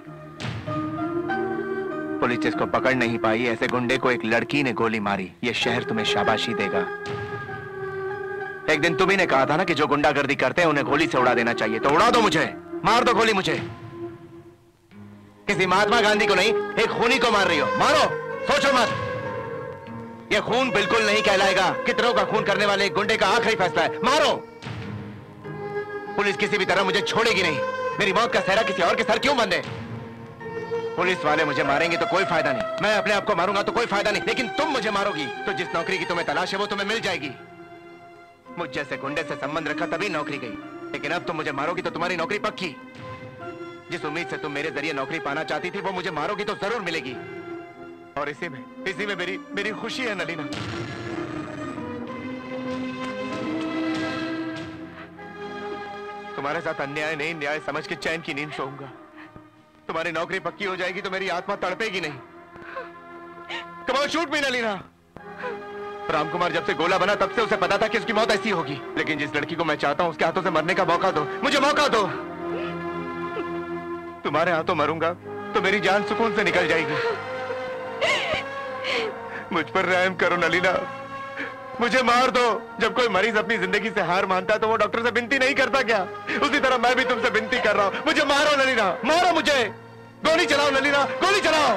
पुलिस जिसको पकड़ नहीं पाई, ऐसे गुंडे को एक लड़की ने गोली मारी, ये शहर तुम्हें शाबाशी देगा। एक दिन तुम्ही ने कहा था ना कि जो गुंडागर्दी करते हैं उन्हें गोली से उड़ा देना चाहिए, तो उड़ा दो मुझे, मार दो गोली मुझे। किसी महात्मा गांधी को नहीं, एक खूनी को मार रही हो। मारो, सोचो मत। ये खून बिल्कुल नहीं कहलाएगा। कितनों का खून करने वाले एक गुंडे का आखिरी फैसला है। मारो। पुलिस किसी भी तरह मुझे छोड़ेगी नहीं। मेरी मौत का सहरा किसी और के सर क्यों बंधे? पुलिस वाले मुझे मारेंगे तो कोई फायदा नहीं, मैं अपने आप को मारूंगा तो कोई फायदा नहीं, लेकिन तुम मुझे मारोगी तो जिस नौकरी की तुम्हें तलाश है वो तुम्हें मिल जाएगी। मुझ जैसे गुंडे से संबंध रखा तभी नौकरी गई, लेकिन अब तुम मुझे मारोगी तो तुम्हारी नौकरी पक्की। जिस उम्मीद से तुम मेरे जरिए नौकरी पाना चाहती थी वो मुझे मारोगी तो जरूर मिलेगी। और इसी में इसी में मेरी मेरी खुशी है नलीना। तुम्हारे साथ अन्याय नहीं न्याय समझ के चैन की नींद सोऊंगा। तुम्हारी नौकरी पक्की हो जाएगी तो मेरी आत्मा तड़पेगी नहीं। Come on shoot me Nalina. Ram Kumar जब से गोला बना तब से उसे पता था कि उसकी मौत ऐसी होगी, लेकिन जिस लड़की को मैं चाहता हूं उसके हाथों से मरने का मौका दो, मुझे मौका दो। तुम्हारे हाथों मरूंगा तो मेरी जान सुकून से निकल जाएगी। मुझ पर रहम करो नलीना, मुझे मार दो। जब कोई मरीज अपनी जिंदगी से हार मानता है तो वो डॉक्टर से विनती नहीं करता क्या? उसी तरह मैं भी तुमसे विनती कर रहा हूं, मुझे मारो नलीना, मारो मुझे। गोली चलाओ नलीना, गोली चलाओ।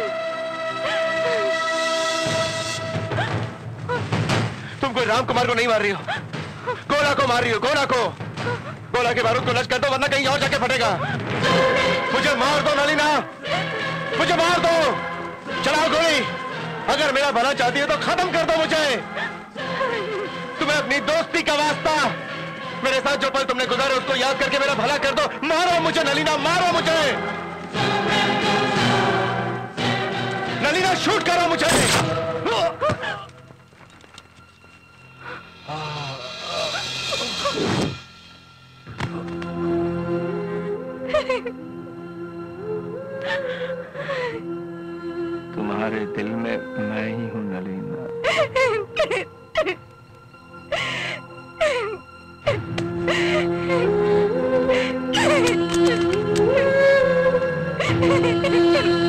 तुम कोई राम कुमार को नहीं मार रही हो, गोला को मार रही हो, गोला को। गोला के बारूद को नष्ट कर दो वरना कहीं और जाके फटेगा। मुझे मार दो नलीना, मुझे मार दो। चलाओ गोली। अगर मेरा भला चाहती है तो खत्म कर दो मुझे। तुम्हें अपनी दोस्ती का वास्ता, मेरे साथ जो पल तुमने गुजारे उसको याद करके मेरा भला कर दो। मारो मुझे नलीना, मारो मुझे नलीना, शूट करो मुझे। तुम्हारे दिल में मैं ही हूं नलीना। Thank you.